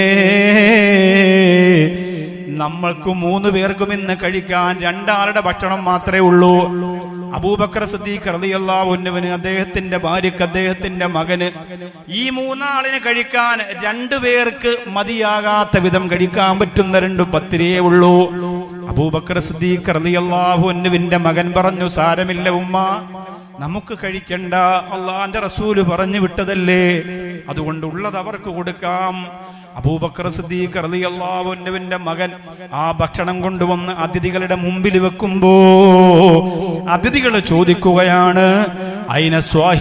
നമ്മൾക്ക് മൂന്ന് പേർക്കും ഇന്ന് കഴിക്കാൻ രണ്ടാളുടെ ഭക്ഷണം മാത്രമേ ഉള്ളൂ. അബൂബക്കർ സിദ്ദീഖ് റളിയല്ലാഹു അൻഹുവിന്, അദ്ദേഹത്തിന്റെ ഭാര്യക്ക്, അദ്ദേഹത്തിന്റെ മകന്, ഈ മൂന്നാളിന് കഴിക്കാൻ രണ്ടു പേർക്ക് മതിയാകാത്ത വിധം കഴിക്കാൻ പറ്റുന്ന രണ്ട് പത്തിരിയേ ഉള്ളൂ. അബൂബക്കർ സിദ്ദീഖ് റളിയല്ലാഹു അൻഹുവിന്റെ മകൻ പറഞ്ഞു, സാരമില്ല ഉമ്മ, നമുക്ക് കഴിക്കണ്ട, അല്ലാഹുവിന്റെ റസൂല് പറഞ്ഞു വിട്ടതല്ലേ, അതുകൊണ്ട് ഉള്ളത് അവർക്ക് കൊടുക്കാം. അബൂബക്കർ സിദ്ദീഖ് റളിയല്ലാഹു അൻഹുവിന്റെ മകൻ ആ ഭക്ഷണം കൊണ്ടുവന്ന് അതിഥികളുടെ മുമ്പിൽ വെക്കുമ്പോ അതിഥികൾ ചോദിക്കുകയാണ്, അയിന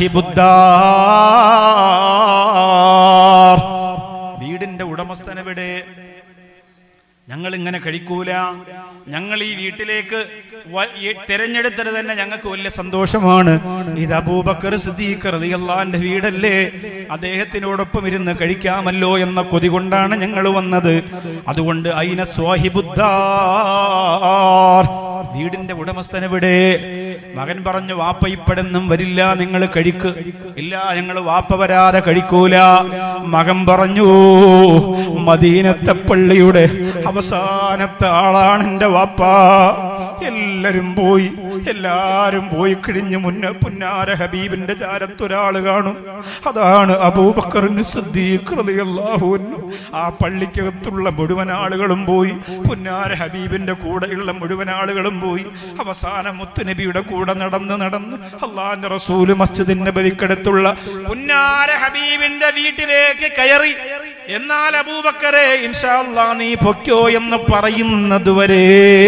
സ്വാഹിബുദ്ദാർ, വീടിന്റെ ഉടമസ്ഥനെവിടെ? ഞങ്ങൾ ഇങ്ങനെ കഴിക്കൂല, ഞങ്ങൾ ഈ വീട്ടിലേക്ക് തെരഞ്ഞെടുത്തത് തന്നെ ഞങ്ങൾക്ക് വലിയ സന്തോഷമാണ്. ഇത് അബൂബക്കർ സിദ്ദീഖ് റളിയല്ലാഹു അൻഹു വീടല്ലേ, അദ്ദേഹത്തിനോടൊപ്പം ഇരുന്ന് കഴിക്കാമല്ലോ എന്ന കൊതി കൊണ്ടാണ് ഞങ്ങൾ വന്നത്. അതുകൊണ്ട് അയിന സ്വാഹിബുദ്ദാർ, വീടിന്റെ ഉടമസ്ഥനെവിടെ? മകൻ പറഞ്ഞു, വാപ്പ ഇപ്പഴൊന്നും വരില്ല, നിങ്ങൾ കഴിക്ക്. ഇല്ല, ഞങ്ങൾ വാപ്പ വരാതെ കഴിക്കൂല. മകൻ പറഞ്ഞു, മദീനത്തെ പള്ളിയുടെ അവസാനത്തെ ആളാണ് എന്റെ വാപ്പ. എല്ലാരും പോയി, എല്ലാരും പോയി കഴിഞ്ഞ് മുന്നേ പുന്നാര ഹബീബിന്റെ ചാരത്തൊരാള് കാണും. അതാണ് അബൂബക്കർ സിദ്ദീഖ് റളിയല്ലാഹു അൻഹു. ആ പള്ളിക്കകത്തുള്ള മുഴുവൻ ആളുകളും പോയി, പുന്നാര ഹബീബിന്റെ കൂടെയുള്ള മുഴുവൻ ആളുകളും പോയി. അവസാനം മുത്തുനബിയുടെ കൂടെ നടന്ന് നടന്ന് അല്ലാഹുവിന്റെ റസൂല് മസ്ജിദ് നബവിക്കടുത്തുള്ള പുന്നാര ഹബീബിന്റെ വീട്ടിലേക്ക് കയറി. എന്നാൽ അബൂബക്കറെ, ഇൻഷാ അല്ലാഹ് നീ പൊക്കോ എന്ന് പറയുന്നത് വരെ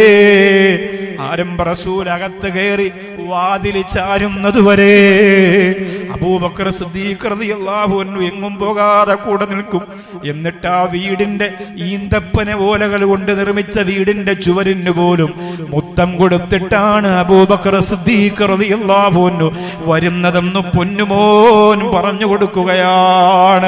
ആരംഭ റസൂൽ അകത്ത് കയറി വാതിൽ ചാരുന്നത് വരെ അബൂബക്കർ സിദ്ദീഖ് റളിയല്ലാഹു അൻഹു എങ്ങും പോകാതെ കൂടെ നിൽക്കും. എന്നിട്ട് ആ വീടിന്റെ ഈന്തപ്പന ഓലകൾ കൊണ്ട് നിർമ്മിച്ച വീടിന്റെ ചുവരിന് പോലും മുത്തം കൊടുത്തിട്ടാണ് അബൂബക്കർ സിദ്ദീഖ് റളിയല്ലാഹു അൻഹു വരുന്നതെന്ന് പൊന്നുമോൻ പറഞ്ഞു കൊടുക്കുകയാണ്.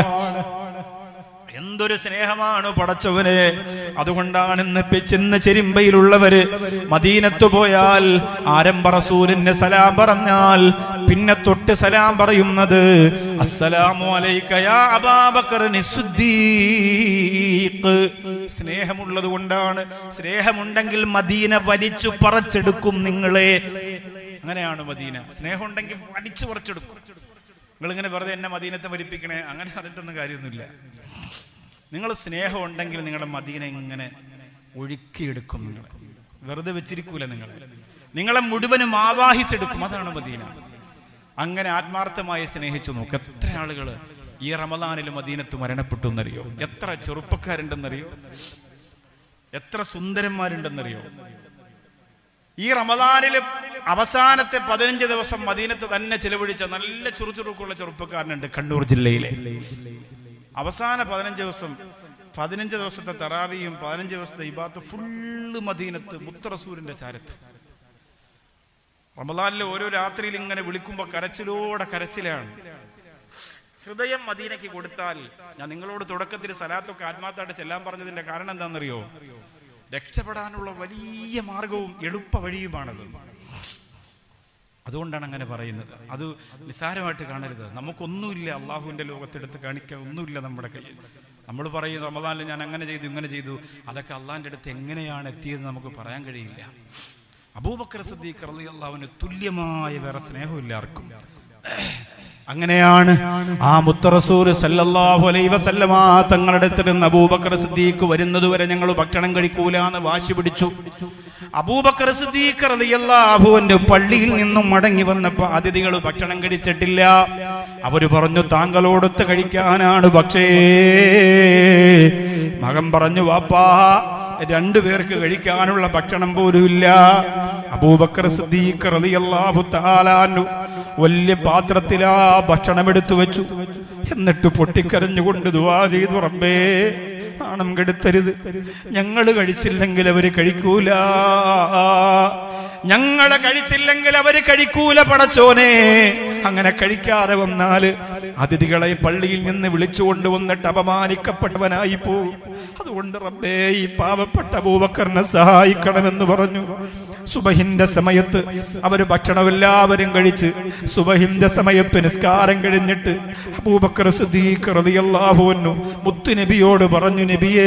എന്തൊരു സ്നേഹമാണ് പടച്ചവനെ. അതുകൊണ്ടാണ് ഇന്ന് ചെന്ന് ചെരിമ്പയിലുള്ളവര് മദീനത്ത് പോയാൽ ആരംഭ റസൂലിന് സലാം പറഞ്ഞാൽ പിന്നെ തൊട്ട് സലാം പറയുന്നത് അസ്സലാമു അലൈക യാ അബൂബക്കറിൻ സിദ്ദീഖ്. സ്നേഹമുള്ളത് കൊണ്ടാണ്. സ്നേഹമുണ്ടെങ്കിൽ മദീന വലിച്ചു പറിച്ചെടുക്കും നിങ്ങളെ. അങ്ങനെയാണ് മദീന. സ്നേഹം ഉണ്ടെങ്കിൽ വലിച്ചു പറിച്ചെടുക്കും. നിങ്ങളിങ്ങനെ വെറുതെ എന്നെ മദീനത്തെ മരിപ്പിക്കണേ അങ്ങനെ പറഞ്ഞിട്ടൊന്നും കാര്യമൊന്നുമില്ല. നിങ്ങൾ സ്നേഹം ഉണ്ടെങ്കിൽ നിങ്ങളുടെ മദീന ഇങ്ങനെ ഒഴുക്കിയെടുക്കും. നിങ്ങൾ വെറുതെ വെച്ചിരിക്കൂല നിങ്ങളെ, നിങ്ങളെ മുഴുവനും ആവാഹിച്ചെടുക്കും. അതാണ് മദീന. അങ്ങനെ ആത്മാർത്ഥമായി സ്നേഹിച്ചു നോക്ക്. എത്ര ആളുകൾ ഈ റമദാനിൽ മദീനത്ത് മരണപ്പെട്ടു എന്നറിയോ? എത്ര ചെറുപ്പക്കാരുണ്ടെന്നറിയോ? എത്ര സുന്ദരന്മാരുണ്ടെന്നറിയോ? ഈ റമദാനിൽ അവസാനത്തെ പതിനഞ്ച് ദിവസം മദീനത്ത് തന്നെ ചെലവഴിച്ച നല്ല ചുറുചുറുക്കുള്ള ചെറുപ്പക്കാരനുണ്ട് കണ്ണൂർ ജില്ലയിലെ. അവസാന പതിനഞ്ച് ദിവസം പതിനഞ്ച് ദിവസത്തെ തറാവിയും പതിനഞ്ച് ദിവസത്തെ ഇബാത്ത് ഫുള്ള് മദീനത്ത് മുത്തറസൂലിന്റെ ചാരത്ത്. റമദാനിലെ ഓരോ രാത്രിയിൽ ഇങ്ങനെ വിളിക്കുമ്പോൾ കരച്ചിലോടെ കരച്ചിലാണ്. ഹൃദയം മദീനയ്ക്ക് കൊടുത്താൽ, ഞാൻ നിങ്ങളോട് തുടക്കത്തിൽ സലാത്തൊക്കെ ആത്മാർത്ഥമായിട്ട് ചെല്ലാൻ പറഞ്ഞതിന്റെ കാരണം എന്താണെന്നറിയോ? രക്ഷപ്പെടാനുള്ള വലിയ മാർഗവും എളുപ്പ വഴിയുമാണത്. അതുകൊണ്ടാണ് അങ്ങനെ പറയുന്നത്. അത് നിസ്സാരമായിട്ട് കാണരുത്. നമുക്കൊന്നുമില്ല അള്ളാഹുവിന്റെ ലോകത്തെടുത്ത് കാണിക്കാൻ ഒന്നുമില്ല നമ്മുടെ കയ്യിൽ. നമ്മൾ പറയും റമദാനിൽ ഞാൻ അങ്ങനെ ചെയ്തു ഇങ്ങനെ ചെയ്തു, അതൊക്കെ അള്ളാഹിന്റെ അടുത്ത് എങ്ങനെയാണ് എത്തിയത് നമുക്ക് പറയാൻ കഴിയില്ല. അബൂബക്കർ സിദ്ദീഖ് റളിയല്ലാഹുവിന് തുല്യമായ വേറെ സ്നേഹമില്ല ആർക്കും. അങ്ങനെയാണ് ആ മുത്തറസൂൽ സല്ലല്ലാഹു അലൈഹി വസല്ലമ തങ്ങളുടെ അടുത്ത് നിന്ന് അബൂബക്കർ സിദ്ദീഖ് വരുന്നത് വരെ ഞങ്ങൾ ഭക്ഷണം കഴിക്കൂല എന്ന് വാശി പിടിച്ചു. അബൂബക്കർ സിദ്ദീഖ് റളിയല്ലാഹു അൻഹു പള്ളിയിൽ നിന്നും മടങ്ങി വന്നപ്പോൾ അതിഥികൾ ഭക്ഷണം കഴിച്ചിട്ടില്ല. അവര് പറഞ്ഞു താങ്കളോടൊത്ത് കഴിക്കാനാണ്. പക്ഷേ മകൻ പറഞ്ഞു വാപ്പാ രണ്ടു പേർക്ക് കഴിക്കാനുള്ള ഭക്ഷണം പോലും ഇല്ല. അബൂബക്കർ സിദ്ദീഖ് റളിയല്ലാഹു തആല അൻഹു വലിയ പാത്രത്തിലാ ഭക്ഷണം എടുത്തു വെച്ചു. എന്നിട്ട് പൊട്ടിക്കരഞ്ഞുകൊണ്ട് ദുആ ചെയ്തു, റബ്ബേ നാണം കെടുത്തരുത്, ഞങ്ങൾ കഴിച്ചില്ലെങ്കിൽ അവര് കഴിക്കൂല, ഞങ്ങളെ കഴിച്ചില്ലെങ്കിൽ അവര് കഴിക്കൂല പടച്ചോനെ. അങ്ങനെ കഴിക്കാതെ വന്നാല് അതിഥികളെ പള്ളിയിൽ നിന്ന് വിളിച്ചുകൊണ്ട് വന്നിട്ട് അപമാനിക്കപ്പെട്ടവനായി പോകും. അതുകൊണ്ട് റബ്ബേ ഈ പാവപ്പെട്ട അബൂബക്കറിനെ സഹായിക്കണമെന്ന് പറഞ്ഞു. സുബഹിന്റെ സമയത്ത് അവര് ഭക്ഷണം എല്ലാവരും കഴിച്ച് സുബഹിന്റെ സമയത്ത് നിസ്കാരം കഴിഞ്ഞിട്ട് അബൂബക്കർ സിദ്ദീഖ് റളിയല്ലാഹു അൻഹു മുത്തുനബിയോട് പറഞ്ഞു, നബിയേ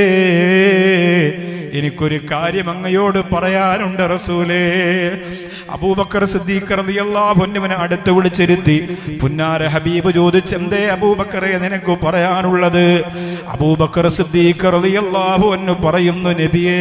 എനിക്കൊരു കാര്യം അങ്ങയോട് പറയാനുണ്ട് റസൂലേ. അബൂബക്കർ സിദ്ദീഖ് റളിയല്ലാഹു അൻഹുവിനെ അടുത്ത് വിളിച്ചിരുത്തി പുന്നാര ഹബീബ് ചോദിച്ചു, എന്തേ അബൂബക്കറെ നിനക്ക് പറയാനുള്ളത്? അബൂബക്കർ സിദ്ദീഖ് റളിയല്ലാഹു അൻഹു പറയുന്നു, നബിയേ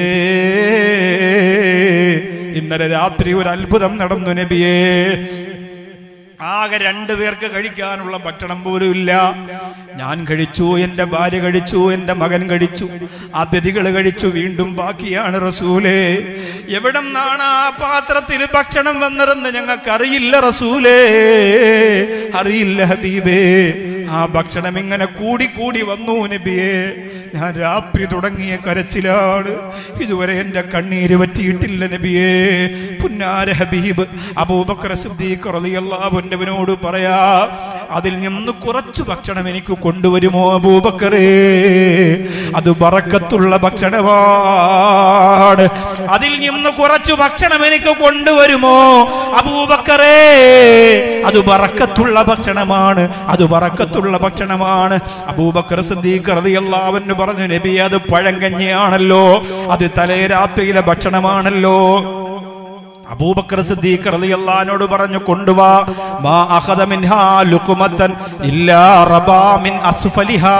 ഇന്നലെ രാത്രി ഒരു അത്ഭുതം നടന്നു നബിയേ. ആകെ രണ്ടു പേർക്ക് കഴിക്കാനുള്ള ഭക്ഷണം പോലും ഇല്ല. ഞാൻ കഴിച്ചു, എന്റെ ഭാര്യ കഴിച്ചു, എന്റെ മകൻ കഴിച്ചു, അതിഥികൾ കഴിച്ചു, വീണ്ടും ബാക്കിയാണ് റസൂലേ. എവിടെ നിന്നാണ് ആ പാത്രത്തിൽ ഭക്ഷണം വന്നതെന്ന് ഞങ്ങൾക്കറിയില്ല റസൂലേ, അറിയില്ല ഹബീബേ. ആ ഭക്ഷണം ഇങ്ങനെ കൂടി കൂടി വന്നു നബിയേ. ഞാൻ രാത്രി തുടങ്ങിയ കരച്ചിലാണ്, ഇതുവരെ എന്റെ കണ്ണീര് പറ്റിയിട്ടില്ല നബിയേ. പുന്നാര ഹബീബ് അബൂബക്കർ സിദ്ദീഖ് റളിയല്ലാഹു അൻഹുവിനോട് പറയാ, അതിൽ നിന്ന് കുറച്ചു ഭക്ഷണം എനിക്ക് കൊണ്ടുവരുമോ അബൂബക്കറേ? അത് ബറക്കത്തുള്ള ഭക്ഷണമാണ്. അതിൽ നിന്ന് കുറച്ചു ഭക്ഷണം എനിക്ക് കൊണ്ടുവരുമോ അബൂബക്കറേ? അത് ബറക്കത്തുള്ള ഭക്ഷണമാണ്, അത് ബറക്കത്തുള്ള ഭക്ഷണമാണ്. അബൂബക്കർ സിദ്ദീഖ് റളിയല്ലാഹു അൻഹു പറഞ്ഞു, നബി അത് പഴങ്കഞ്ഞിയാണല്ലോ, അത് തലേ രാത്രിയിലെ ഭക്ഷണമാണല്ലോ. അബൂബക്കർ സിദ്ദീഖ് റളിയല്ലാഹു അൻഹു പറഞ്ഞു, കൊണ്ടുവാ. മാ അഖദ മിൻഹാ ലുഖ്മതൻ ഇല്ലാ റബാ മിൻ അസ്ഫലിഹാ.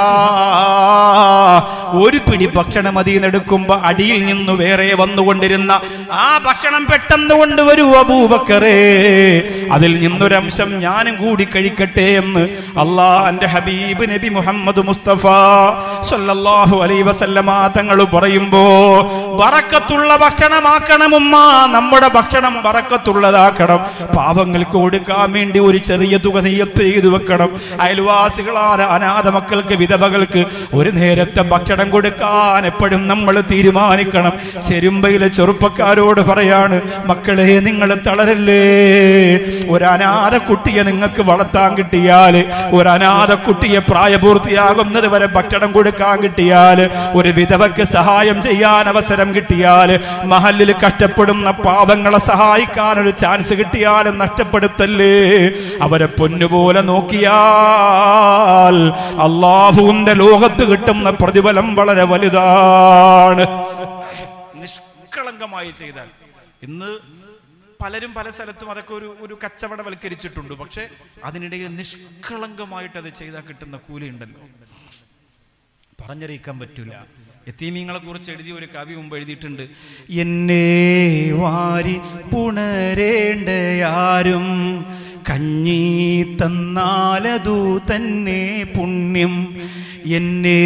ഒരു പിടി ഭക്ഷണം അതിൽ എടുക്കുമ്പോ അടിയിൽ നിന്ന് വേറെ വന്നുകൊണ്ടിരുന്ന ആ ഭക്ഷണം പെട്ടെന്ന് കൊണ്ടുവരൂ അബൂബക്കറേ, അതിൽ നിന്നൊരംശം ഞാനും കൂടി കഴിക്കട്ടെ എന്ന് അല്ലാഹുവിന്റെ ഹബീബ് നബി മുഹമ്മദ് മുസ്തഫ സല്ലല്ലാഹു അലൈഹി വസല്ലമ തങ്ങൾ പറയുമ്പോ, ബറക്കത്തുള്ള ഭക്ഷണമാക്കണം ഉമ്മ, നമ്മുടെ ഭക്ഷണം ബറക്കത്തുള്ളതാക്കണം. പാവങ്ങൾക്ക് കൊടുക്കാൻ വേണ്ടി ഒരു ചെറിയ തുക നെയ്യത്ത് ചെയ്തു വെക്കണം. അയൽവാസികളായ അനാഥ മക്കൾക്ക്, വിധവകൾക്ക് ഒരു നേരത്തെ ഭക്ഷണം കൊടുക്കാൻ എപ്പോഴും നമ്മൾ തീരുമാനിക്കണം. ചെരുമ്പയിലെ ചെറുപ്പക്കാരോട് പറയാണ്, മക്കളെ നിങ്ങൾ തളരല്ലേ. ഒരു അനാഥ കുട്ടിയെ നിങ്ങൾക്ക് വളർത്താൻ കിട്ടിയാൽ, ഒരു അനാഥ കുട്ടിയെ പ്രായപൂർത്തിയാകുന്നത് വരെ ഭക്ഷണം കൊടുക്കാൻ കിട്ടിയാൽ, ഒരു വിധവയ്ക്ക് സഹായം ചെയ്യാൻ അവസരം കിട്ടിയാൽ, മഹല്ലിൽ കഷ്ടപ്പെടുന്ന പാവങ്ങളെ സഹായിക്കാൻ ഒരു ചാൻസ് കിട്ടിയാലും നഷ്ടപ്പെടുത്തല്ലേ. അവരെ പൊന്നുപോലെ നോക്കിയാൽ അല്ലാഹുവിന്റെ ലോകത്ത് കിട്ടുന്ന പ്രതിഫലം വളരെ വലുതാണ്. നിഷ്കളങ്കമായി ചെയ്താൽ. ഇന്ന് പലരും പല സ്ഥലത്തും അതൊക്കെ ഒരു ഒരു കച്ചവടവൽക്കരിച്ചിട്ടുണ്ട്. പക്ഷെ അതിനിടയിൽ നിഷ്കളങ്കമായിട്ട് അത് ചെയ്താൽ കിട്ടുന്ന കൂലി ഉണ്ടല്ലോ, പറഞ്ഞറിയിക്കാൻ പറ്റൂല. യതീമീങ്ങളെ കുറിച്ച് എഴുതിയ ഒരു കവി മുമ്പ് എഴുതിയിട്ടുണ്ട്, എന്നെ വാരി പുണരേണ്ടയാരും കഞ്ഞി തന്നാലതു തന്നെ പുണ്യം. എന്നെ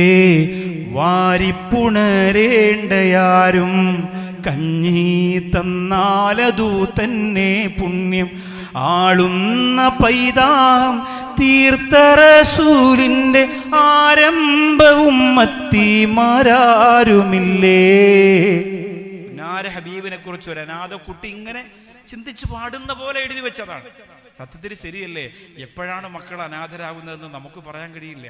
വാരിപ്പുണരേണ്ടയാരും കഞ്ഞി തന്നാലതു തന്നെ പുണ്യം. ആളുന്ന പൈതാം തീർത്ത റസൂലിന്റെ ആരംഭവും മത്തിമാരാരുമില്ലേ. ഹബീബിനെ കുറിച്ച് ഒരു അനാഥ കുട്ടി ഇങ്ങനെ ചിന്തിച്ചു പാടുന്ന പോലെ എഴുതി വെച്ചതാണ്. സത്യത്തിൽ ശരിയല്ലേ? എപ്പോഴാണ് മക്കൾ അനാഥരാകുന്നതെന്ന് നമുക്ക് പറയാൻ കഴിയില്ല.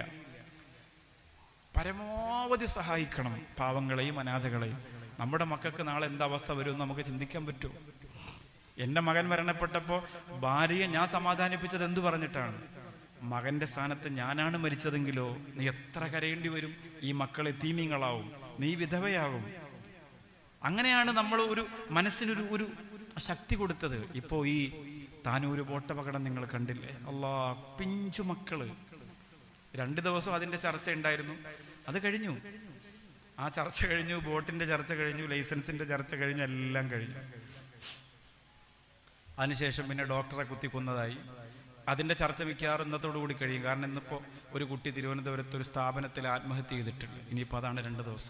പരമാവധി സഹായിക്കണം പാവങ്ങളെയും അനാഥകളെയും. നമ്മുടെ മക്കൾക്ക് നാളെ എന്താ അവസ്ഥ വരുമെന്ന് നമുക്ക് ചിന്തിക്കാൻ പറ്റുമോ? എൻ്റെ മകൻ മരണപ്പെട്ടപ്പോൾ ഭാര്യയെ ഞാൻ സമാധാനിപ്പിച്ചത് എന്തു പറഞ്ഞിട്ടാണ്? മകന്റെ സ്ഥാനത്ത് ഞാനാണ് മരിച്ചതെങ്കിലോ നീ എത്ര കരയേണ്ടി വരും, ഈ മക്കളെ യതീമീങ്ങളാവും, നീ വിധവയാകും. അങ്ങനെയാണ് നമ്മൾ ഒരു മനസ്സിനൊരു ഒരു ശക്തി കൊടുത്തത്. ഇപ്പോൾ ഈ താനൂര് ബോട്ടപകടം നിങ്ങൾ കണ്ടില്ലേ? അല്ലാ, പിഞ്ചു മക്കള്. രണ്ട് ദിവസം അതിൻ്റെ ചർച്ച ഉണ്ടായിരുന്നു, അത് കഴിഞ്ഞു. ആ ചർച്ച കഴിഞ്ഞു, ബോട്ടിന്റെ ചർച്ച കഴിഞ്ഞു, ലൈസൻസിന്റെ ചർച്ച കഴിഞ്ഞു, എല്ലാം കഴിഞ്ഞു. അതിനുശേഷം പിന്നെ ഡോക്ടറെ കുത്തിക്കൊന്നതായി. അതിൻ്റെ ചർച്ച മിക്കവാറും ഇന്നത്തോടു കൂടി കഴിയും. കാരണം ഇന്നിപ്പോൾ ഒരു കുട്ടി തിരുവനന്തപുരത്ത് ഒരു സ്ഥാപനത്തിൽ ആത്മഹത്യ ചെയ്തിട്ടുണ്ട്. ഇനിയിപ്പോൾ അതാണ് രണ്ട് ദിവസം.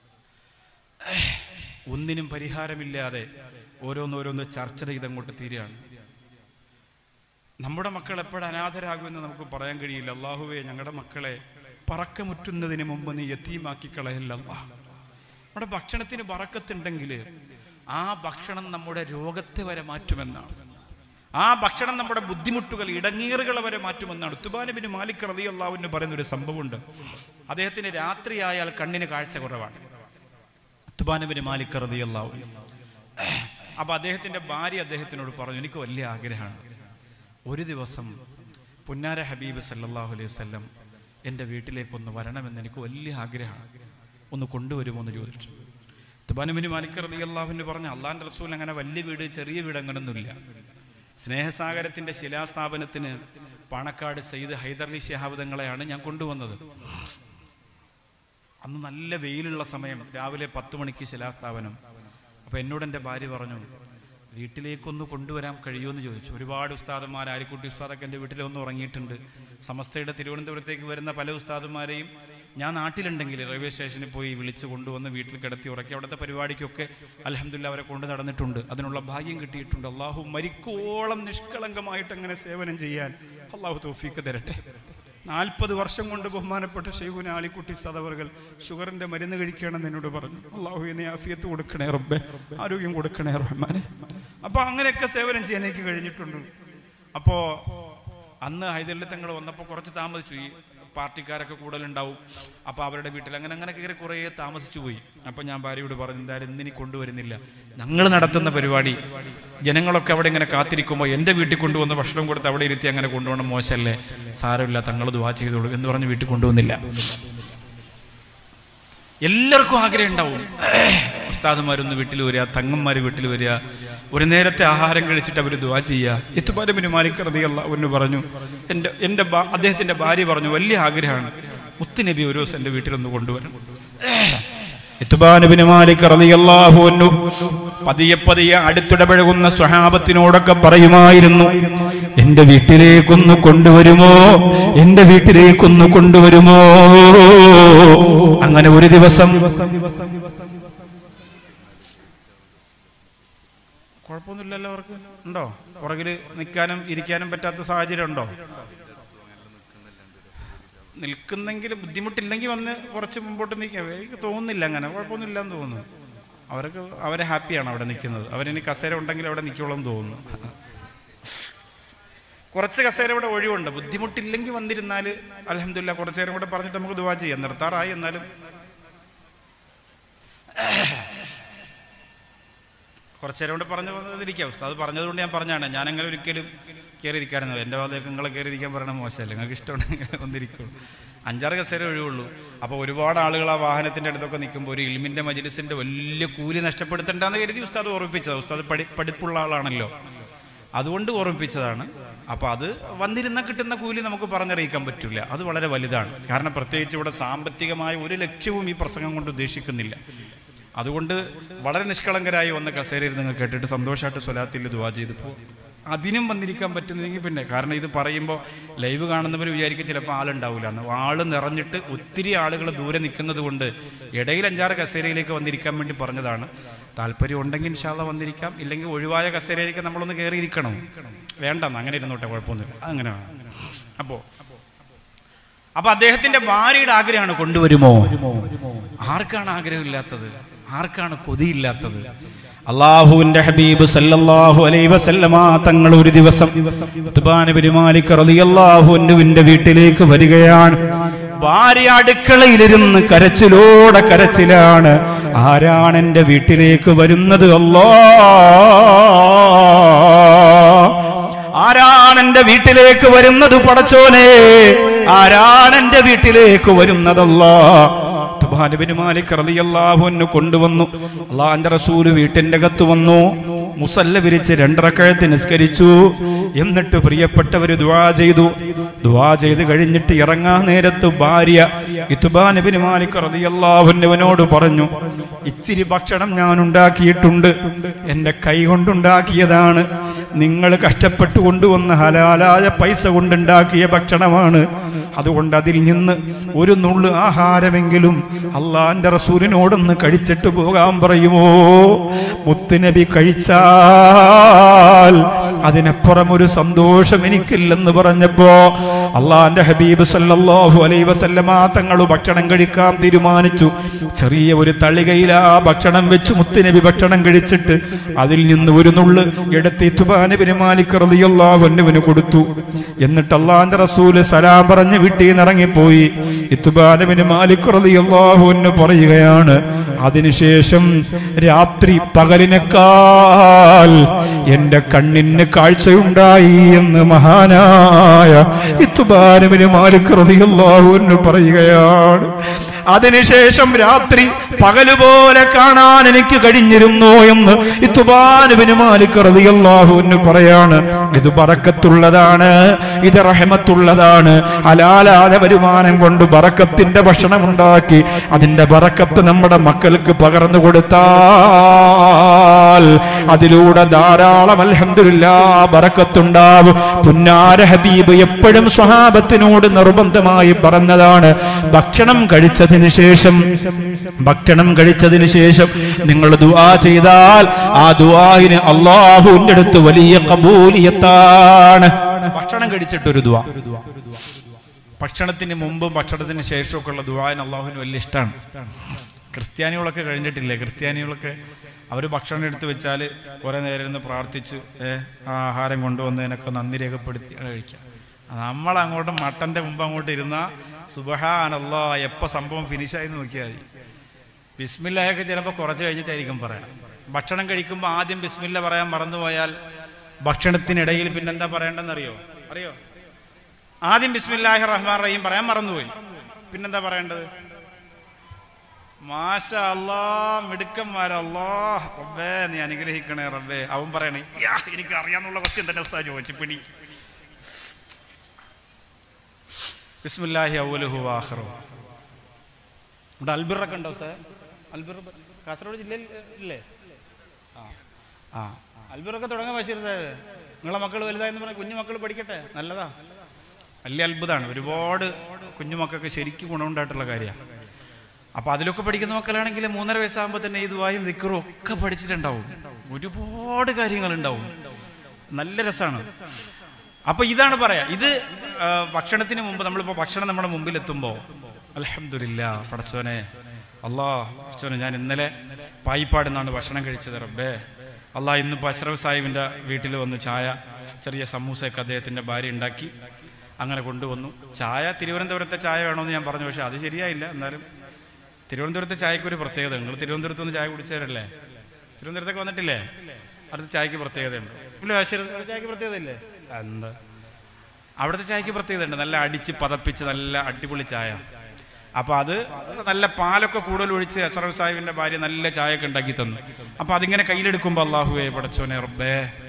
ഒന്നിനും പരിഹാരമില്ലാതെ ഓരോന്നോരോന്ന് ചർച്ച ചെയ്തങ്ങോട്ട് തീരുകയാണ്. നമ്മുടെ മക്കൾ എപ്പോഴും അനാഥരാകുമെന്ന് നമുക്ക് പറയാൻ കഴിയില്ല. അള്ളാഹുവേ, ഞങ്ങളുടെ മക്കളെ പറക്കമുറ്റുന്നതിന് മുമ്പ് നീ യതീമാക്കി കളയല്ല. നമ്മുടെ ഭക്ഷണത്തിന് ബറക്കത്തുണ്ടെങ്കിൽ ആ ഭക്ഷണം നമ്മുടെ രോഗത്തെ വരെ മാറ്റുമെന്നാണ്. ആ ഭക്ഷണം നമ്മുടെ ബുദ്ധിമുട്ടുകൾ, ഇടങ്ങീറുകളെ വരെ മാറ്റുമെന്നാണ്. ഉത്ബാൻ ബിൻ മാലിക് റളിയല്ലാഹു അൻഹു പറയുന്ന ഒരു സംഭവമുണ്ട്. അദ്ദേഹത്തിന് രാത്രിയായാൽ കണ്ണിന് കാഴ്ച കുറവാണ്. ഉത്ബാൻ ബിൻ മാലിക് റളിയല്ലാഹു അൻഹു. അപ്പൊ അദ്ദേഹത്തിന്റെ ഭാര്യ അദ്ദേഹത്തിനോട് പറഞ്ഞു, എനിക്ക് വലിയ ആഗ്രഹമാണ്, ഒരു ദിവസം പുന്നാര ഹബീബ് സല്ലല്ലാഹു അലൈഹി വസല്ലം എൻ്റെ വീട്ടിലേക്കൊന്ന് വരണമെന്ന് എനിക്ക് വലിയ ആഗ്രഹമാണ്, ഒന്ന് കൊണ്ടുവരുമോ എന്ന് ചോദിച്ചു. ഉത്ബാൻ ബിൻ മാലിക് റളിയല്ലാഹു അൻഹു പറഞ്ഞു, അള്ളാഹിന്റെ റസൂൽ അങ്ങനെ വലിയ വീട്, ചെറിയ വീട് അങ്ങനൊന്നുമില്ല. സ്നേഹസാഗരത്തിന്റെ ശിലാസ്ഥാപനത്തിന് പാണക്കാട് സയ്യിദ് ഹൈദർലി ശിഹാബ് തങ്ങളെയാണ് ഞാൻ കൊണ്ടുവന്നത്. അന്ന് നല്ല വെയിലുള്ള സമയം, രാവിലെ പത്ത് മണിക്ക് ശിലാസ്ഥാപനം. അപ്പൊ എന്നോട് എൻ്റെ ഭാര്യ പറഞ്ഞു, വീട്ടിലേക്കൊന്ന് കൊണ്ടുവരാൻ കഴിയുമെന്ന് ചോദിച്ചു. ഒരുപാട് ഉസ്താദന്മാർ, ആരിക്കുട്ടി ഉസ്താദൊക്കെ എൻ്റെ വീട്ടിൽ ഒന്ന് ഉറങ്ങിയിട്ടുണ്ട്. സമസ്തയുടെ തിരുവനന്തപുരത്തേക്ക് വരുന്ന പല ഉസ്താദന്മാരെയും ഞാൻ നാട്ടിലുണ്ടെങ്കിൽ റെയിൽവേ സ്റ്റേഷനിൽ പോയി വിളിച്ച് കൊണ്ടുവന്ന് വീട്ടിൽ കിടത്തി ഉറക്കി അവിടുത്തെ പരിപാടിക്കൊക്കെ അൽഹംദുലില്ലാ അവരെ കൊണ്ട് നടന്നിട്ടുണ്ട്. അതിനുള്ള ഭാഗ്യം കിട്ടിയിട്ടുണ്ട്. അള്ളാഹു മരിക്കോളം നിഷ്കളങ്കമായിട്ട് അങ്ങനെ സേവനം ചെയ്യാൻ അള്ളാഹു തൗഫീക്ക് തരട്ടെ. നാൽപ്പത് വർഷം കൊണ്ട് ബഹുമാനപ്പെട്ട ശൈഖുന ആലിക്കുട്ടി സദവർകൾ ഷുഗറിന്റെ മരുന്ന് കഴിക്കണമെന്ന് എന്നോട് പറഞ്ഞു. അള്ളാഹു എന്നെ ആഫിയത്ത് കൊടുക്കണേ റബ്ബേ, ആരോഗ്യം കൊടുക്കണേ റഹ്മാനെ. അപ്പൊ അങ്ങനെയൊക്കെ സേവനം ചെയ്യാൻ എനിക്ക് കഴിഞ്ഞിട്ടുണ്ട്. അപ്പോ അന്ന് ഹൈദരലി തങ്ങൾ വന്നപ്പോൾ കുറച്ച് താമസിച്ചു. ഈ പാർട്ടിക്കാരൊക്കെ കൂടുതലുണ്ടാവും. അപ്പൊ അവരുടെ വീട്ടിൽ അങ്ങനെ അങ്ങനെ കയറി കുറേ താമസിച്ചു പോയി. അപ്പൊ ഞാൻ ഭാര്യയോട് പറഞ്ഞു, എന്തായാലും ഇന്നിനി കൊണ്ടുവരുന്നില്ല, ഞങ്ങൾ നടത്തുന്ന പരിപാടി ജനങ്ങളൊക്കെ അവിടെ ഇങ്ങനെ കാത്തിരിക്കുമ്പോൾ എൻ്റെ വീട്ടിൽ കൊണ്ടുവന്ന് ഭക്ഷണം കൊടുത്ത് അവിടെ ഇരുത്തി അങ്ങനെ കൊണ്ടുപോകണം, മോശമല്ലേ? സാരമില്ല, തങ്ങൾ ദുആ ചെയ്തോളൂ എന്ന് പറഞ്ഞ് വീട്ടിൽ കൊണ്ടുവന്നില്ല. എല്ലാവർക്കും ആഗ്രഹം ഉണ്ടാവും, ഉസ്താദുമാരൊന്ന് വീട്ടിൽ വരിക, തങ്ങന്മാർ വീട്ടിൽ വരിക, ഒരു നേരത്തെ ആഹാരം കഴിച്ചിട്ട് അവർ ദുആ ചെയ്യുക. ഉത്ബാൻ ബിൻ മാലിക് റളിയല്ലാഹു അൻഹു പറഞ്ഞു, എൻ്റെ എൻ്റെ അദ്ദേഹത്തിന്റെ ഭാര്യ പറഞ്ഞു, വലിയ ആഗ്രഹമാണ് മുത്തുനബി ഒരു ദിവസം എൻ്റെ വീട്ടിലൊന്ന് കൊണ്ടുവരണം. ഉത്ബാൻ ബിൻ മാലിക് റളിയല്ലാഹു അൻഹു പതിയെ പതിയെ അടുത്തിടപഴകുന്ന സ്വഹാബത്തിനോടൊക്കെ പറയുമായിരുന്നു, എന്റെ വീട്ടിലേക്കൊന്ന് കൊണ്ടുവരുമോ, എന്റെ വീട്ടിലേക്കൊന്ന് കൊണ്ടുവരുമോ. അങ്ങനെ ഒരു ദിവസം, കുഴപ്പമൊന്നുമില്ലല്ലോ, അവർക്ക് ഉണ്ടോ പുറകില് നിൽക്കാനും ഇരിക്കാനും പറ്റാത്ത സാഹചര്യം ഉണ്ടോ? നിൽക്കുന്നെങ്കിൽ ബുദ്ധിമുട്ടില്ലെങ്കിൽ വന്ന് കുറച്ച് മുമ്പോട്ട് നിൽക്കാം. എനിക്ക് തോന്നുന്നില്ല അങ്ങനെ, കുഴപ്പമൊന്നുമില്ല എന്ന് തോന്നുന്നു. അവർക്ക് അവരെ ഹാപ്പിയാണ് അവിടെ നിൽക്കുന്നത്. അവരിനി കസേര ഉണ്ടെങ്കിൽ അവിടെ നിൽക്കുള്ളൂ എന്ന് തോന്നുന്നു. കുറച്ച് കസേര ഇവിടെ ഒഴിവുണ്ട്. ബുദ്ധിമുട്ടില്ലെങ്കിൽ വന്നിരുന്നാൽ അൽഹംദുലില്ലാ കുറച്ചു നേരം കൂടെ പറഞ്ഞിട്ട് നമുക്ക് ദുആ ചെയ്യാം. നിർത്താറായി, എന്നാലും കുറച്ചു നേരം കൊണ്ട് പറഞ്ഞു വന്നിരിക്കാം. ഉസ്താദ് പറഞ്ഞതുകൊണ്ട് ഞാൻ പറഞ്ഞാണ്. ഞാനങ്ങനെ ഒരിക്കലും കയറിയിരിക്കാറുണ്ട്. എൻ്റെ ഭാഗത്തേക്ക് നിങ്ങളെ കയറിയിരിക്കാൻ പറയണ മോശമല്ലേ, നിങ്ങൾക്ക് ഇഷ്ടമുണ്ടെങ്കിൽ വന്നിരിക്കുള്ളൂ. അഞ്ചാറ് കസേര ഒഴിവുള്ളൂ. അപ്പോൾ ഒരുപാട് ആളുകൾ ആ വാഹനത്തിൻ്റെ അടുത്തൊക്കെ നിൽക്കുമ്പോൾ ഒരു ഇൽമിൻ്റെ മജ്ലിസിൻ്റെ വലിയ കൂലി നഷ്ടപ്പെടുത്തണ്ടെന്ന് കരുതി ഉസ്താദ് ഓർമ്മിപ്പിച്ചത്. ഉസ്താദ് പഠി പഠിപ്പുള്ള ആളാണല്ലോ. അതുകൊണ്ട് ഓർമ്മിപ്പിച്ചതാണ്. അപ്പോൾ അത് വന്നിരുന്ന കിട്ടുന്ന കൂലി നമുക്ക് പറഞ്ഞറിയിക്കാൻ പറ്റില്ല, അത് വളരെ വലുതാണ്. കാരണം പ്രത്യേകിച്ച് ഇവിടെ സാമ്പത്തികമായ ഒരു ലക്ഷ്യവും ഈ പ്രസംഗം കൊണ്ട് ഉദ്ദേശിക്കുന്നില്ല. അതുകൊണ്ട് വളരെ നിഷ്കളങ്കരായി വന്ന കസേരയിൽ നിങ്ങൾ കേട്ടിട്ട് സന്തോഷമായിട്ട് സ്വലാത്തിൽ ദുആ ചെയ്ത് പോകും. അതിനും വന്നിരിക്കാൻ പറ്റുന്നെങ്കിൽ പിന്നെ, കാരണം ഇത് പറയുമ്പോൾ ലൈവ് കാണുന്നവർ വിചാരിക്കും ചിലപ്പോൾ ആളുണ്ടാവില്ല എന്ന്. ആള് നിറഞ്ഞിട്ട് ഒത്തിരി ആളുകൾ ദൂരെ നിൽക്കുന്നത് കൊണ്ട് ഇടയിൽ അഞ്ചാറ് കസേരയിലേക്ക് വന്നിരിക്കാൻ വേണ്ടി പറഞ്ഞതാണ്. താല്പര്യം ഉണ്ടെങ്കിൽ ഇൻഷാ അല്ലാഹ് വന്നിരിക്കാം, ഇല്ലെങ്കിൽ ഒഴിവായ കസേരയിലേക്ക് നമ്മളൊന്ന് കയറിയിരിക്കണം. വേണ്ടെന്ന് അങ്ങനെ ഇരുന്നോട്ടെ, കുഴപ്പമൊന്നുമില്ല, അങ്ങനെ വേണം. അപ്പോൾ അപ്പൊ അദ്ദേഹത്തിന്റെ ഭാര്യയുടെ ആഗ്രഹമാണ് കൊണ്ടുവരുമോ. ആർക്കാണ് ആഗ്രഹമില്ലാത്തത്? ആർക്കാണ് കൊതിയില്ലാത്തത്? അല്ലാഹുവിന്റെ ഹബീബ് സല്ലല്ലാഹു അലൈഹി വസല്ലമ തങ്ങൾ ഒരു ദിവസം ഉത്ബാന ബിൻ മാലിക് റളിയല്ലാഹു അൻഹുവിന്റെ വീട്ടിലേക്ക് വരികയാണ്. ഭാര്യ അടുക്കളയിലിരുന്ന് കരച്ചിലോടെ കരച്ചിലാണ്. ആരാണ് എന്റെ വീട്ടിലേക്ക് വരുന്നത്? അല്ലാഹ്, ആരാണ് എന്റെ വീട്ടിലേക്ക് വരുന്നത്? പടച്ചോനെ, ആരാണ് എന്റെ വീട്ടിലേക്ക് വരുന്നത്? അല്ലാഹ്. ഉത്ബാന ബിൻ മാലിക് റളിയല്ലാഹു അൻഹു കൊണ്ടുവന്നു. അല്ലാഹുവിന്റെ റസൂൽ വീട്ടിന്റെ അകത്ത് വന്നു. മുസല്ല വിരിച്ച് രണ്ട് റക്അത്ത് നിസ്കരിച്ചു. എന്നിട്ട് പ്രിയപ്പെട്ടവര് ദുആ ചെയ്തു. ദുആ ചെയ്ത് കഴിഞ്ഞിട്ട് ഇറങ്ങാൻ നേരത്ത് ഭാര്യ ഉത്ബാന ബിൻ മാലിക് റളിയല്ലാഹു അൻഹുവിനോട് പറഞ്ഞു, ഇച്ചിരി ഭക്ഷണം ഞാൻ ഉണ്ടാക്കിയിട്ടുണ്ട്, എന്റെ കൈ കൊണ്ടുണ്ടാക്കിയതാണ്, നിങ്ങൾ കഷ്ടപ്പെട്ടു കൊണ്ടുവന്ന ഹലാലായ പൈസ കൊണ്ടുണ്ടാക്കിയ ഭക്ഷണമാണ്, അതുകൊണ്ട് അതിൽ നിന്ന് ഒരു നുള്ളു ആഹാരമെങ്കിലും അള്ളാന്റെ റസൂലിനോടൊന്ന് കഴിച്ചിട്ട് പോകാൻ പറയുമോ? മുത്തുനബി കഴിച്ചാൽ അതിനപ്പുറം ഒരു സന്തോഷം എനിക്കില്ലെന്ന് പറഞ്ഞപ്പോ അള്ളാന്റെ ഹബീബ് സല്ലല്ലാഹു അലൈഹി വസല്ലമ തങ്ങൾ ഭക്ഷണം കഴിക്കാൻ തീരുമാനിച്ചു. ചെറിയ ഒരു തളികയിൽ ആ ഭക്ഷണം വെച്ച് മുത്തുനബി ഭക്ഷണം കഴിച്ചിട്ട് അതിൽ നിന്ന് ഒരു നുള്ളു എടുത്ത് ഉത്ബാന ബിൻ മാലിക് റളിയല്ലാഹു അൻഹുവിന് കൊടുത്തു. എന്നിട്ട് അള്ളാന്റെ റസൂല് സലാം പറഞ്ഞ് വീട്ടിൽ നിന്ന് ഇറങ്ങിപ്പോയി. ഉത്ബാന ബിൻ മാലിക് റളിയല്ലാഹു അൻഹു പറയുകയാണ്, അതിനുശേഷം രാത്രി പകലിനേക്കാൾ എന്റെ കണ്ണിന് കാഴ്ചയുണ്ടായി എന്ന് മഹാനായ ഉത്ബാന ബിൻ മാലിക് റളിയല്ലാഹു അൻഹു പറയുകയാണ്. അതിനുശേഷം രാത്രി പകലുപോലെ കാണാൻ എനിക്ക് കഴിഞ്ഞിരുന്നു എന്ന് ഉത്ബാന ബിൻ മാലിക് റളിയല്ലാഹു അൻഹു പറയാണ്. ഇത് ബറക്കത്തുള്ളതാണ്, ഇത് റഹ്മത്തുള്ളതാണ്. ഹലാലായ വരുമാനം കൊണ്ട് ബറക്കത്തിന്റെ ഭക്ഷണം ഉണ്ടാക്കി അതിന്റെ ബറക്കത്ത് നമ്മുടെ മക്കൾക്ക് പകർന്നു കൊടുത്താൽ അതിലൂടെ ധാരാളം അൽഹംദുലില്ലാഹ് ബറക്കത്തുണ്ടാവും. പുന്നാര ഹബീബ് എപ്പോഴും സ്വഹാബത്തിനോട് നിർബന്ധമായി പറഞ്ഞതാണ്, ഭക്ഷണം കഴിച്ചതിന് ശേഷം ഭക്ഷണം കഴിച്ചതിന് ശേഷം നിങ്ങൾ ദുആ ചെയ്താൽ ആ ദുആഇന് അല്ലാഹുവിന്റെ അടുത്ത് വലിയ ഖബൂലിയത്താണ്. ഭക്ഷണം കഴിച്ചിട്ടൊരു ദുആ, ഭക്ഷണത്തിന് മുമ്പും ഭക്ഷണത്തിന് ശേഷമൊക്കെ ഉള്ള ദുആഇന് അല്ലാഹുവിന് വലിയ ഇഷ്ടമാണ്. ക്രിസ്ത്യാനികളൊക്കെ കഴിഞ്ഞിട്ടില്ലേ? ക്രിസ്ത്യാനികളൊക്കെ അവർ ഭക്ഷണം എടുത്ത് വെച്ചാൽ കുറെ നേരം ഇരുന്ന് പ്രാർത്ഥിച്ചു ഏഹ് ആഹാരം കൊണ്ടുവന്നതിനൊക്കെ നന്ദി രേഖപ്പെടുത്തി കഴിക്കാം. നമ്മൾ അങ്ങോട്ട് മട്ടന്റെ മുമ്പ് അങ്ങോട്ട് ഇരുന്ന സുബ്ഹാനല്ലാഹ് എപ്പോൾ സംഭവം ഫിനിഷായി നോക്കിയാൽ മതി. ബിസ്മില്ലായൊക്കെ ചിലപ്പോൾ കുറച്ച് കഴിഞ്ഞിട്ടായിരിക്കും പറയാം. ഭക്ഷണം കഴിക്കുമ്പോൾ ആദ്യം ബിസ്മില്ല പറയാൻ മറന്നുപോയാൽ ഭക്ഷണത്തിനിടയിൽ പിന്നെന്താ പറയേണ്ടതെന്നറിയോ? അറിയോ? ആദ്യം ബിസ്മില്ലാഹിർ റഹ്മാനിർ റഹീം പറയാൻ മറന്നുപോയി, പിന്നെന്താ പറയേണ്ടത്? മാഷാ അല്ലാഹ്, മിടുക്കന്മാരെ, അല്ലാഹ് റബ്ബേ നീ അനുഗ്രഹിക്കണേ റബ്ബേ. അവൻ പറയണേ, എനിക്ക് അറിയാന്നുള്ള ക്വസ്റ്റ്യൻ തന്നെ ഉസ്താദ് ചോദിച്ചു പിടി. ബിസ്മില്ലാഹി അവ്വലുഹു വആഖിറുഹു. ഇവിടെ അൽബിറൊക്കെ ഉണ്ടോ സാർ? അൽബിർ കാസർഗോഡ് ജില്ലയിൽ ഇല്ലേ? ആ ആ അൽബിറൊക്കെ തുടങ്ങാൻ ബഷീർ സാഹേബ്. നിങ്ങളെ മക്കൾ വലുതായെന്ന് പറഞ്ഞാൽ കുഞ്ഞു മക്കൾ പഠിക്കട്ടെ, നല്ലതാ. വലിയ അത്ഭുതമാണ്. ഒരുപാട് കുഞ്ഞുമക്കൾക്ക് ശരിക്കും ഗുണമുണ്ടായിട്ടുള്ള കാര്യമാണ്. അപ്പൊ അതിലൊക്കെ പഠിക്കുന്ന മക്കളാണെങ്കിൽ മൂന്നര വയസ്സാകുമ്പോൾ തന്നെ ഈ ദുആയും ദിക്റും ഒക്കെ പഠിച്ചിട്ടുണ്ടാവും. ഒരുപാട് കാര്യങ്ങളുണ്ടാവും. നല്ല രസമാണ്. അപ്പൊ ഇതാണ് പറയാ, ഇത് ഭക്ഷണത്തിന് മുമ്പ് നമ്മളിപ്പോ ഭക്ഷണം നമ്മുടെ മുമ്പിൽ എത്തുമ്പോൾ അൽഹംദുലില്ലാഹ് പടച്ചോനെ, അല്ലാഹ് പടച്ചോനെ, ഞാൻ ഇന്നലെ പായിപ്പാട് നിന്നാണ് ഭക്ഷണം കഴിച്ചത് റബ്ബേ. അല്ലാഹ് ഇന്നിപ്പോൾ അഷ്റഫ് സാഹിബിൻ്റെ വീട്ടിൽ വന്നു ചായ, ചെറിയ സമൂസയൊക്കെ അദ്ദേഹത്തിൻ്റെ ഭാര്യ ഉണ്ടാക്കി അങ്ങനെ കൊണ്ടുവന്നു. ചായ തിരുവനന്തപുരത്തെ ചായ വേണമെന്ന് ഞാൻ പറഞ്ഞു, പക്ഷെ അത് ശരിയായില്ല. എന്നാലും തിരുവനന്തപുരത്തെ ചായക്ക് ഒരു പ്രത്യേകത. നിങ്ങൾ തിരുവനന്തപുരത്ത് നിന്ന് ചായ കുടിച്ചവരല്ലേ? തിരുവനന്തപുരത്തൊക്കെ വന്നിട്ടില്ലേ? അടുത്ത ചായക്ക് പ്രത്യേകതയുണ്ട് ഇല്ല? ചായക്ക് പ്രത്യേകത ഇല്ലേ? എന്താ അവിടുത്തെ ചായക്ക് പ്രത്യേകത ഉണ്ട്. നല്ല അടിച്ച് പതപ്പിച്ച് നല്ല അടിപൊളി ചായ. അപ്പൊ അത് നല്ല പാലൊക്കെ കൂടുതൽ ഒഴിച്ച് അഷ്റഫ് സാഹിബിന്റെ ഭാര്യ നല്ല ചായ ഒക്കെ ഉണ്ടാക്കി തന്നു. അപ്പൊ അതിങ്ങനെ കയ്യിലെടുക്കുമ്പോ അല്ലാഹുവേ പടച്ചോനെ റബ്ബേ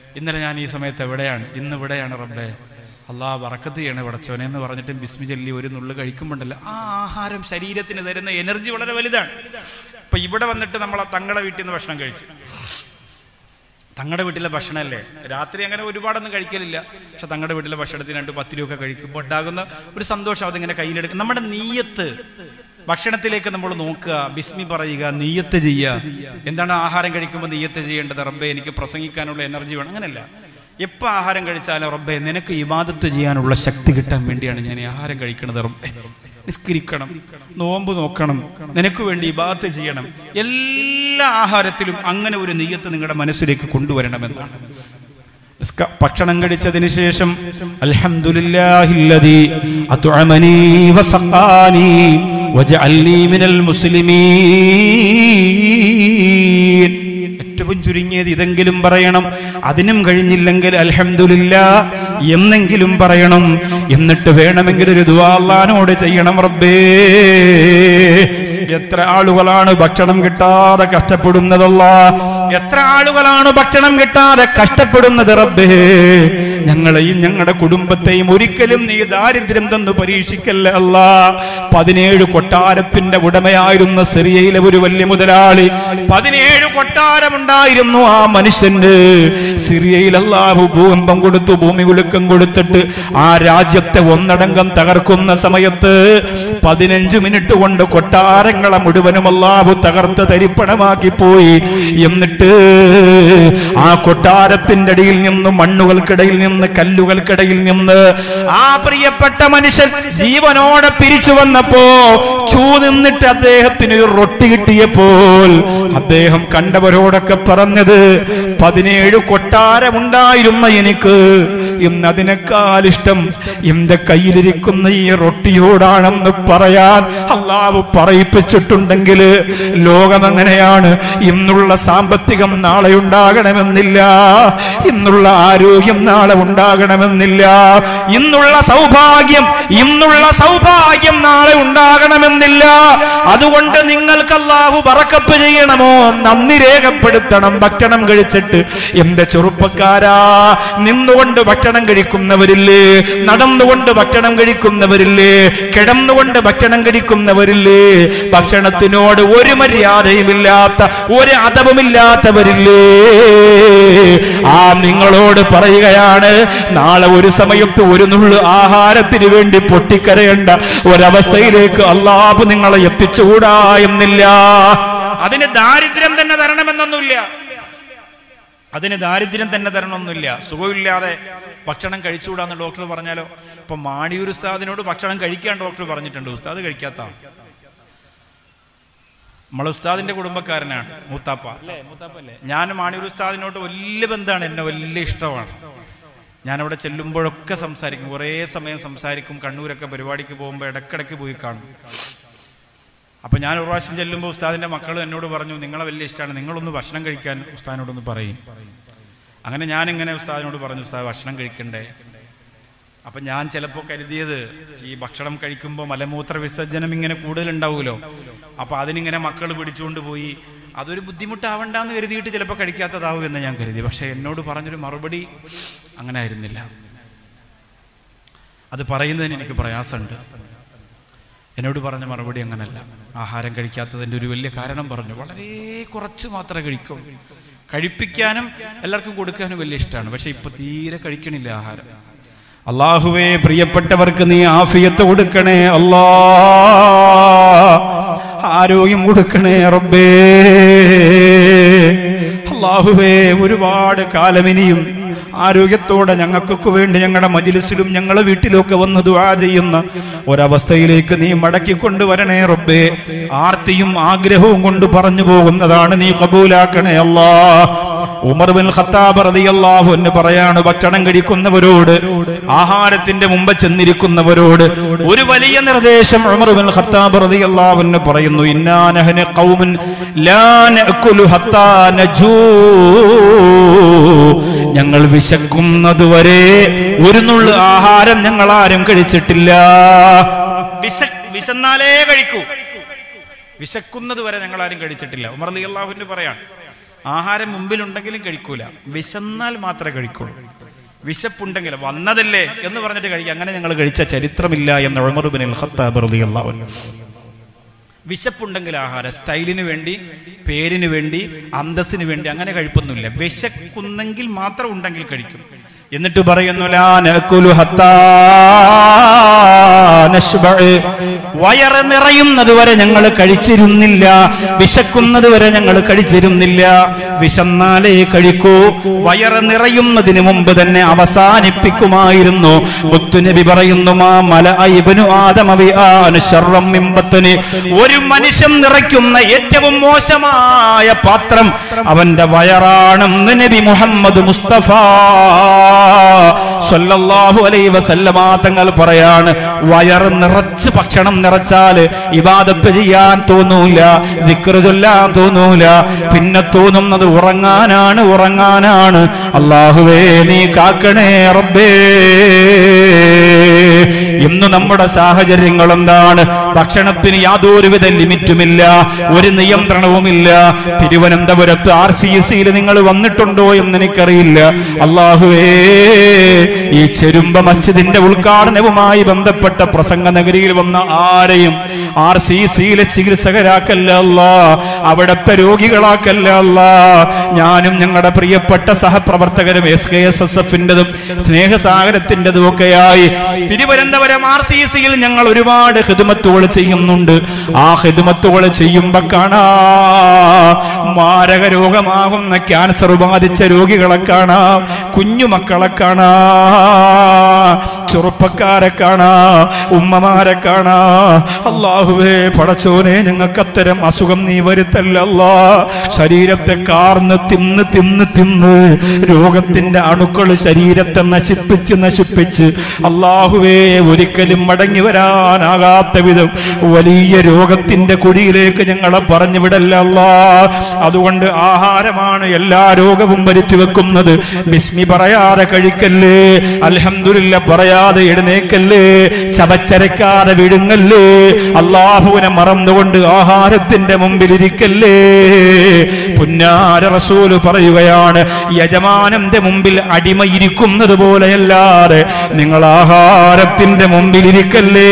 ഇന്നലെ ഞാൻ ഈ സമയത്ത് എവിടെയാണ്, ഇന്ന് ഇവിടെയാണ് റബ്ബേ, അള്ളാഹ് ബറക്കത്ത് ചെയ്യണേ പടച്ചോനെ എന്ന് പറഞ്ഞിട്ട് ബിസ്മി ചൊല്ലി ഒരു നുള്ളു കഴിക്കുമ്പോണ്ടല്ലോ ആ ആഹാരം ശരീരത്തിന് തരുന്ന എനർജി വളരെ വലുതാണ്. ഇപ്പൊ ഇവിടെ വന്നിട്ട് നമ്മൾ തങ്ങളുടെ വീട്ടിൽ നിന്ന് ഭക്ഷണം കഴിച്ചു, തങ്ങളുടെ വീട്ടിലെ ഭക്ഷണമല്ലേ, രാത്രി അങ്ങനെ ഒരുപാടൊന്നും കഴിക്കലില്ല, പക്ഷെ തങ്ങളുടെ വീട്ടിലെ ഭക്ഷണത്തിന് രണ്ട് പത്ത് രൂപ കഴിക്കുമ്പോൾ ഉണ്ടാകുന്ന ഒരു സന്തോഷം അതിങ്ങനെ കയ്യിലെടുക്കും. നമ്മുടെ നീയത്ത് ഭക്ഷണത്തിലേക്ക് നമ്മൾ നോക്കുക, ബിസ്മി പറയുക, നീയത്ത് ചെയ്യുക. എന്താണ് ആഹാരം കഴിക്കുമ്പോൾ നീയത്ത് ചെയ്യേണ്ടത്? റബ്ബേ എനിക്ക് പ്രസംഗിക്കാനുള്ള എനർജി വേണം. അങ്ങനെയല്ല, എപ്പോൾ ആഹാരം കഴിച്ചാലും റബ്ബേ നിനക്ക് ഇബാദത്ത് ചെയ്യാനുള്ള ശക്തി കിട്ടാൻ വേണ്ടിയാണ് ഞാൻ ഈ ആഹാരം കഴിക്കുന്നത്. റബ്ബേ നിസ്കരിക്കണം, നോമ്പ് നോക്കണം, നിനക്ക് വേണ്ടി ഇബാദത്ത് ചെയ്യണം. എല്ലാ ആഹാരത്തിലും അങ്ങനെ ഒരു നിയ്യത്ത് നിങ്ങളുടെ മനസ്സിലേക്ക് കൊണ്ടുവരണമെന്നാണ്. ഭക്ഷണം കഴിച്ചതിന് ശേഷം അൽഹംദുലില്ലാഹില്ലദീ അത്അമനീ വസഖാനീ വജഅൽനീ മിനൽ മുസ്ലിമീൻ. ഏറ്റവും ചുരുങ്ങിയത് ഇതെങ്കിലും പറയണം. അതിനും കഴിഞ്ഞില്ലെങ്കിൽ അൽഹംദുലില്ലാ എന്നെങ്കിലും പറയണം. എന്നിട്ട് വേണമെങ്കിൽ ഒരു ദുആ അല്ലാഹുവോട് ചെയ്യണം. റബ്ബേ എത്ര ആളുകളാണ് ഭക്ഷണം കിട്ടാതെ കഷ്ടപ്പെടുന്നതല്ലാ, എത്ര ആളുകളാണ് ഭക്ഷണം കിട്ടാതെ കഷ്ടപ്പെടുന്നത്. റബ്ബേ ഞങ്ങളെയും ഞങ്ങളുടെ കുടുംബത്തെയും ഒരിക്കലും നീ ദാരിദ്ര്യം തന്നു പരീക്ഷിക്കല്ല അല്ലാ. പതിനേഴ് കൊട്ടാരത്തിന്റെ ഉടമയായിരുന്ന സിറിയയിലെ ഒരു വലിയ മുതലാളി, പതിനേഴ് കൊട്ടാരമുണ്ടായിരുന്നു ആ മനുഷ്യന്. സിറിയയിൽ അല്ലാഹു ഭൂകമ്പം കൊടുത്തു, ഭൂമി കുലുക്കം കൊടുത്തിട്ട് ആ രാജ്യത്തെ ഒന്നടങ്കം തകർക്കുന്ന സമയത്ത് പതിനഞ്ചു മിനിറ്റ് കൊണ്ട് കൊട്ടാരങ്ങളെ മുഴുവനും അല്ലാഹു തകർത്ത് തരിപ്പണമാക്കി പോയി. എന്നിട്ട് ആ കൊട്ടാരത്തിന്റെ ഇടയിൽ നിന്ന്, മണ്ണുകൾക്കിടയിൽ നിന്ന്, കല്ലുകൾക്കിടയിൽ നിന്ന് ആ പ്രിയപ്പെട്ട മനുഷ്യൻ ജീവനോടെ പിരിച്ചു വന്നപ്പോ ക്യൂ നിന്നിട്ട് അദ്ദേഹത്തിന് ഒരു റൊട്ടി കിട്ടിയപ്പോൾ അദ്ദേഹം കണ്ടവരോടൊക്കെ പറഞ്ഞത്, പതിനേഴ് കൊട്ടാരമുണ്ടായിരുന്ന എനിക്ക് ഇന്ന് അതിനേക്കാൾ ഇഷ്ടം എന്റെ കയ്യിലിരിക്കുന്ന ഈ റൊട്ടിയോടാണെന്ന് പറയാൻ അല്ലാഹു പറയിപ്പിച്ചിട്ടുണ്ടെങ്കിൽ ലോകം അങ്ങനെയാണ്. ഇന്നുള്ള സാമ്പത്തികം നാളെ ഉണ്ടാകണമെന്നില്ല, ഇന്നുള്ള ആരോഗ്യം നാളെ ഉണ്ടാകണമെന്നില്ല, ഇന്നുള്ള സൗഭാഗ്യം ഇന്നുള്ള സൗഭാഗ്യം നാളെ ഉണ്ടാകണമെന്നില്ല. അതുകൊണ്ട് നിങ്ങൾക്ക് അല്ലാഹു ബറക്കത്ത് ചെയ്യണമോ, നന്ദി രേഖപ്പെടുത്തണം. ഭക്ഷണം കഴിച്ചിട്ട് എന്റെ ചെറുപ്പക്കാരാ, നിന്നുകൊണ്ട് ഭക്ഷണം കഴിക്കുന്നവരില്ലേ, നടന്നുകൊണ്ട് ഭക്ഷണം കഴിക്കുന്നവരില്ലേ, കിടന്നുകൊണ്ട് ഭക്ഷണം കഴിക്കുന്നവരില്ലേ, ഭക്ഷണത്തിനോട് ഒരു മര്യാദയുമില്ലാത്ത, ഒരു അദബുമില്ലാത്തവരില്ലേ, ആ നിങ്ങളോട് പറയുകയാണ്, നാളെ ഒരു സമയത്ത് ഒരു നുള്ളു ആഹാരത്തിന് വേണ്ടി പൊട്ടിക്കരയേണ്ട ഒരവസ്ഥയിലേക്ക് അല്ലാഹു നിങ്ങളെ എത്തിച്ചുകൂടാ എന്നില്ല. അതിന് ദാരിദ്ര്യം തന്നെ തരണമെന്നൊന്നുമില്ല, അതിന് ദാരിദ്ര്യം തന്നെ തരണമെന്നില്ല. സുഖമില്ലാതെ ഭക്ഷണം കഴിച്ചുകൂടാന്ന് ഡോക്ടർ പറഞ്ഞാലോ? ഇപ്പൊ മാണിയൂർ ഉസ്താദിനോട് ഭക്ഷണം കഴിക്കാൻ ഡോക്ടർ പറഞ്ഞിട്ടുണ്ട്, ഉസ്താദ് കഴിക്കാത്ത. നമ്മളെ ഉസ്താദിന്റെ കുടുംബക്കാരനാണ് മൂത്താപ്പ, അല്ലേ? മൂത്താപ്പ അല്ലേ? ഞാൻ മാണിയൂർ ഉസ്താദിനോട് വലിയ ബന്ധമാണ്, എന്നെ വലിയ ഇഷ്ടമാണ്. ഞാനവിടെ ചെല്ലുമ്പോഴൊക്കെ സംസാരിക്കും, കുറേ സമയം സംസാരിക്കും. കണ്ണൂരൊക്കെ പരിപാടിക്ക് പോകുമ്പോൾ ഇടക്കിടയ്ക്ക് പോയി കാണും. അപ്പൊ ഞാൻ ഒരു പ്രാവശ്യം ചെല്ലുമ്പോൾ ഉസ്താദിന്റെ മക്കൾ എന്നോട് പറഞ്ഞു, നിങ്ങളെ വലിയ ഇഷ്ടമാണ്, നിങ്ങളൊന്ന് ഭക്ഷണം കഴിക്കാൻ ഉസ്താദിനോടൊന്ന് പറയും. അങ്ങനെ ഞാനിങ്ങനെ ഉസ്താദിനോട് പറഞ്ഞു, ഉസ്താദ് ഭക്ഷണം കഴിക്കണ്ടേ? അപ്പൊ ഞാൻ ചിലപ്പോൾ കരുതിയത്, ഈ ഭക്ഷണം കഴിക്കുമ്പോൾ മലമൂത്ര വിസർജനം ഇങ്ങനെ കൂടുതലുണ്ടാവുമല്ലോ, അപ്പൊ അതിനിങ്ങനെ മക്കൾ പിടിച്ചുകൊണ്ട് പോയി അതൊരു ബുദ്ധിമുട്ടാവണ്ടെന്ന് കരുതിയിട്ട് ചിലപ്പോൾ കഴിക്കാത്തതാവും എന്ന് ഞാൻ കരുതി. പക്ഷെ എന്നോട് പറഞ്ഞൊരു മറുപടി അങ്ങനെ ആയിരുന്നില്ല. അത് പറയുന്നതിന് എനിക്ക് പ്രയാസമുണ്ട്. എന്നോട് പറഞ്ഞ മറുപടി അങ്ങനല്ല. ആഹാരം കഴിക്കാത്തതിൻ്റെ ഒരു വലിയ കാരണം പറഞ്ഞു, വളരെ കുറച്ച് മാത്രമേ കഴിക്കൂ. കഴിപ്പിക്കാനും എല്ലാവർക്കും കൊടുക്കാനും വലിയ ഇഷ്ടമാണ്, പക്ഷെ ഇപ്പൊ തീരെ കഴിക്കണില്ല ആഹാരം. അല്ലാഹുവേ, പ്രിയപ്പെട്ടവർക്ക് നീ ആഫിയത്ത് കൊടുക്കണേ അല്ലാ, ആരോഗ്യം കൊടുക്കണേ റബ്ബേ. അല്ലാഹുവേ, ഒരുപാട് കാലമിനിയും ആരോഗ്യത്തോടെ ഞങ്ങൾക്കൊക്കെ വേണ്ടി ഞങ്ങളുടെ മജ്‌ലിസിലും ഞങ്ങളുടെ വീട്ടിലൊക്കെ വന്ന് ദുആ ചെയ്യുന്ന ഒരവസ്ഥയിലേക്ക് നീ മടക്കി കൊണ്ടുവരണേ റബ്ബേ. ആർത്തിയും ആഗ്രഹവും കൊണ്ട് പറഞ്ഞു പോകുന്നതാണ്, നീ ഖബൂലാക്കണേ അല്ലാ. ഉമർ ബിൻ ഖത്താബ് റളിയല്ലാഹു അൻഹു പറയാണ്, ഭക്ഷണം കഴിക്കുന്നവരോട്, ആഹാരത്തിന്റെ മുമ്പ് ചെന്നിരിക്കുന്നവരോട് ഒരു വലിയ നിർദ്ദേശം ഉമർ ബിൻ ഖത്താബ് റളിയല്ലാഹു അൻഹു പറയുന്നു, ഇന്നാ നഹ്നു ഖൗമുൻ ലാ നഅകുലു ഹത്താ നജൂ. ഞങ്ങൾ വിശക്കുന്നതുവരെ ഒരു നുള്ളു ആഹാരം ഞങ്ങൾ ആരും കഴിച്ചിട്ടില്ല. വിശ വിശന്നാലേ കഴിക്കൂ, വിശക്കുന്നത് വരെ ഞങ്ങൾ ആരും കഴിച്ചിട്ടില്ല. ഉമർ റളിയല്ലാഹു അൻഹു പറയാണ്, ആഹാരം മുമ്പിലുണ്ടെങ്കിലും കഴിക്കൂല, വിശന്നാൽ മാത്രമേ കഴിക്കുള്ളൂ. വിശപ്പുണ്ടെങ്കിൽ വന്നതല്ലേ എന്ന് പറഞ്ഞിട്ട് കഴിക്കുക. അങ്ങനെ ഞങ്ങൾ കഴിച്ച ചരിത്രമില്ല എന്ന് ഉമർ ഇബ്നുൽ ഖത്താബ് റളിയല്ലാഹു അൻഹു. വിശപ്പുണ്ടെങ്കിൽ ആഹാരം സ്റ്റൈലിന് വേണ്ടി, പേരിന് വേണ്ടി, അന്തസ്സിന് വേണ്ടി അങ്ങനെ കഴിപ്പൊന്നുമില്ല. വിശക്കുന്നെങ്കിൽ മാത്രം ഉണ്ടെങ്കിൽ കഴിക്കും. എന്നിട്ട് പറയുന്നു ലാ നഅകുലു ഹത്താ നശ്ബഅ, വയറ് നിറയുന്നത് വരെ ഞങ്ങൾ കഴിച്ചിരുന്നില്ല, വിശക്കുന്നത് വരെ ഞങ്ങൾ കഴിച്ചിരുന്നില്ല. വിശന്നാലേ കഴിക്കൂ, വയറ് നിറയുന്നതിന് മുമ്പ് തന്നെ അവസാനിപ്പിക്കുമായിരുന്നു. മുത്തുനബി പറയുന്നു മാ മലഅ ഇബ്നു ആദമ വിആന ശർറൻ മിൻ ബത്നി, ഒരു മനുഷ്യൻ നിറയ്ക്കുന്ന ഏറ്റവും മോശമായ പാത്രം അവന്റെ വയറാണെന്ന് നബി മുഹമ്മദ് മുസ്തഫ സല്ലല്ലാഹു അലൈഹി വസല്ലമ തങ്ങൾ പറയാണ്. വയറ് നിറച്ച് ഭക്ഷണം നിറച്ചാൽ ഇബാദത്ത് ചെയ്യാൻ തോന്നൂല, ദിക്ർ ചൊല്ലാൻ തോന്നൂല, പിന്നെ തോന്നുന്നത് ഉറങ്ങാനാണ് ഉറങ്ങാനാണ്. അല്ലാഹുവേ നീ കാക്കണേ റബ്ബേ. ഇന്ന് നമ്മുടെ സാഹചര്യങ്ങൾ എന്താണ്? ഭക്ഷണത്തിന് യാതൊരുവിധ ലിമിറ്റുമില്ല, ഒരു നിയന്ത്രണവുമില്ല. തിരുവനന്തപുരത്ത് ആർ സി സിയിൽ നിങ്ങൾ വന്നിട്ടുണ്ടോ എന്ന് എനിക്കറിയില്ല. അല്ലാഹുവേ, ഈ ചെരുമ്പ മസ്ജിദിന്റെ ഉദ്ഘാടനവുമായി ബന്ധപ്പെട്ട പ്രസംഗ നഗരിയിൽ വന്ന ആരെയും ആർ സി സിയിലെ ചികിത്സകരാക്കല്ല അല്ലാ, അവിടത്തെ രോഗികളാക്കല്ല അല്ലാ. ഞാനും ഞങ്ങളുടെ പ്രിയപ്പെട്ട സഹപ്രവർത്തകരും എസ് കെ എസ് എസ് എഫിൻ്റെതും സ്നേഹസാഗരത്തിൻ്റെതും ഒക്കെയായി തിരുവനന്തപുരം ആർ സി സിയിൽ ഞങ്ങൾ ഒരുപാട് ഖിദ്മത്തുകൾ ചെയ്യുന്നുണ്ട്. ആ ഖിദ്മത്തുകൾ ചെയ്യുമ്പോ കാണാ മാരക രോഗമാകുന്ന ക്യാൻസർ ബാധിച്ച രോഗികളെ കാണാം, കുഞ്ഞുമക്കളെ കാണാ, ചെറുപ്പക്കാരെ കാണാ, ഉമ്മമാരെ കാണാ. അല്ലാഹുവേ പടച്ചോനെ, ഞങ്ങൾക്ക് അത്തരം അസുഖം നീ വരുത്തല്ലല്ലാ. ശരീരത്തെ കാർന്ന് തിന്ന് തിന്ന് തിന്ന് രോഗത്തിന്റെ അണുക്കൾ ശരീരത്തെ നശിപ്പിച്ച് നശിപ്പിച്ച് അല്ലാഹുവേ ഒരിക്കലും മടങ്ങി വരാനാകാത്ത വിധം വലിയ രോഗത്തിന്റെ കുഴിയിലേക്ക് ഞങ്ങളെ പറഞ്ഞു വിടല്ലല്ലാ. അതുകൊണ്ട് ആഹാരമാണ് എല്ലാ രോഗവും വരുത്തി വെക്കുന്നത്. ബിസ്മി പറയാതെ കഴിക്കല്ലേ, അൽഹംദുലില്ലാ പറയാതെ എഴുന്നേക്കല്ലേ, ചവച്ചരക്കാതെ വിഴുങ്ങല്ലേ, അല്ലാഹുവിനെ മറന്നുകൊണ്ട് ആഹാരത്തിന്റെ മുമ്പിൽ ഇരിക്കല്ലേ. പുന്നാര റസൂൽ പറയുകയാണ്, യജമാനന്റെ മുമ്പിൽ അടിമ ഇരിക്കുന്നത് പോലെയല്ലാതെ നിങ്ങൾ ആഹാരത്തിന്റെ മുമ്പിൽ ഇരിക്കല്ലേ.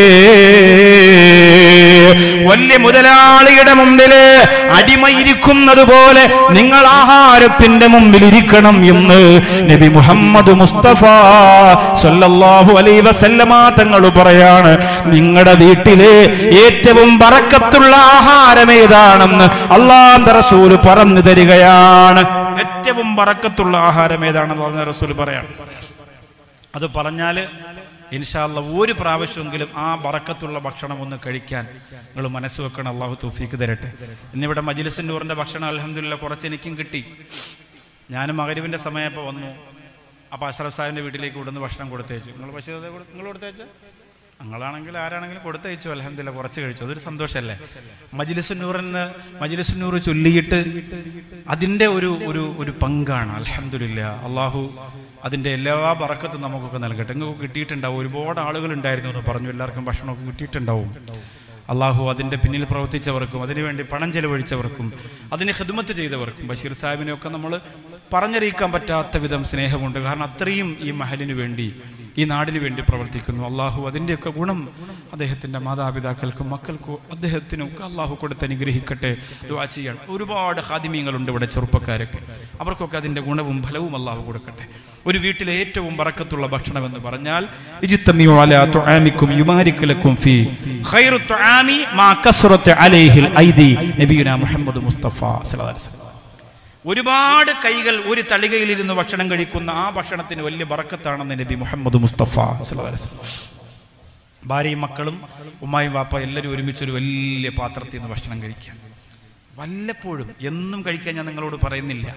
വലിയ മുതലാളിയുടെ മുമ്പില് അടിമ ഇരിക്കുന്നത് പോലെ നിങ്ങൾ ആഹാരത്തിന്റെ മുമ്പിൽ ഇരിക്കണം എന്ന് നബി മുഹമ്മദ് മുസ്തഫ സല്ലല്ലാഹു അലൈഹി വസല്ലമ തങ്ങൾ പറയാണ്. നിങ്ങളുടെ വീട്ടിലെ ഏറ്റവും ബറക്കത്തുള്ള ആഹാരം ഏതാണെന്ന് അല്ലാഹുവിന്റെ റസൂൽ പറഞ്ഞു തരികയാണ്. ഏറ്റവും ബറക്കത്തുള്ള ആഹാരം ഏതാണെന്ന് അല്ലാഹുവിന്റെ റസൂൽ പറയാണ്. അത് പറഞ്ഞാൽ ഇൻഷാ അല്ലാഹ് ഒരു പ്രാവശ്യമെങ്കിലും ആ ബറക്കത്തുള്ള ഭക്ഷണം ഒന്ന് കഴിക്കാൻ നിങ്ങൾ മനസ്സ് വെക്കണം. അള്ളാഹു തൗഫീക്ക് തരട്ടെ. ഇന്നിവിടെ മജ്ലിസ് നൂറിന്റെ ഭക്ഷണം അൽഹംദുലില്ലാ കുറച്ച് എനിക്കും കിട്ടി. ഞാനും മഗ്‌രിബിന്റെ സമയപ്പോൾ വന്നു. അപ്പോൾ അഷ്റഫ് സാഹിബിന്റെ വീട്ടിലേക്ക് ഇവിടുന്ന് ഭക്ഷണം കൊടുത്തയച്ചു. നിങ്ങൾ പക്ഷേ നിങ്ങൾ കൊടുത്തയച്ചോ? ഞങ്ങളാണെങ്കിൽ ആരാണെങ്കിലും കൊടുത്തയച്ചു. അൽഹംദുലില്ലാ കുറച്ച് കഴിച്ചു. അതൊരു സന്തോഷമല്ലേ? മജ്ലിസ് നൂറിന് മജ്ലിസ് നൂർ ചൊല്ലിയിട്ട് അതിൻ്റെ ഒരു ഒരു ഒരു പങ്കാണ്. അൽഹംദുലില്ലാ, അള്ളാഹു അതിൻ്റെ എല്ലാ ബറക്കത്തും നമുക്കൊക്കെ നൽകട്ടെ. നിങ്ങൾക്ക് കിട്ടിയിട്ടുണ്ടാവും, ഒരുപാട് ആളുകൾ ഉണ്ടായിരുന്നു എന്ന് പറഞ്ഞു, എല്ലാവർക്കും ഭക്ഷണമൊക്കെ കിട്ടിയിട്ടുണ്ടാവും. അള്ളാഹു അതിൻ്റെ പിന്നിൽ പ്രവർത്തിച്ചവർക്കും അതിനുവേണ്ടി പണം ചെലവഴിച്ചവർക്കും അതിന് ഖിദ്മത്ത് ചെയ്തവർക്കും ബഷീർ സാഹിബിനെയൊക്കെ നമ്മൾ പറഞ്ഞറിയിക്കാൻ പറ്റാത്ത വിധം സ്നേഹമുണ്ട്. കാരണം അത്രയും ഈ മഹലിന് വേണ്ടി, ഈ നാടിന് വേണ്ടി പ്രവർത്തിക്കുന്നു. അള്ളാഹു അതിൻ്റെയൊക്കെ ഗുണം അദ്ദേഹത്തിൻ്റെ മാതാപിതാക്കൾക്കും മക്കൾക്കും അദ്ദേഹത്തിനൊക്കെ അള്ളാഹു കൊടുത്ത് അനുഗ്രഹിക്കട്ടെ. ദുആ ചെയ്യണം. ഒരുപാട് ഖാദിമീങ്ങളുണ്ട് ഇവിടെ, ചെറുപ്പക്കാരൊക്കെ, അവർക്കൊക്കെ അതിൻ്റെ ഗുണവും ഫലവും അള്ളാഹു കൊടുക്കട്ടെ. ഒരു വീട്ടിലെ ഏറ്റവും ബറക്കത്തുള്ള ഭക്ഷണം എന്ന് പറഞ്ഞാൽ ഇജ്തമിഉ അലാ തുആമിക്കും യുബാരിക് ലക്കും ഫീ ഖൈറു തുആമി മാ കസ്റത അലൈഹിൽ ഐദി. നബിയുനാ മുഹമ്മദ് മുസ്തഫ സല്ലല്ലാഹു അലൈഹി വസല്ലം. ഒരുപാട് കൈകൾ ഒരു തളികയിൽ ഇരുന്ന് ഭക്ഷണം കഴിക്കുന്ന ആ ഭക്ഷണത്തിന് വലിയ ബറക്കത്താണെന്ന് നബി മുഹമ്മദ് മുസ്തഫ സല്ലല്ലാഹു അലൈഹി വസല്ലം. ഭാര്യയും മക്കളും ഉമ്മായും വാപ്പ എല്ലാവരും ഒരുമിച്ചൊരു വലിയ പാത്രത്തിൽ നിന്ന് ഭക്ഷണം കഴിക്കുക. വല്ലപ്പോഴും, എന്നും കഴിക്കാൻ ഞാൻ നിങ്ങളോട് പറയുന്നില്ല.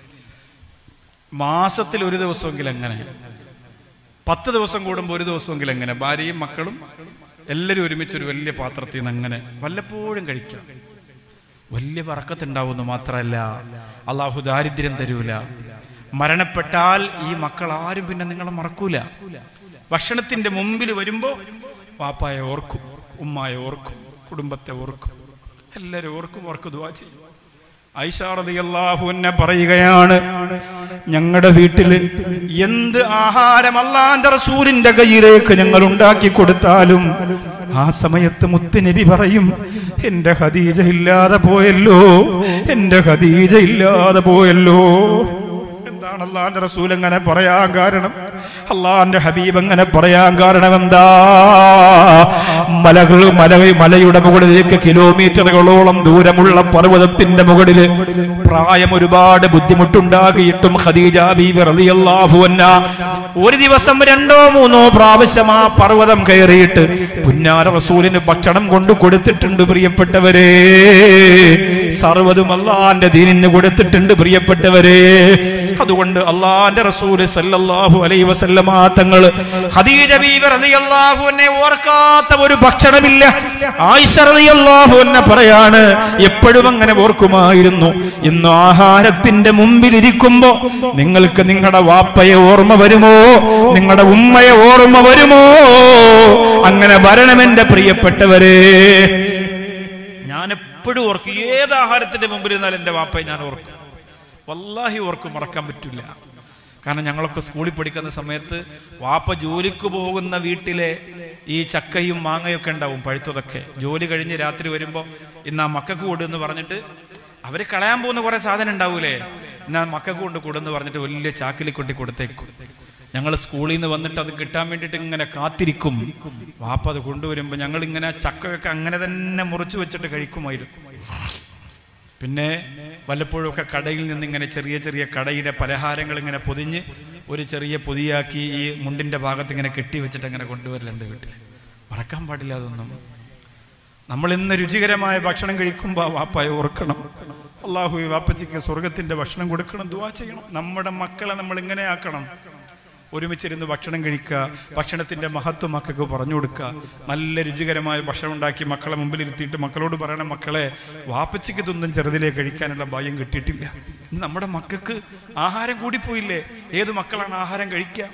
മാസത്തിൽ ഒരു ദിവസമെങ്കിലും എങ്ങനെ, പത്ത് ദിവസം കൂടുമ്പോൾ ഒരു ദിവസമെങ്കിലും എങ്ങനെ ഭാര്യയും മക്കളും എല്ലാവരും ഒരുമിച്ചൊരു വലിയ പാത്രത്തിൽ നിന്ന് അങ്ങനെ വല്ലപ്പോഴും കഴിക്കാം. വലിയ ബറക്കത്തുണ്ടാവുമെന്ന് മാത്രമല്ല, അള്ളാഹു ദാരിദ്ര്യം തരൂല. മരണപ്പെട്ടാൽ ഈ മക്കൾ ആരും പിന്നെ നിങ്ങളെ മറക്കൂല. ഭക്ഷണത്തിന്റെ മുമ്പിൽ വരുമ്പോൾ വാപ്പായെ ഓർക്കും, ഉമ്മായെ ഓർക്കും, കുടുംബത്തെ ഓർക്കും, എല്ലാവരും ഓർക്കും, ഓർക്ക് ദുആ ചെയ്യും. ആയിഷ റളിയല്ലാഹു അൻഹ പറയുകയാണ്, ഞങ്ങളുടെ വീട്ടില് എന്ത് ആഹാരം അല്ലാഹുവിന്റെ റസൂലിന്റെ കയ്യിലേക്ക് ഞങ്ങൾ ഉണ്ടാക്കി കൊടുത്താലും ആ സമയത്ത് മുത്തുനബി പറയും, എന്റെ ഖദീജ ഇല്ലാതെ പോയല്ലോ, എന്റെ ഖദീജ ഇല്ലാതെ പോയല്ലോ. എന്താണ് അല്ലാഹുവിന്റെ റസൂൽ അങ്ങനെ പറയാൻ കാരണം? അല്ലാഹുവിന്റെ ഹബീബ് അങ്ങനെ പറയാൻ കാരണം എന്താ? മലകൾ മല മലയുടെ മുകളിലേക്ക് കിലോമീറ്ററുകളോളം ദൂരമുള്ള പർവ്വതത്തിന്റെ മുകളില് പ്രായം ഒരുപാട് ബുദ്ധിമുട്ടുണ്ടാക്കിയിട്ടും ഖദീജ ബീവി റളിയല്ലാഹു അൻഹ ഒരു ദിവസം രണ്ടോ മൂന്നോ പ്രാവശ്യം ആ പർവ്വതം കയറിയിട്ട് പുന്നാര റസൂലിന് ഭക്ഷണം കൊണ്ട് കൊടുത്തിട്ടുണ്ട്. പ്രിയപ്പെട്ടവരെ, സർവ്വതും അല്ലാഹുവിന്റെ ദീനിന് കൊടുത്തിട്ടുണ്ട്. പ്രിയപ്പെട്ടവരെ, അതുകൊണ്ട് അല്ലാഹുവിന്റെ റസൂൽ സല്ലല്ലാഹു അലൈഹി വസല്ലമ തങ്ങൾ ഖദീജ ബീവി റളിയല്ലാഹു അൻഹയെ ഓർക്കാത്ത ഒരു ഭക്ഷണമില്ല. ആയിഷ റളിയല്ലാഹു അൻഹ പറയാണ്, എപ്പോഴും അങ്ങനെ ഓർക്കുമായിരുന്നു. ഇന്ന് ആഹാരത്തിന്റെ മുമ്പിൽ ഇരിക്കുമ്പോ നിങ്ങൾക്ക് നിങ്ങളുടെ വാപ്പയെ ഓർമ്മ വരുമോ? നിങ്ങളുടെ ഉമ്മയെ ഓർമ്മ വരുമോ? അങ്ങനെ വരണം എന്റെ പ്രിയപ്പെട്ടവരെ. ഞാൻ എപ്പോഴും ഓർക്കും, ഏത് ആഹാരത്തിന്റെ മുമ്പിൽ ഇരുന്നാലും എന്റെ വാപ്പയെ ഞാൻ ഓർക്കും. വല്ലാഹി ഓർക്കും, മറക്കാൻ പറ്റില്ല. കാരണം ഞങ്ങളൊക്കെ സ്കൂളിൽ പഠിക്കുന്ന സമയത്ത് വാപ്പ ജോലിക്ക് പോകുന്ന വീട്ടിലെ ഈ ചക്കയും മാങ്ങയൊക്കെ ഉണ്ടാവും, പഴുത്തതൊക്കെ. ജോലി കഴിഞ്ഞ് രാത്രി വരുമ്പോൾ ഇന്ന് ആ മക്കൾക്ക് കൊടുന്ന് പറഞ്ഞിട്ട് അവര് കളയാൻ പോകുന്ന കുറെ സാധനം ഉണ്ടാവൂലേ, എന്നാ മക്കൾക്ക് കൊണ്ട് കൊടുന്ന് പറഞ്ഞിട്ട് വലിയ ചാക്കിൽ കൊട്ടി കൊടുത്തേക്കും. ഞങ്ങൾ സ്കൂളിൽ നിന്ന് വന്നിട്ട് അത് കിട്ടാൻ വേണ്ടിയിട്ട് ഇങ്ങനെ കാത്തിരിക്കും. വാപ്പ അത് കൊണ്ടുവരുമ്പോൾ ഞങ്ങൾ ഇങ്ങനെ ചക്കയൊക്കെ അങ്ങനെ തന്നെ മുറിച്ചു വെച്ചിട്ട് കഴിക്കുമായിരുന്നു. പിന്നെ വല്ലപ്പോഴും ഒക്കെ കടയിൽ നിന്ന് ഇങ്ങനെ ചെറിയ ചെറിയ കടയിലെ പലഹാരങ്ങൾ ഇങ്ങനെ പൊതിഞ്ഞ് ഒരു ചെറിയ പൊതിയാക്കി ഈ മുണ്ടിന്റെ ഭാഗത്ത് ഇങ്ങനെ കെട്ടി വെച്ചിട്ട് അങ്ങനെ കൊണ്ടുവരലുണ്ട് വീട്ടിൽ. മറക്കാൻ പാടില്ല അതൊന്നും. നമ്മൾ ഇന്ന് രുചികരമായ ഭക്ഷണം കഴിക്കുമ്പോൾ വാപ്പായെ ഓർക്കണം. അള്ളാഹു വാപ്പച്ചിക്ക് സ്വർഗത്തിന്റെ ഭക്ഷണം കൊടുക്കണം, ദുആ ചെയ്യണം. നമ്മുടെ മക്കളെ നമ്മൾ ഇങ്ങനെ ആക്കണം. ഒരുമിച്ചിരുന്ന് ഭക്ഷണം കഴിക്കുക, ഭക്ഷണത്തിന്റെ മഹത്വം മക്കൾക്ക് പറഞ്ഞു കൊടുക്കുക. നല്ല രുചികരമായ ഭക്ഷണം ഉണ്ടാക്കി മക്കളെ മുമ്പിൽ ഇരുത്തിയിട്ട് മക്കളോട് പറയണം, മക്കളെ വാപ്പച്ചിക്ക് ഇതൊന്നും ചെറുതിലേ കഴിക്കാനുള്ള ഭാഗ്യം കിട്ടിയിട്ടില്ല. നമ്മുടെ മക്കൾക്ക് ആഹാരം കൂടിപ്പോയില്ലേ? ഏത് മക്കളാണ് ആഹാരം കഴിക്കുക?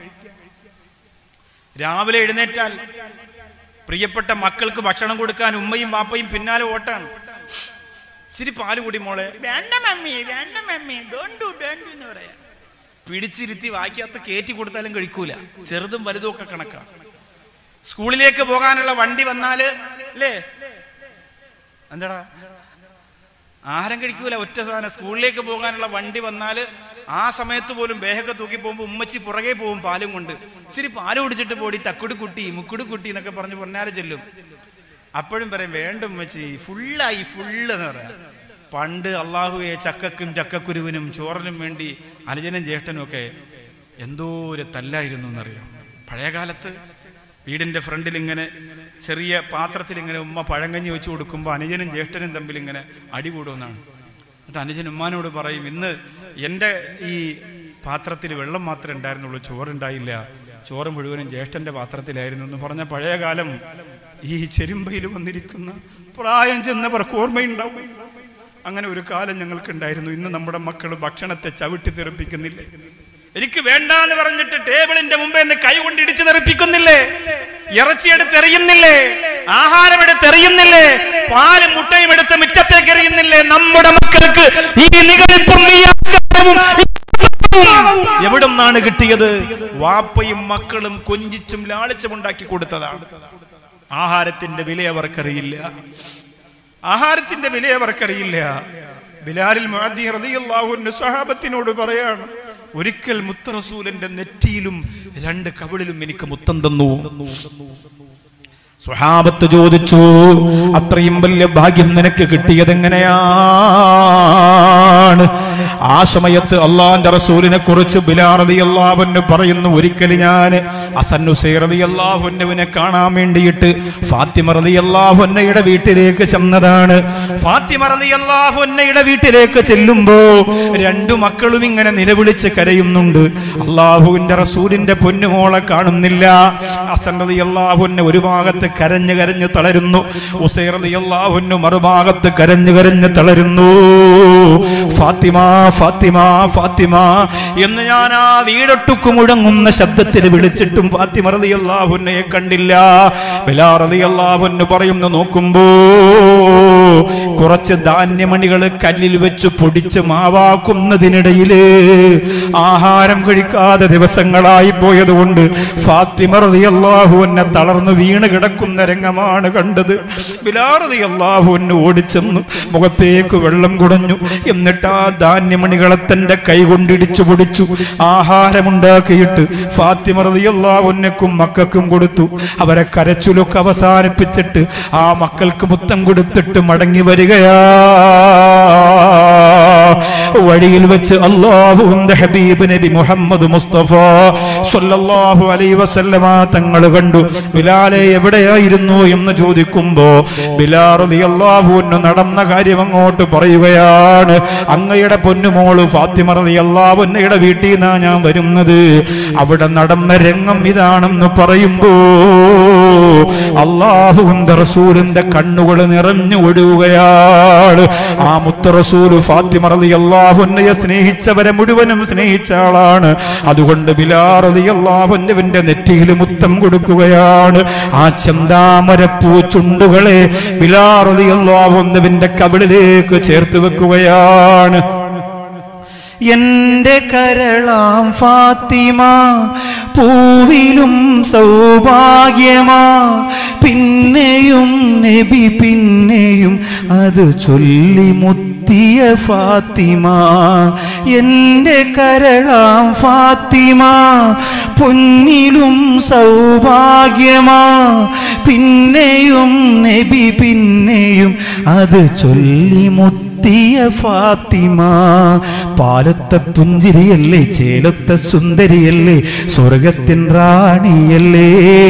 രാവിലെ എഴുന്നേറ്റാൽ പ്രിയപ്പെട്ട മക്കൾക്ക് ഭക്ഷണം കൊടുക്കാൻ ഉമ്മയും വാപ്പയും പിന്നാലെ ഓട്ടാണ്. ഇച്ചിരി പാല് കൂടി മോളെ, വേണ്ട മമ്മി, വേണ്ട മമ്മി, ഡോണ്ട് ഡു ഡോണ്ട് എന്ന് പറയാ. പിടിച്ചിരുത്തി വായിക്കാത്ത കയറ്റി കൊടുത്താലും കഴിക്കൂല. ചെറുതും വലുതും ഒക്കെ കണക്കാ. സ്കൂളിലേക്ക് പോകാനുള്ള വണ്ടി വന്നാല് അല്ലേ, എന്താടാ ആഹാരം കഴിക്കൂല. ഒറ്റ സാധനം, സ്കൂളിലേക്ക് പോകാനുള്ള വണ്ടി വന്നാല് ആ സമയത്ത് പോലും ബേഹൊക്കെ തൂക്കി പോകുമ്പോൾ ഉമ്മച്ചി പുറകെ പോകും പാലും കൊണ്ട്. ഇച്ചിരി പാല് കുടിച്ചിട്ട് പോടി, തക്കുടി കുട്ടി, മുക്കുടി കുട്ടി എന്നൊക്കെ പറഞ്ഞ് പൊന്നാരെ ചെല്ലും. അപ്പോഴും പറയും, വേണ്ട ഉമ്മച്ചി, ഫുള്ളായി, ഫുള്ള് എന്ന് പറയാം. പണ്ട് അള്ളാഹുവെ ചക്കക്കും ചക്കക്കുരുവിനും ചോറിനും വേണ്ടി അനുജനും ജ്യേഷ്ഠനും ഒക്കെ എന്തോ ഒരു തല്ലായിരുന്നു എന്നറിയാം. പഴയ കാലത്ത് വീടിന്റെ ഫ്രണ്ടിൽ ഇങ്ങനെ ചെറിയ പാത്രത്തിൽ ഇങ്ങനെ ഉമ്മ പഴങ്കഞ്ഞി വെച്ച് കൊടുക്കുമ്പോൾ അനുജനും ജ്യേഷ്ഠനും തമ്മിൽ ഇങ്ങനെ അടി കൂടുമെന്നാണ്. എന്നിട്ട് അനുജൻ ഉമ്മാനോട് പറയും, ഇന്ന് എൻ്റെ ഈ പാത്രത്തിൽ വെള്ളം മാത്രമേ ഉണ്ടായിരുന്നുള്ളൂ, ചോറുണ്ടായില്ല, ചോറ് മുഴുവനും ജ്യേഷ്ഠന്റെ പാത്രത്തിലായിരുന്നു എന്ന് പറഞ്ഞ പഴയ കാലം ഈ ചെരുമ്പയിൽ വന്നിരിക്കുന്ന പ്രായം ചെന്നവർക്ക് ഓർമ്മയുണ്ടാവും. അങ്ങനെ ഒരു കാലം ഞങ്ങൾക്കുണ്ടായിരുന്നു. ഇന്ന് നമ്മുടെ മക്കൾ ഭക്ഷണത്തെ ചവിട്ടി തെറിപ്പിക്കുന്നില്ലേ? എനിക്ക് വേണ്ടാന്ന് പറഞ്ഞിട്ട് ടേബിളിന്റെ മുമ്പേ നിന്ന് കൈ കൊണ്ട് ഇടിച്ചു തെറിപ്പിക്കുന്നില്ലേ? ഇറച്ചിയെടുത്ത് എറിയുന്നില്ലേ? ആഹാരം എടുത്ത് എറിയുന്നില്ലേ? പാലും മുട്ടയും എടുത്ത് മുറ്റത്തേക്ക് എറിയുന്നില്ലേ? നമ്മുടെ മക്കൾക്ക് ഈ നിഗളിപ്പും എവിടെ നിന്നാണ് കിട്ടിയത്? വാപ്പയും മക്കളും കൊഞ്ചിച്ചും ലാളിച്ചും ഉണ്ടാക്കി കൊടുത്തതാണ്. ആഹാരത്തിന്റെ വില അവർക്കറിയില്ല. ആഹാരത്തിന്റെ വില അവർക്കറിയില്ല. ബിലാലിൽ മുഅദ്ദി റളിയല്ലാഹു അൻഹു സ്വഹാബത്തിനോട് പറയാണ്, ഒരിക്കൽ മുത്ത് റസൂലിന്റെ നെറ്റിയിലും രണ്ട് കവിളിലും എനിക്ക് മുത്തം തന്നു. സ്വഹാബത്ത് ചോദിച്ചു, അത്രയും വലിയ ഭാഗ്യം നിനക്ക് കിട്ടിയത് എങ്ങനെയാണ്? ആ സമയത്ത് അള്ളാന്റെ റസൂലിനെ കുറിച്ച് ബിലാൽ റളിയല്ലാഹു അൻഹു പറയുന്നു, ഒരിക്കൽ ഞാൻ ഹസൻ ഹുസൈൻ റളിയല്ലാഹു അൻഹുവിനെ കാണാൻ വേണ്ടിയിട്ട് ഫാത്തിമ റളിയല്ലാഹു അൻഹയുടെ വീട്ടിലേക്ക് ചെന്നതാണ്. ഫാത്തിമ റളിയല്ലാഹു അൻഹയുടെ വീട്ടിലേക്ക് ചെല്ലുമ്പോ രണ്ടു മക്കളും ഇങ്ങനെ നിലവിളിച്ച് കരയുന്നുണ്ട്. അള്ളാഹുവിന്റെ റസൂലിന്റെ പൊന്നുമോളെ കാണുന്നില്ല. ഹസൻ റളിയല്ലാഹു അൻഹു ഒരു ഭാഗത്ത് കരഞ്ഞു കരഞ്ഞു തളരുന്നു, ഹുസൈൻ റളിയല്ലാഹു അൻഹു മറുഭാഗത്ത് കരഞ്ഞു കരഞ്ഞു തളരുന്നു. ഫാത്തിമ ഫാത്തിമ ഫാത്തിമ എന്ന് ഞാൻ ആ വീടൊട്ടുക്ക് മുഴങ്ങുന്ന ശബ്ദത്തിൽ വിളിച്ചിട്ടും ഫാത്തിമ റളിയല്ലാഹു അൻഹയെ കണ്ടില്ല. ബിലാൽ റളിയല്ലാഹു അൻഹു പറയുന്നു, നോക്കുമ്പോ കുറച്ച് ധാന്യമണികൾ കല്ലിൽ വെച്ച് പൊടിച്ച് മാവാക്കുന്നതിനിടയില് ആഹാരം കഴിക്കാതെ ദിവസങ്ങളായി പോയതുകൊണ്ട് ഫാത്തിമ റളിയല്ലാഹു അൻഹ തളർന്നു വീണ് കിടക്കുന്ന രംഗമാണ് കണ്ടത്. ബിലാൽ റളിയല്ലാഹു അൻഹു ഓടിച്ചെന്നു മുഖത്തേക്ക് വെള്ളം കുടഞ്ഞു. എന്നിട്ട് ആ ധാന്യമണികളെ തന്റെ കൈ കൊണ്ടിടിച്ചു പൊടിച്ചു ആഹാരമുണ്ടാക്കിയിട്ട് ഫാത്തിമ റളിയല്ലാഹു അൻഹക്കും മക്കൾക്കും കൊടുത്തു. അവരെ കരച്ചിലൊക്കെ അവസാനിപ്പിച്ചിട്ട് ആ മക്കൾക്ക് മുത്തം കൊടുത്തിട്ട് മടങ്ങി വരികയാ. വഴിയിൽ വെച്ച് അല്ലാഹുവിന്റെ ഹബീബ് നബി മുഹമ്മദ് മുസ്തഫ സ്വല്ലല്ലാഹു അലൈഹി വസല്ലമ തങ്ങൾ കണ്ടു. ബിലാലെ എവിടെയായിരുന്നു എന്ന് ചോദിക്കുമ്പോ ബിലാൽ റളിയല്ലാഹു അൻഹു നടന്ന കാര്യം അങ്ങോട്ട് പറയുകയാണ്. അങ്ങയുടെ പൊന്നുമോള് ഫാത്തിമ റളിയല്ലാഹു അൻഹയുടെ വീട്ടിൽ നിന്നാ ഞാൻ വരുന്നത്. അവിടെ നടന്ന രംഗം ഇതാണെന്ന് പറയുമ്പോ അല്ലാഹുവിന്റെ റസൂലിന്റെ കണ്ണുകൾ നിറഞ്ഞു ഒഴുകുകയാണ്. ആ മുത്ത് റസൂൽ ഫാത്തിമ റളിയല്ലാഹു അൻഹയെ സ്നേഹിച്ചവരെ മുഴുവനും സ്നേഹിച്ച ആളാണ്. അതുകൊണ്ട് ബിലാൽ റളിയല്ലാഹു അൻഹുവിന്റെ നെറ്റിയിൽ മുത്തം കൊടുക്കുകയാണ്. ആ ചെന്താമരപ്പൂ ചുണ്ടുകളെ ബിലാൽ റളിയല്ലാഹു അൻഹുവിന്റെ കവിളിലേക്ക് ചേർത്ത് വെക്കുകയാണ്. എന്റെ കരളാം ഫാത്തിമ പൂവിലും സൗഭാഗ്യമാ, പിന്നെയും നബി പിന്നെയും അത് ചൊല്ലി മുത്തിയ ഫാത്തിമ. എന്റെ കരളാം ഫാത്തിമ പൊന്നിലും സൗഭാഗ്യമാ, പിന്നെയും നബി പിന്നെയും അത് ചൊല്ലി മുത്തിയ ഫാത്തിമ. പാലത്തെ പുഞ്ചിരിയല്ലേ, ചേലത്തെ സുന്ദരിയല്ലേ, സ്വർഗത്തിൻ റാണിയല്ലേ.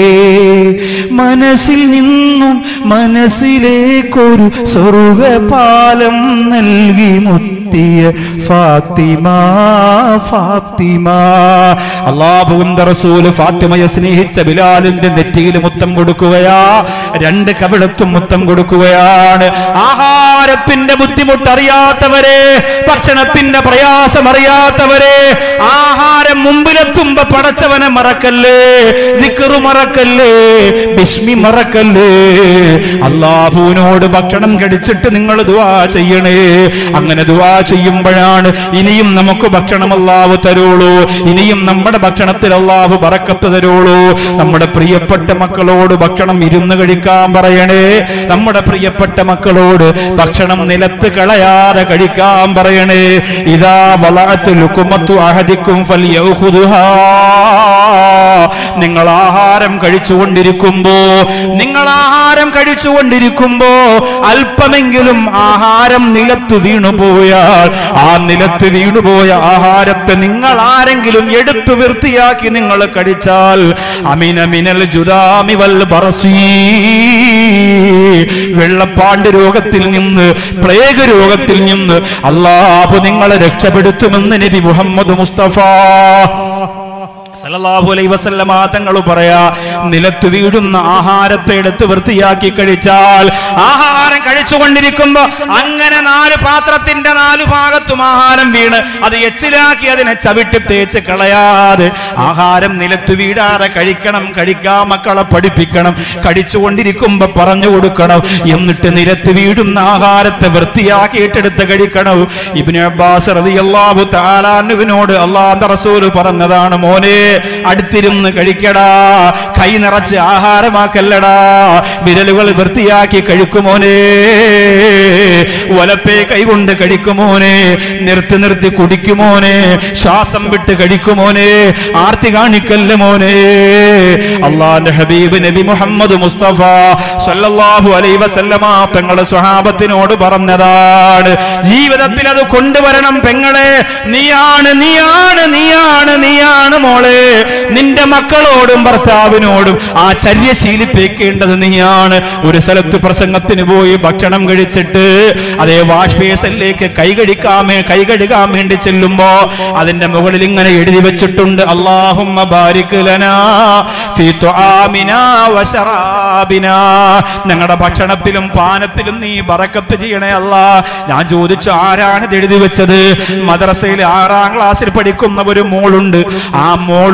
മനസ്സിൽ നിന്നും മനസ്സിലേക്കൊരു സ്വർഗപാലം നൽകി മുത്തിയ ഫാത്തിമ ഫാത്തിമ. അല്ലാഹുവിന്റെ റസൂൽ ഫാത്തിമയെ സ്നേഹിച്ച ബിലാലിന്റെ നെറ്റിയിൽ മുത്തം കൊടുക്കുകയാ. രണ്ട് കവിളത്തും മുത്തം കൊടുക്കുകയാണ്. ആഹാരത്തിന്റെ ബുദ്ധിമുട്ട് അറിയാത്തവരെ, ഭക്ഷണത്തിന്റെ പ്രയാസം അറിയാത്തവരെ, ആഹാരം മുമ്പിലെത്തുമ്പോ പടച്ചവനെ മറക്കല്ലേ, ദിക്റ് മറക്കല്ലേ, ബിസ്മി മറക്കല്ലേ. അല്ലാഹുവിനോട് ഭക്ഷണം കഴിച്ചിട്ട് നിങ്ങൾ ദുആ ചെയ്യണേ. അങ്ങനെ ദുആ ചെയ്യുമ്പോഴാണ് ഇനിയും നമുക്ക് ഭക്ഷണം അല്ലാഹു തരുള്ളൂ, ഇനിയും നമ്മുടെ ഭക്ഷണത്തിൽ അല്ലാഹു ബറക്കത്ത് തരുള്ളൂ. നമ്മുടെ പ്രിയപ്പെട്ട മക്കളോട് ഭക്ഷണം ഇരുന്ന് കഴിക്കാൻ പറയണേ. നമ്മുടെ പ്രിയപ്പെട്ട മക്കളോട് ഭക്ഷണം നിലത്ത് കളയാതെ കഴിക്കാൻ പറയണേ. ഇദാ വളഅത്ത് ലുഖ്മത്തു അഹദിക്കും ഫൽയഖുദുഹാ. നിങ്ങൾ ആഹാരം കഴിച്ചുകൊണ്ടിരിക്കുമ്പോ നിങ്ങൾ ആഹാരം കഴിച്ചുകൊണ്ടിരിക്കുമ്പോ അല്പമെങ്കിലും ആഹാരം നിലത്ത് വീണുപോയാൽ ആ നിലത്ത് വീണുപോയ ആഹാരത്തെ നിങ്ങൾ ആരെങ്കിലും എടുത്തു വൃത്തിയാക്കി നിങ്ങൾ കഴിച്ചാൽ അമിന മിനൽ ജുദാമി വൽ ബറസി, വെള്ളപ്പാണ്ട് രോഗത്തിൽ നിന്ന്, പ്ലേഗ് രോഗത്തിൽ നിന്ന് അല്ലാഹു നിങ്ങളെ രക്ഷപ്പെടുത്തുമെന്ന് നബി മുഹമ്മദ് മുസ്തഫ സല്ലല്ലാഹു അലൈഹി വസല്ലമ തങ്ങൾ പറയാ. നിലത്ത് വീഴുന്ന ആഹാരത്തെ എടുത്ത് വൃത്തിയാക്കി കഴിച്ചാൽ, ആഹാരം കഴിച്ചുകൊണ്ടിരിക്കുമ്പോ അങ്ങനെ നാല് പാത്രത്തിന്റെ നാലു ഭാഗത്തും ആഹാരം വീണ് അത് എച്ചിലാക്കി അതിനെ ചവിട്ടി തേച്ച് കളയാതെ ആഹാരം നിലത്ത് വീഴാതെ കഴിക്കണം. കഴിക്കാൻ മക്കളെ പഠിപ്പിക്കണം. കഴിച്ചുകൊണ്ടിരിക്കുമ്പോ പറഞ്ഞു കൊടുക്കണം. എന്നിട്ട് നിലത്ത് വീഴുന്ന ആഹാരത്തെ വൃത്തിയാക്കിയിട്ടെടുത്ത് കഴിക്കണം. ഇബ്നു അബ്ബാസ് റളിയല്ലാഹു തആല അൻഹുവിനോട് അല്ലാഹുവിന്റെ റസൂൽ പറഞ്ഞതാണ്, മോനെ അടുത്തിരുന്ന് കഴിക്കടാ, കൈ നിറച്ച് ആഹാരമാക്കല്ലടാ, വിരലുകൾ വൃത്തിയാക്കി കഴിക്കുമോനെ, വലപ്പേ കൈകൊണ്ട് കഴിക്കുമോനെ, നിർത്തി നിർത്തി കുടിക്കുമോനെ, ശ്വാസം വിട്ട് കഴിക്കുമോനെ, ആർത്തി കാണിക്കല്ല മോനെ. അല്ലാഹുവിന്റെ ഹബീബ് നബി മുഹമ്മദ് മുസ്തഫ സല്ലല്ലാഹു അലൈഹി വസല്ലമ തങ്ങളെ സ്വഹാബത്തിനോട് പറഞ്ഞതാണ്. ജീവിതത്തിൽ അത് കൊണ്ടുവരണം പെങ്ങളെ. നീയാണ് നീയാണ് നീയാണ് നീയാണ് മോളെ. നിന്റെ മക്കളോടും ഭർത്താവിനോടും ആ ചര്യ ശീലിപ്പിക്കേണ്ടത് നീയാണ്. ഒരു സ്ഥലത്ത് പ്രസംഗത്തിന് പോയി ഭക്ഷണം കഴിച്ചിട്ട് അതേ വാഷ് ബേസിലേക്ക് കൈ കഴുകാമേ കൈ കഴുകാൻ വേണ്ടി ചെല്ലുമ്പോ അതിന്റെ മുകളിൽ ഇങ്ങനെ എഴുതി വെച്ചിട്ടുണ്ട്, അല്ലാഹുമ്മ ബാരിക് ലനാ ഫീ തുആമിനാ വശറാബിനാ. ഞങ്ങളുടെ ഭക്ഷണത്തിലും പാനത്തിലും നീ ബറക്കത്ത് ചെയ്യണേ അല്ലാ. ഞാൻ ചോദിച്ചു, ആരാണ് ഇത് എഴുതി വെച്ചത്? മദ്രസയിൽ ആറാം ക്ലാസ്സിൽ പഠിക്കുന്ന ഒരു മോളുണ്ട്. ആ മോള് പറഞ്ഞു,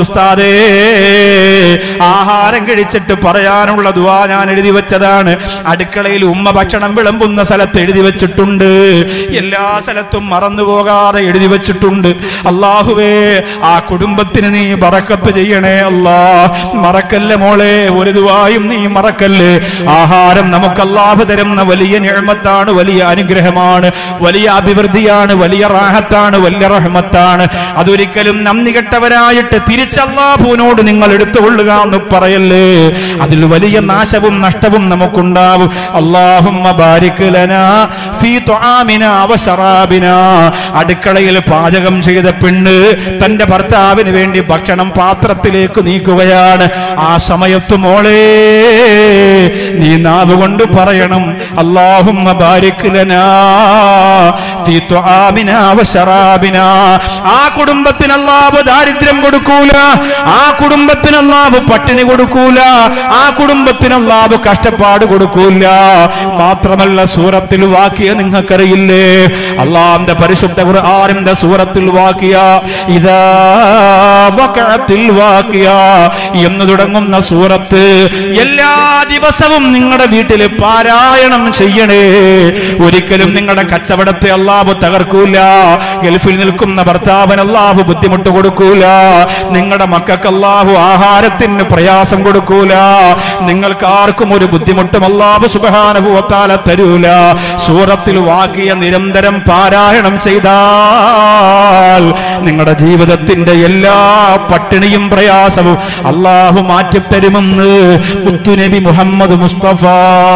ഉസ്താദേ, ആഹാരം കഴിച്ചിട്ട് പറയാനുള്ള ദുആ ഞാൻ എഴുതി വെച്ചതാണ്. അടുക്കളയിൽ ഉമ്മ ഭക്ഷണം വിളമ്പുന്ന സ്ഥലത്ത് എഴുതി വെച്ചിട്ടുണ്ട്, എല്ലാ സ്ഥലത്തും മറന്നു പോകാതെ എഴുതി വെച്ചിട്ടുണ്ട്. അല്ലാഹുവേ, ആ കുടുംബത്തിന് നീ ബറക്കത്ത് ചെയ്യണേ അല്ലാ. മറക്കല്ലേ മോളെ, ഒരു ദുആയും നീ മറക്കല്ലേ. ആഹാരം നമുക്ക് അല്ലാഹു തരുന്ന വലിയ നിഅമത്താണ്, വലിയ അനുഗ്രഹമാണ്, വലിയ അഭിവൃദ്ധിയാണ്, വലിയ റാഹത്താണ്, വലിയ റഹ്മത്താണ്. അതൊരിക്കലും നന്ദി കെട്ടവരായിട്ട് തിരിച്ച് അല്ലാഹുവിനോട് നിങ്ങൾ എടുത്തുകൊള്ളുക എന്ന് പറയല്ലേ. അതിൽ വലിയ നാശവും നഷ്ടവും നമുക്കുണ്ടാവും. അല്ലാഹുമ്മ ബാരിക് ലനാ ഫീ തുആമിനാ വശറാബിനാ. അടുക്കളയിൽ പാചകം ചെയ്ത പെണ്ണ് തന്റെ ഭർത്താവിന് വേണ്ടി ഭക്ഷണം പാത്രത്തിലേക്ക് നീക്കുകയാണ്. ആ സമയത്ത് മോളെ നീ നാവ് കൊണ്ട് പറയണം, അല്ലാഹുമ്മ ബാരിക് ലനാ ഫീ തുആമിനാ വശറാബിനാ. ആ കുടുംബത്തിന് അല്ലാഹു ദാരിദ്ര്യം കൊടുക്കൂല, ആ കുടുംബത്തിന് അല്ലാഹു പട്ടിണി കൊടുക്കൂല, ആ കുടുംബത്തിന് അല്ലാഹു കഷ്ടപ്പാട് കൊടുക്കൂല. മാത്രമല്ല, സൂറത്തിൽ വാക്കിയ നിങ്ങൾക്കറിയില്ലേ, അല്ലാഹുവിന്റെ പരിശുദ്ധ ഖുർആനിന്റെ സൂറത്തിൽ വാക്കിയ ഇദാ വഖഅത്തിൽ വാക്കിയ എന്ന് തുടങ്ങുന്ന സൂറത്ത് എല്ലാ ദിവസവും നിങ്ങളുടെ വീട്ടിൽ പാരായണം ചെയ്യണേ. ഒരിക്കലും നിങ്ങളുടെ കച്ചവടത്തെ അല്ലാഹു തകർക്കൂല, ഗൾഫിൽ നിൽക്കുന്ന ഭർത്താവിന് അല്ലാഹു ബുദ്ധിമുട്ട് കൊടുക്കൂല, നിങ്ങളുടെ മക്കൾക്ക് അല്ലാഹു ആഹാരത്തിന് പ്രയാസം കൊടുക്കൂല, നിങ്ങൾക്ക് ആർക്കും ഒരു ബുദ്ധിമുട്ടും അല്ലാഹു സുബ്ഹാനഹു വ തആല തരൂല. സൂറത്തിൽ വാക്കിയ നിരന്തരം പാരായണം ചെയ്താൽ നിങ്ങളുടെ ജീവിതത്തിന്റെ എല്ലാ പട്ടിണിയും പ്രയാസവും അല്ലാഹു മാറ്റിത്തരുമെന്ന് മുത്തുനബി മുഹമ്മദ് മുസ്തഫ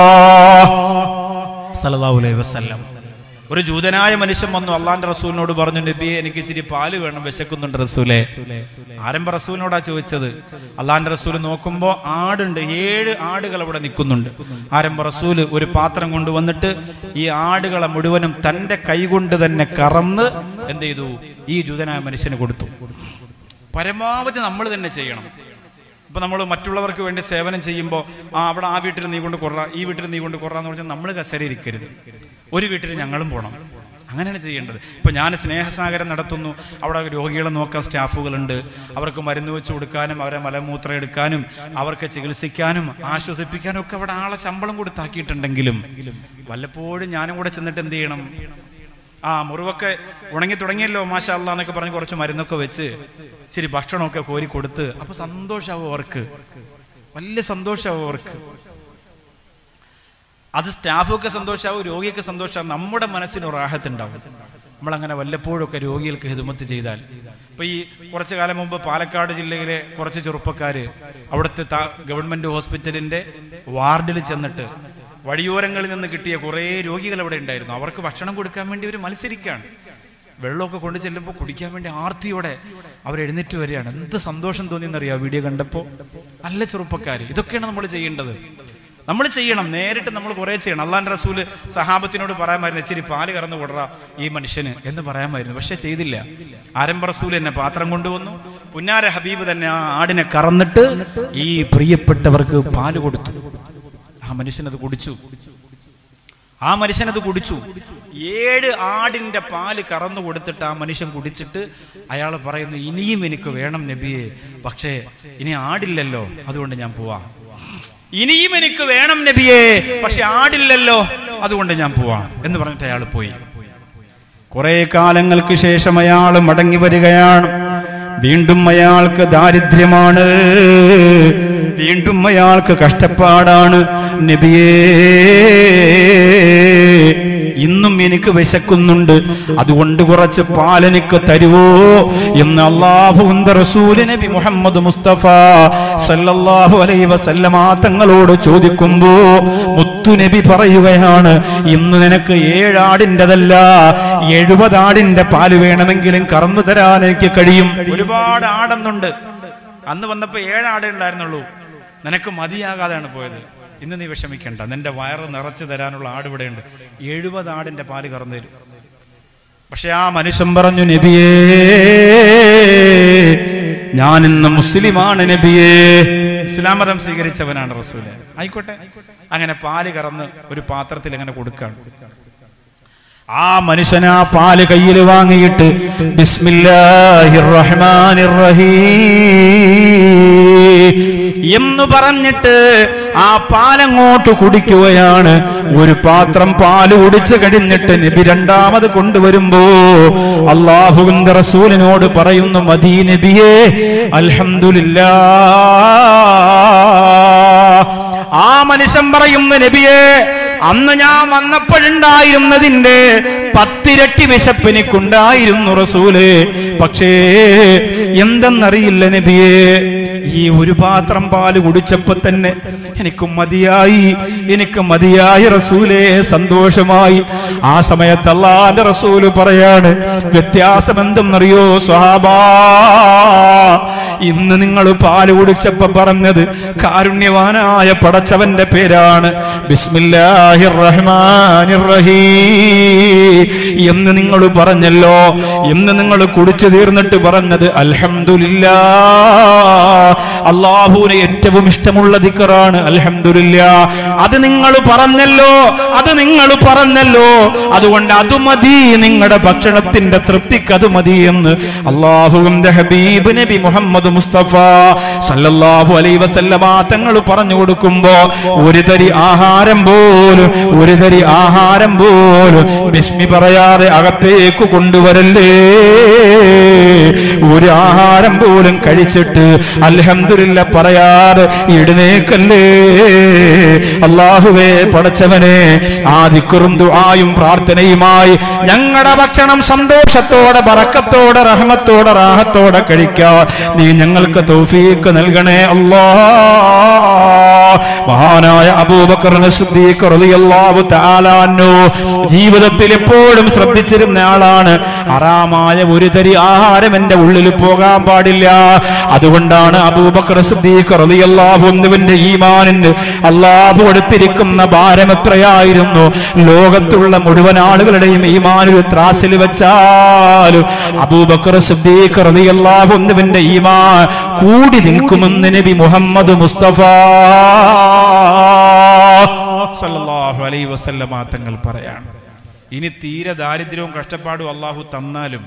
സല്ലല്ലാഹു അലൈഹി വസല്ലം. ഒരു ജൂതനായ മനുഷ്യൻ വന്നു അള്ളാന്റെ റസൂലിനോട് പറഞ്ഞു, നബിയെ എനിക്ക് ഇച്ചിരി പാല് വേണം, വിശക്കുന്നുണ്ട് റസൂലെ. ആരംഭ റസൂലിനോടാ ചോദിച്ചത്. അള്ളാന്റെ റസൂൽ നോക്കുമ്പോ ആടുണ്ട്, ഏഴ് ആടുകൾ അവിടെ നിൽക്കുന്നുണ്ട്. ആരംഭ റസൂല് ഒരു പാത്രം കൊണ്ടുവന്നിട്ട് ഈ ആടുകളെ മുഴുവനും തന്റെ കൈകൊണ്ട് തന്നെ കറന്ന് എന്ത് ചെയ്തു, ഈ ജൂതനായ മനുഷ്യന് കൊടുത്തു. പരമാവധി നമ്മൾ തന്നെ ചെയ്യണം. ഇപ്പൊ നമ്മൾ മറ്റുള്ളവർക്ക് വേണ്ടി സേവനം ചെയ്യുമ്പോൾ ആ അവിടെ ആ വീട്ടിൽ നീ കൊണ്ട് കൊറ, ഈ വീട്ടിൽ നീ കൊണ്ട് കൊറാന്ന് പറഞ്ഞാൽ നമ്മൾ കസേര ഇരിക്കരുത്. ഒരു വീട്ടിൽ ഞങ്ങളും പോകണം, അങ്ങനെയാണ് ചെയ്യേണ്ടത്. ഇപ്പൊ ഞാൻ സ്നേഹസാഗരം നടത്തുന്നു, അവിടെ രോഗികളെ നോക്കാൻ സ്റ്റാഫുകളുണ്ട്, അവർക്ക് മരുന്ന് വെച്ച് കൊടുക്കാനും അവരെ മലമൂത്രം എടുക്കാനും അവർക്ക് ചികിത്സിക്കാനും ആശ്വസിപ്പിക്കാനും ഒക്കെ അവിടെ ആളെ ശമ്പളം കൊടുത്താക്കിയിട്ടുണ്ടെങ്കിലും വല്ലപ്പോഴും ഞാനും കൂടെ ചെന്നിട്ട് എന്ത് ചെയ്യണം, ആ മുറിവൊക്കെ ഉണങ്ങി തുടങ്ങിയല്ലോ മാഷാ അല്ലാ എന്നൊക്കെ പറഞ്ഞ് കുറച്ച് മരുന്നൊക്കെ വെച്ച് ഇച്ചിരി ഭക്ഷണമൊക്കെ കോരി കൊടുത്ത് അപ്പൊ സന്തോഷമാവും അവർക്ക്, വലിയ സന്തോഷമാവും അവർക്ക്. അത് സ്റ്റാഫൊക്കെ സന്തോഷമാവും, രോഗിയൊക്കെ സന്തോഷമാവും, നമ്മുടെ മനസ്സിന് റാഹത്തുണ്ടാവും നമ്മളങ്ങനെ വല്ലപ്പോഴൊക്കെ രോഗികൾക്ക് ഹിദ്മത്ത് ചെയ്താൽ. ഇപ്പൊ ഈ കുറച്ചു കാലം മുമ്പ് പാലക്കാട് ജില്ലയിലെ കുറച്ച് ചെറുപ്പക്കാര് അവിടുത്തെ ഗവൺമെന്റ് ഹോസ്പിറ്റലിന്റെ വാർഡിൽ ചെന്നിട്ട് വഴിയോരങ്ങളിൽ നിന്ന് കിട്ടിയ കുറേ രോഗികൾ അവിടെ ഉണ്ടായിരുന്നു. അവർക്ക് ഭക്ഷണം കൊടുക്കാൻ വേണ്ടി അവർ മത്സരിക്കുകയാണ്. വെള്ളമൊക്കെ കൊണ്ടു ചെല്ലുമ്പോൾ കുടിക്കാൻ വേണ്ടി ആർത്തിയോടെ അവർ എഴുന്നേറ്റ് വരികയാണ്. എന്ത് സന്തോഷം തോന്നിയെന്നറിയാം വീഡിയോ കണ്ടപ്പോൾ. നല്ല ചെറുപ്പക്കാർ. ഇതൊക്കെയാണ് നമ്മൾ ചെയ്യേണ്ടത്, നമ്മൾ ചെയ്യണം. നേരിട്ട് നമ്മൾ കുറേ ചെയ്യണം. അള്ളാന്റെ റസൂല് സഹാബത്തിനോട് പറയാമായിരുന്നു, ഇച്ചിരി പാല് കറന്നു കൊടുറ ഈ മനുഷ്യന് എന്ന് പറയാമായിരുന്നു, പക്ഷെ ചെയ്തില്ല. ആരംഭ റസൂൽ എന്നെ പാത്രം കൊണ്ടുവന്നു, പുന്നാര ഹബീബ് തന്നെ ആ ആടിനെ കറന്നിട്ട് ഈ പ്രിയപ്പെട്ടവർക്ക് പാല് കൊടുത്തു. ആ മനുഷ്യനത് കുടിച്ചു, ആ മനുഷ്യനത് കുടിച്ചു. ഏഴ് ആടിന്റെ പാല് കറന്നു കൊടുത്തിട്ട് ആ മനുഷ്യൻ കുടിച്ചിട്ട് അയാൾ പറയുന്നു, ഇനിയും എനിക്ക് വേണം നബിയെ, പക്ഷേ ഇനി ആടില്ലല്ലോ, അതുകൊണ്ട് ഞാൻ പോവാം. ഇനിയും എനിക്ക് വേണം നബിയെ, പക്ഷെ ആടില്ലല്ലോ, അതുകൊണ്ട് ഞാൻ പോവാം എന്ന് പറഞ്ഞിട്ട് അയാൾ പോയി. കുറെ കാലങ്ങൾക്ക് ശേഷം അയാൾ മടങ്ങി വരികയാണ്. വീണ്ടും അയാൾക്ക് ദാരിദ്ര്യമാണ്, വീണ്ടും അയാൾക്ക് കഷ്ടപ്പാടാണ്. നബിയേ, ഇന്നും എനിക്ക് വിശക്കുന്നുണ്ട്, അതുകൊണ്ട് കുറച്ച് പാലെനിക്ക് തരുവോ എന്ന് അല്ലാഹുവിന്റെ റസൂൽ നബി മുഹമ്മദ് മുസ്തഫ സല്ലല്ലാഹു അലൈഹി വസല്ലമ തങ്ങളോട് ചോദിക്കുമ്പോ മുത്തു നബി പറയുകയാണ്, ഇന്ന് നിനക്ക് ഏഴാടിൻ്റെതല്ല എഴുപത് ആടിന്റെ പാല് വേണമെങ്കിലും കറന്നു തരാൻ എനിക്ക് കഴിയും. ഒരുപാട് ആടെന്നുണ്ട്, അന്ന് വന്നപ്പോ ഏഴാടേ ഉണ്ടായിരുന്നുള്ളൂ, നിനക്ക് മതിയാകാതെയാണ് പോയത്. ഇന്ന് നീ വിഷമിക്കണ്ട, നിന്റെ വയറ് നിറച്ചു തരാനുള്ള ആട് ഇവിടെയുണ്ട്, എഴുപത് ആടിന്റെ പാല് കറന്നു തരും. പക്ഷെ ആ മനുഷ്യൻ പറഞ്ഞു, നബിയേ, ഞാൻ ഇന്ന് മുസ്ലിമാണ് നബിയേ, ഇസ്ലാം മതം സ്വീകരിച്ചവനാണ് റസൂല്. ആയിക്കോട്ടെ. അങ്ങനെ പാല് കറന്ന് ഒരു പാത്രത്തിൽ അങ്ങനെ കൊടുക്കാണ്. ആ മനുഷ്യൻ ആ പാല് കയ്യിൽ വാങ്ങിയിട്ട് ബിസ്മില്ലാഹിർ റഹ്മാനിർ റഹീം എന്ന് പറഞ്ഞിട്ട് ആ പാലങ്ങോട്ട് കുടിക്കുകയാണ്. ഒരു പാത്രം പാല് കുടിച്ചു കഴിഞ്ഞിട്ട് നബി രണ്ടാമത് കൊണ്ടുവരുമ്പോ അല്ലാഹുവിന്റെ റസൂലിനോട് പറയുന്നു, മദീ നബിയേ അൽഹംദുലില്ലാഹ്. ആ മനുഷ്യൻ പറയുന്നു, നബിയേ അന്ന് ഞാൻ വന്നപ്പോഴുണ്ടായിരുന്നതിന്റെ പത്തിരട്ടി വിശപ്പ് എനിക്കുണ്ടായിരുന്നു റസൂലേ. പക്ഷേ എന്തെന്നറിയില്ല നബിയേ, ഈ ഒരു പാത്രം പാല് കുടിച്ചപ്പോ തന്നെ എനിക്ക് മതിയായി, എനിക്ക് മതിയായി റസൂലേ, സന്തോഷമായി. ആ സമയത്ത് അല്ലാഹുവിന്റെ റസൂല് പറയാണ്, വ്യത്യാസം എന്തെന്നറിയോ സ്വഹാബാ, ഇന്ന് നിങ്ങൾ പാല് കുടിച്ചപ്പോ പറഞ്ഞത് കാരുണ്യവാനായ പടച്ചവന്റെ പേരാണ്, ബിസ്മില്ലാഹിർ റഹ്മാനിർ റഹീം എന്ന് നിങ്ങൾ പറഞ്ഞല്ലോ. എന്ന് നിങ്ങൾ കുടിച്ചു തീർന്നിട്ട് പറഞ്ഞത് അൽഹംദുലില്ലാഹ്, അല്ലാഹുവിന് ഏറ്റവും ഇഷ്ടമുള്ള ദിക്റാണ് അൽഹംദുലില്ലാഹ്. അത് നിങ്ങൾ പറഞ്ഞല്ലോ, അത് നിങ്ങൾ പറഞ്ഞല്ലോ, അതുകൊണ്ട് അത് മതി, നിങ്ങളുടെ ഭക്ഷണത്തിന്റെ തൃപ്തിക്ക് അത് മതി എന്ന് അല്ലാഹുവിന്റെ ഹബീബ് നബി മുഹമ്മദ് മുസ്തഫ സല്ലല്ലാഹു അലൈഹി വസല്ലമ തങ്ങൾ പറഞ്ഞു കൊടുക്കുമ്പോ ഒരു തരി ആഹാരം പോലും ഒരു തരി ആഹാരം പോലും ബിസ്മി പറയാതെ അകത്തേക്ക് കൊണ്ടുവരല്ലേ. ഒരു ആഹാരം പോലും കഴിച്ചിട്ട് അൽഹംദുലില്ലാഹ് പറയാതെ എഴുന്നേക്കല്ലേ. അല്ലാഹുവേ പടച്ചവനെ, ആ ദിക്റും ദുആയും പ്രാർത്ഥനയുമായി ഞങ്ങളുടെ ഭക്ഷണം സന്തോഷത്തോടെ ബറക്കത്തോടെ റഹ്മത്തോടെ റാഹത്തോടെ കഴിക്കാൻ നീ ഞങ്ങൾക്ക് തൗഫീഖ് നൽകണേ അല്ലാഹ്. മഹാനായ അബൂബക്കർ സിദ്ദീഖ് റളിയല്ലാഹു തആല അൻഹു ജീവിതത്തിൽ എപ്പോഴും ശ്രദ്ധിച്ചിരുന്ന ആളാണ്, ഹറാമായ ഒരു തരി ആഹാരം എന്റെ ഉള്ളിൽ പോകാൻ പാടില്ല. അതുകൊണ്ടാണ് അബൂബക്കർ സിദ്ദീഖ് റളിയല്ലാഹു അൻഹുവിന്റെ ഈമാനിന് അല്ലാഹു കൊടുത്തിരിക്കുന്ന ഭാരം എത്രയായിരുന്നു. ലോകത്തുള്ള മുഴുവൻ ആളുകളുടെയും ഈമാൻ ഒരു ത്രാസിൽ വെച്ചാലും അബൂബക്കർ സിദ്ദീഖ് റളിയല്ലാഹു അൻഹുവിന്റെ ഈമാൻ കൂടി നിൽക്കുമെന്ന് നബി മുഹമ്മദ് മുസ്തഫ സല്ലല്ലാഹു അലൈഹി വസല്ലമ തങ്ങൾ പറയാണ്. ഇനി തീരെ ദാരിദ്ര്യവും കഷ്ടപ്പാടും അല്ലാഹു തന്നാലും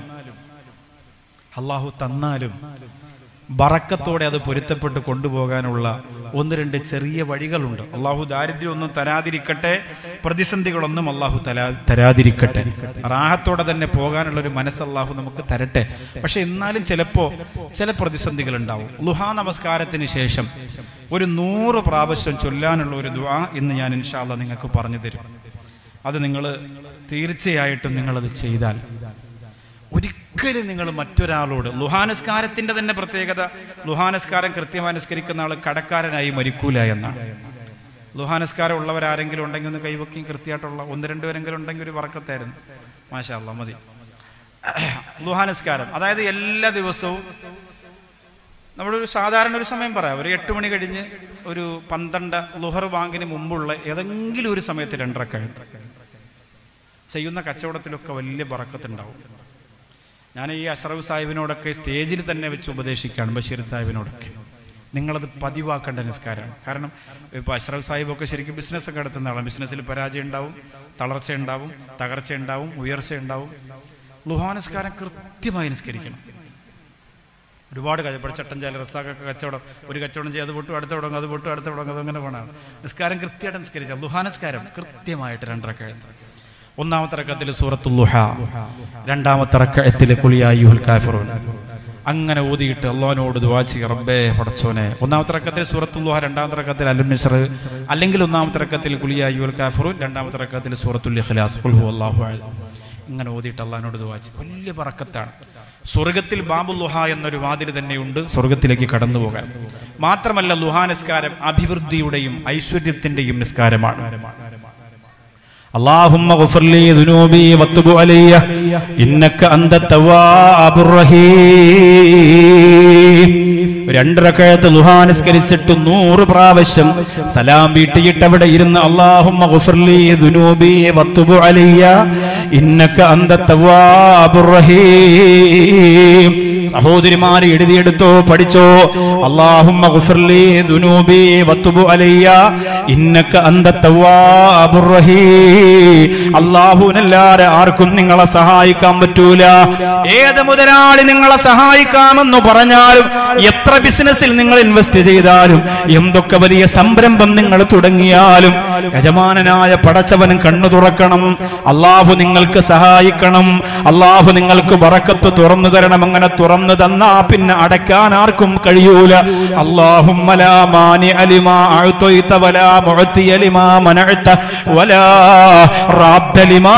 അല്ലാഹു തന്നാലും ബറക്കത്തോടെ അത് പൊരുത്തപ്പെട്ട് കൊണ്ടുപോകാനുള്ള ഒന്ന് രണ്ട് ചെറിയ വഴികളുണ്ട്. അല്ലാഹു ദാരിദ്ര്യം ഒന്നും തരാതിരിക്കട്ടെ, പ്രതിസന്ധികളൊന്നും അല്ലാഹു തരാ തരാതിരിക്കട്ടെ റാഹത്തോടെ തന്നെ പോകാനുള്ള ഒരു മനസ്സ് അല്ലാഹു നമുക്ക് തരട്ടെ. പക്ഷെ എന്നാലും ചിലപ്പോ ചില പ്രതിസന്ധികൾ ഉണ്ടാവും. ളുഹാ നമസ്കാരത്തിന് ശേഷം ഒരു നൂറ് പ്രാവശ്യം ചൊല്ലാനുള്ള ഒരു ദുആ ഇന്ന് ഞാൻ ഇൻഷാ അല്ലാഹ് നിങ്ങൾക്ക് പറഞ്ഞു തരും. അത് നിങ്ങൾ തീർച്ചയായിട്ടും നിങ്ങളത് ചെയ്താൽ ഒരിക്കലും നിങ്ങൾ മറ്റൊരാളോട്, ളുഹാനസ്കാരത്തിന്റെ തന്നെ പ്രത്യേകത, ളുഹാനസ്കാരം കൃത്യമായി നിസ്കരിക്കുന്ന ആൾ കടക്കാരനായി മരിക്കൂല എന്നാണ്. ളുഹാനസ്കാരം ഉള്ളവരാരെങ്കിലും ഉണ്ടെങ്കിൽ ഒന്ന് കൈവക്കി, കൃത്യമായിട്ടുള്ള ഒന്ന് രണ്ടുപേരെങ്കിലും ഉണ്ടെങ്കിൽ ഒരു ബറക്കത്തായിരുന്നു. മാഷാ അല്ലാഹ് മതി. ളുഹാനസ്കാരം അതായത് എല്ലാ ദിവസവും നമ്മളൊരു സാധാരണ ഒരു സമയം പറയാം, ഒരു എട്ട് മണി കഴിഞ്ഞ് ഒരു പന്ത്രണ്ട് ളുഹർ ബാങ്കിന് മുമ്പുള്ള ഏതെങ്കിലും ഒരു സമയത്ത് രണ്ടരക്കഴുത്ത് ചെയ്യുന്ന കച്ചവടത്തിലൊക്കെ വലിയ ബറക്കത്തുണ്ടാവും. ഞാൻ ഈ അഷ്റഫ് സാഹിബിനോടൊക്കെ സ്റ്റേജിൽ തന്നെ വെച്ച് ഉപദേശിക്കുകയാണ്, ബഷീർ സാഹിബിനോടൊക്കെ നിങ്ങളത് പതിവാക്കേണ്ട നിസ്കാരമാണ്. കാരണം ഇപ്പോൾ അഷ്റഫ് സാഹിബൊക്കെ ശരിക്കും ബിസിനസ്സൊക്കെ നടത്തുന്ന ആളാണ്. ബിസിനസ്സിൽ പരാജയം ഉണ്ടാവും, തളർച്ച ഉണ്ടാവും, തകർച്ച ഉണ്ടാവും, ഉയർച്ച ഉണ്ടാവും. ളുഹാ നിസ്കാരം കൃത്യമായി നിസ്കരിക്കണം. ഒരുപാട് കച്ചവടം ചട്ടഞ്ചാല റസാഖൊക്കെ കച്ചവടം, ഒരു കച്ചവടം ചെയ്ത് അത് പൊട്ടും അടുത്ത തുടങ്ങും, അത് പൊട്ടും അടുത്ത തുടങ്ങും, അതങ്ങനെ വേണം. നിസ്കാരം കൃത്യമായിട്ട് നിസ്കരിച്ചാൽ ളുഹാ നിസ്കാരം കൃത്യമായിട്ട് രണ്ടരക്കഴുത്ത്. ഒന്നാമത്തെ റക്അത്തിൽ സൂറത്തുൽ ളുഹാ, രണ്ടാമത്തെ റക്അത്തിൽ ഖുൽ യാ അയ്യുഹൽ കാഫിറൂൻ, അങ്ങനെ ഓതിയിട്ട് അല്ലാഹുവിനോട് ദുആ ചെയ്യുക, റബ്ബേ പടച്ചോനെ. ഒന്നാമത്തെ റക്അത്തിൽ സൂറത്തുൽ ളുഹാ, രണ്ടാമത്തെ റക്അത്തിൽ അൽ നസ്ർ, അല്ലെങ്കിൽ ഒന്നാമത്തെ റക്അത്തിൽ ഖുൽ യാ അയ്യുഹൽ കാഫിറൂൻ, രണ്ടാമത്തെ റക്അത്തിൽ സൂറത്തുൽ ഇഖ്ലാസ്, ഖുൽ ഹുവല്ലാഹു അഹദ്, ഇങ്ങനെ ഓതിയിട്ട് അല്ലാഹുവിനോട് ദുആ ചെയ്യുക. വലിയ ബറക്കത്താണ്. സ്വർഗത്തിൽ ബാബുൽ ളുഹാ എന്നൊരു വാതിൽ തന്നെയുണ്ട് സ്വർഗത്തിലേക്ക് കടന്നു പോകാൻ. മാത്രമല്ല ളുഹാ നിസ്കാരം അഭിവൃദ്ധിയുടെയും ഐശ്വര്യത്തിന്റെയും നിസ്കാരമാണ്. اللهم اغفر لي ذنوبي وتب علي انك انت التواب الرحيم രണ്ട് റക്അത്ത് ളുഹാ നിസ്കരിച്ചിട്ട് നൂറ് പ്രാവശ്യം സലാം വീട്ടിയിട്ട് അവിടെ ഇരുന്ന് അല്ലാഹുമ്മ ഗുഫിർലി ദുനൂബി വത്തുബ് അലയ്യ ഇന്നക അന്ത തവ്വാബുർ റഹീം. സഹോദരിമാരെ എഴുതിയെടുത്തോ, പഠിച്ചോ. അല്ലാഹുമ്മ ഗുഫിർലി ദുനൂബി വത്തുബ് അലയ്യ ഇന്നക അന്ത തവ്വാബുർ റഹീം. അല്ലാഹുവിനല്ലാതെ ആർക്കും നിങ്ങളെ സഹായിക്കാൻ പറ്റൂല. ഏത് മുതലാളി നിങ്ങളെ സഹായിക്കാമെന്ന് പറഞ്ഞാലും, എത്ര ബിസിനസ്സിൽ നിങ്ങൾ ഇൻവെസ്റ്റ് ചെയ്താലും, എന്തൊക്കെ വലിയ സംരംഭം നിങ്ങൾ തുടങ്ങിയാലും, യജമാനനായ പടച്ചവൻ കണ്ണു തുറക്കണം. അല്ലാഹു നിങ്ങൾക്ക് സഹായിക്കണം. അല്ലാഹു നിങ്ങൾക്ക് ബറക്കത്ത് തുറന്നു തരണം. അങ്ങനെ തുറന്നു തന്നാ പിന്നെ അടയ്ക്കാൻ ആർക്കും കഴിയൂല. അല്ലാഹുമ്മ ലാ മാനിഅ ലിമാ അഅ്തൈത വലാ മുഅ്തിയ ലിമാ മനഅത വലാ റാദ്ദ ലിമാ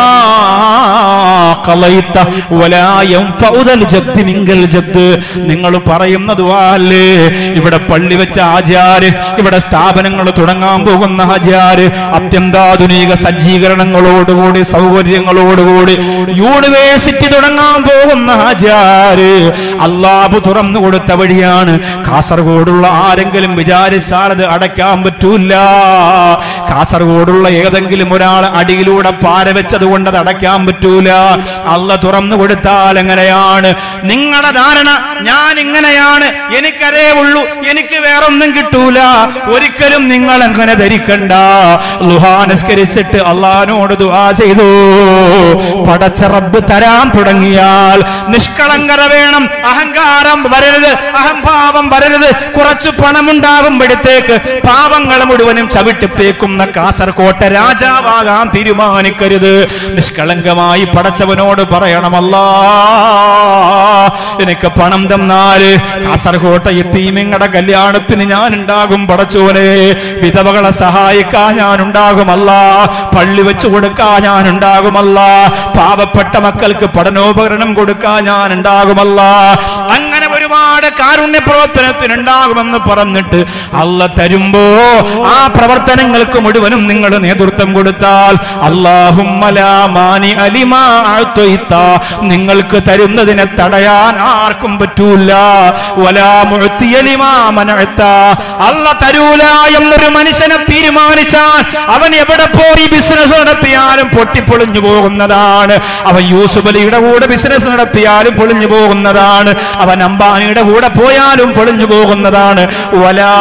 ഖളൈത വലാ യൻഫഉ ദൽ ജദ്ദി മിൻകൽ ജദ്ദ്. നിങ്ങൾ പറയുന്ന ദുആല്ലേ, ഇവിടെ പള്ളി വെച്ച ആചാര്, ഇവിടെ സ്ഥാപനങ്ങൾ തുടങ്ങാൻ പോകുന്ന ആചാര്, അത്യന്താധുനിക സജ്ജീകരണങ്ങളോടുകൂടി സൗകര്യങ്ങളോടുകൂടി യൂണിവേഴ്സിറ്റി തുടങ്ങാൻ പോകുന്ന ആചാര്, അല്ലാഹു തുറന്നു കൊടുത്ത വഴിയാണ്. കാസർഗോഡുള്ള ആരെങ്കിലും വിചാരിച്ചാൽ അത് അടയ്ക്കാൻ പറ്റൂല. കാസർഗോഡുള്ള ഏതെങ്കിലും ഒരാൾ അടിയിലൂടെ പാര വെച്ചത് കൊണ്ട് അത് അടയ്ക്കാൻ പറ്റൂല. അല്ല തുറന്നു കൊടുത്താൽ എങ്ങനെയാണ്? നിങ്ങളുടെ ധാരണ ഞാൻ ഇങ്ങനെയാണ്, എനിക്കരേ ഉള്ളൂ, എനിക്ക് വേറൊന്നും കിട്ടൂല. ഒരിക്കലും നിങ്ങൾ അങ്ങനെ ധരിക്കണ്ട. ളുഹാ നിസ്കരിച്ചിട്ട് അല്ലാഹുവോട് ദുആ ചെയ്തു. പടച്ച റബ്ബ് തരാൻ തുടങ്ങിയാൽ നിഷ്കളങ്കത വേണം. അഹങ്കാരം വരരുത്, അഹംഭാവം വരരുത്. കുറച്ചു പണമുണ്ടാകുമ്പോഴത്തേക്ക് പാവങ്ങൾ മുഴുവനും ചവിട്ടിത്തേക്കുന്ന കാസർകോട്ടെ രാജാവാകാൻ തീരുമാനിക്കരുത്. നിഷ്കളങ്കമായി പടച്ചവനോട് പറയണം, അല്ലാ എനിക്ക് പണം തന്നാല് കാസർകോട്ടെ യതീമിങ്ങളുടെ കല്യാണത്തിന് ഞാൻ ഉണ്ടാകും. പടച്ചോനെ, വിധവകളെ സഹായിക്കാൻ ഞാൻ ഉണ്ടാകുമല്ല. പള്ളി വെച്ചു കൊടുക്കാൻ ഞാൻ ഉണ്ടാകുമല്ല. പാവപ്പെട്ട മക്കൾക്ക് പഠനോപകരണം കൊടുക്കാൻ ഞാൻ ഉണ്ടാകുമല്ല. അങ്ങനെ ഒരുപാട് കാരുണ്യ പ്രവർത്തനത്തിനുണ്ടാകുമെന്ന് പറഞ്ഞിട്ട് അല്ല തരുമ്പോ ആ പ്രവർത്തനങ്ങൾക്ക് മുഴുവനും നിങ്ങൾ നേതൃത്വം കൊടുത്താൽ അല്ലാഹുമ്മ ലാ മാനിഅ ലിമാ അഅ്തൈത, നിങ്ങൾക്ക് തരുന്നതിനെ തടയാൻ ആർക്കും പറ്റൂല. വലാ മുഅ്തിയ ലിമാ മനഅത, അല്ല തരൂല എന്നൊരു മനുഷ്യനെ തീരുമാനിച്ചാൽ അവൻ എവിടെ പോയി ബിസിനസ് നടത്തിയാലും പൊട്ടിപ്പൊളിഞ്ഞു പോകുന്നതാണ്. അവൻ യൂസുഫ് അലിയുടെ കൂടെ ബിസിനസ് നടത്തിയാലും പൊളിഞ്ഞു പോകുന്നതാണ്. അവൻ അംബാനിയുടെ കൂടെ പോയാലും പൊളിഞ്ഞു പോകുന്നതാണ്. വലാ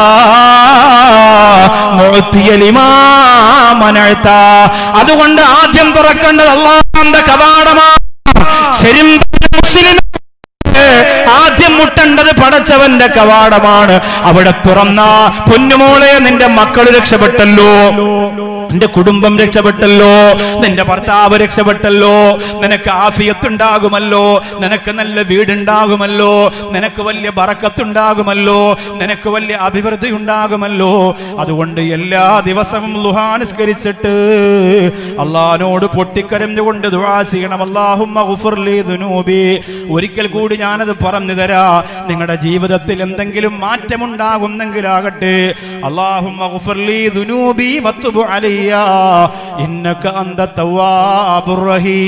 മുഅ്തിയ ലിമാ മനഅത, അതുകൊണ്ട് ആദ്യം തുറക്കേണ്ടത് അല്ലാഹുവിന്റെ കവാടമാണ്. ശരിക്കും മുസ്ലിം ആദ്യം മുട്ടേണ്ടത് പടച്ചവന്റെ കവാടമാണ്. അവിടെ തുറന്ന പൊന്നുമോളെ, നിന്റെ മക്കൾ രക്ഷപ്പെട്ടല്ലോ, നിന്റെ കുടുംബം രക്ഷപ്പെട്ടല്ലോ, നിന്റെ ഭർത്താവ് രക്ഷപ്പെട്ടല്ലോ, നിനക്ക് ആഫിയത്തുണ്ടാകുമല്ലോ, നിനക്ക് നല്ല വീടുണ്ടാകുമല്ലോ, നിനക്ക് വലിയ ബറക്കത്തുണ്ടാകുമല്ലോ, നിനക്ക് വലിയ അഭിവൃദ്ധി ഉണ്ടാകുമല്ലോ. അതുകൊണ്ട് എല്ലാ ദിവസവും ളുഹാ നിസ്കരിച്ചിട്ട് അല്ലാഹുവോട് പൊട്ടിക്കരഞ്ഞുകൊണ്ട് ദുആ ചെയ്യണം. അല്ലാഹുമ്മ ഗുഫിർലി ദുനൂബി. ഒരിക്കൽ കൂടി ഞാനത് പറഞ്ഞു തരാ. നിങ്ങളുടെ ജീവിതത്തിൽ എന്തെങ്കിലും മാറ്റമുണ്ടാകുന്നെങ്കിലാകട്ടെ, അല്ലാഹുമ്മ ഗുഫിർലി ദുനൂബി വത്തുബ് അലയ്യ ഇന്നക അന്ത തവ്വാബുർ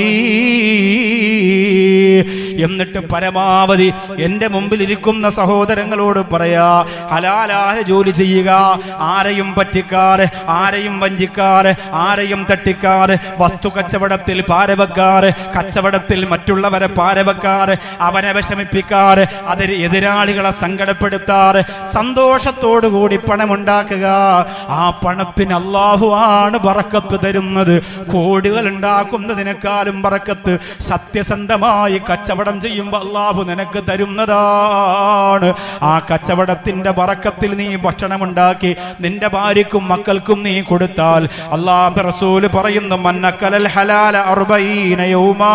റഹീം. എന്നിട്ട് പരമാവധി എന്റെ മുമ്പിൽ ഇരിക്കുന്ന സഹോദരങ്ങളോട് പറയാ, ഹലാലായ ജോലി ചെയ്യുക. ആരെയും പറ്റിക്കാറ്, ആരെയും വഞ്ചിക്കാറ്, ആരെയും തട്ടിക്കാറ്, വസ്തു കച്ചവടത്തിൽ പാരവെക്കാറ്, കച്ചവടത്തിൽ മറ്റുള്ളവരെ പാരവെക്കാറ്, അവനെ വിഷമിപ്പിക്കാറ്, അതിൽ എതിരാളികളെ സങ്കടപ്പെടുത്താറ്. സന്തോഷത്തോടുകൂടി പണമുണ്ടാക്കുക. ആ പണത്തിന് അല്ലാഹു ആണ് ബറക്കത്ത് തരുന്നത്. കോടികൾ ഉണ്ടാക്കുന്നതിനേക്കാളും ബറക്കത്ത് സത്യസന്ധമായി കച്ചവടം ചെയ്യുമ്പോൾ അല്ലാഹു നിനക്ക് തരുന്നതാണ്. ആ കച്ചവടത്തിന്റെ ബറക്കത്തിൽ നീ ഭക്ഷണം ഉണ്ടാക്കി നിന്റെ ഭാര്യക്കും മക്കൾക്കും നീ കൊടുത്താൽ അല്ലാഹുവിന്റെ റസൂൽ പറയുന്നു, മന്നക്കലൽ ഹലാല അർബഈന യൗമാ,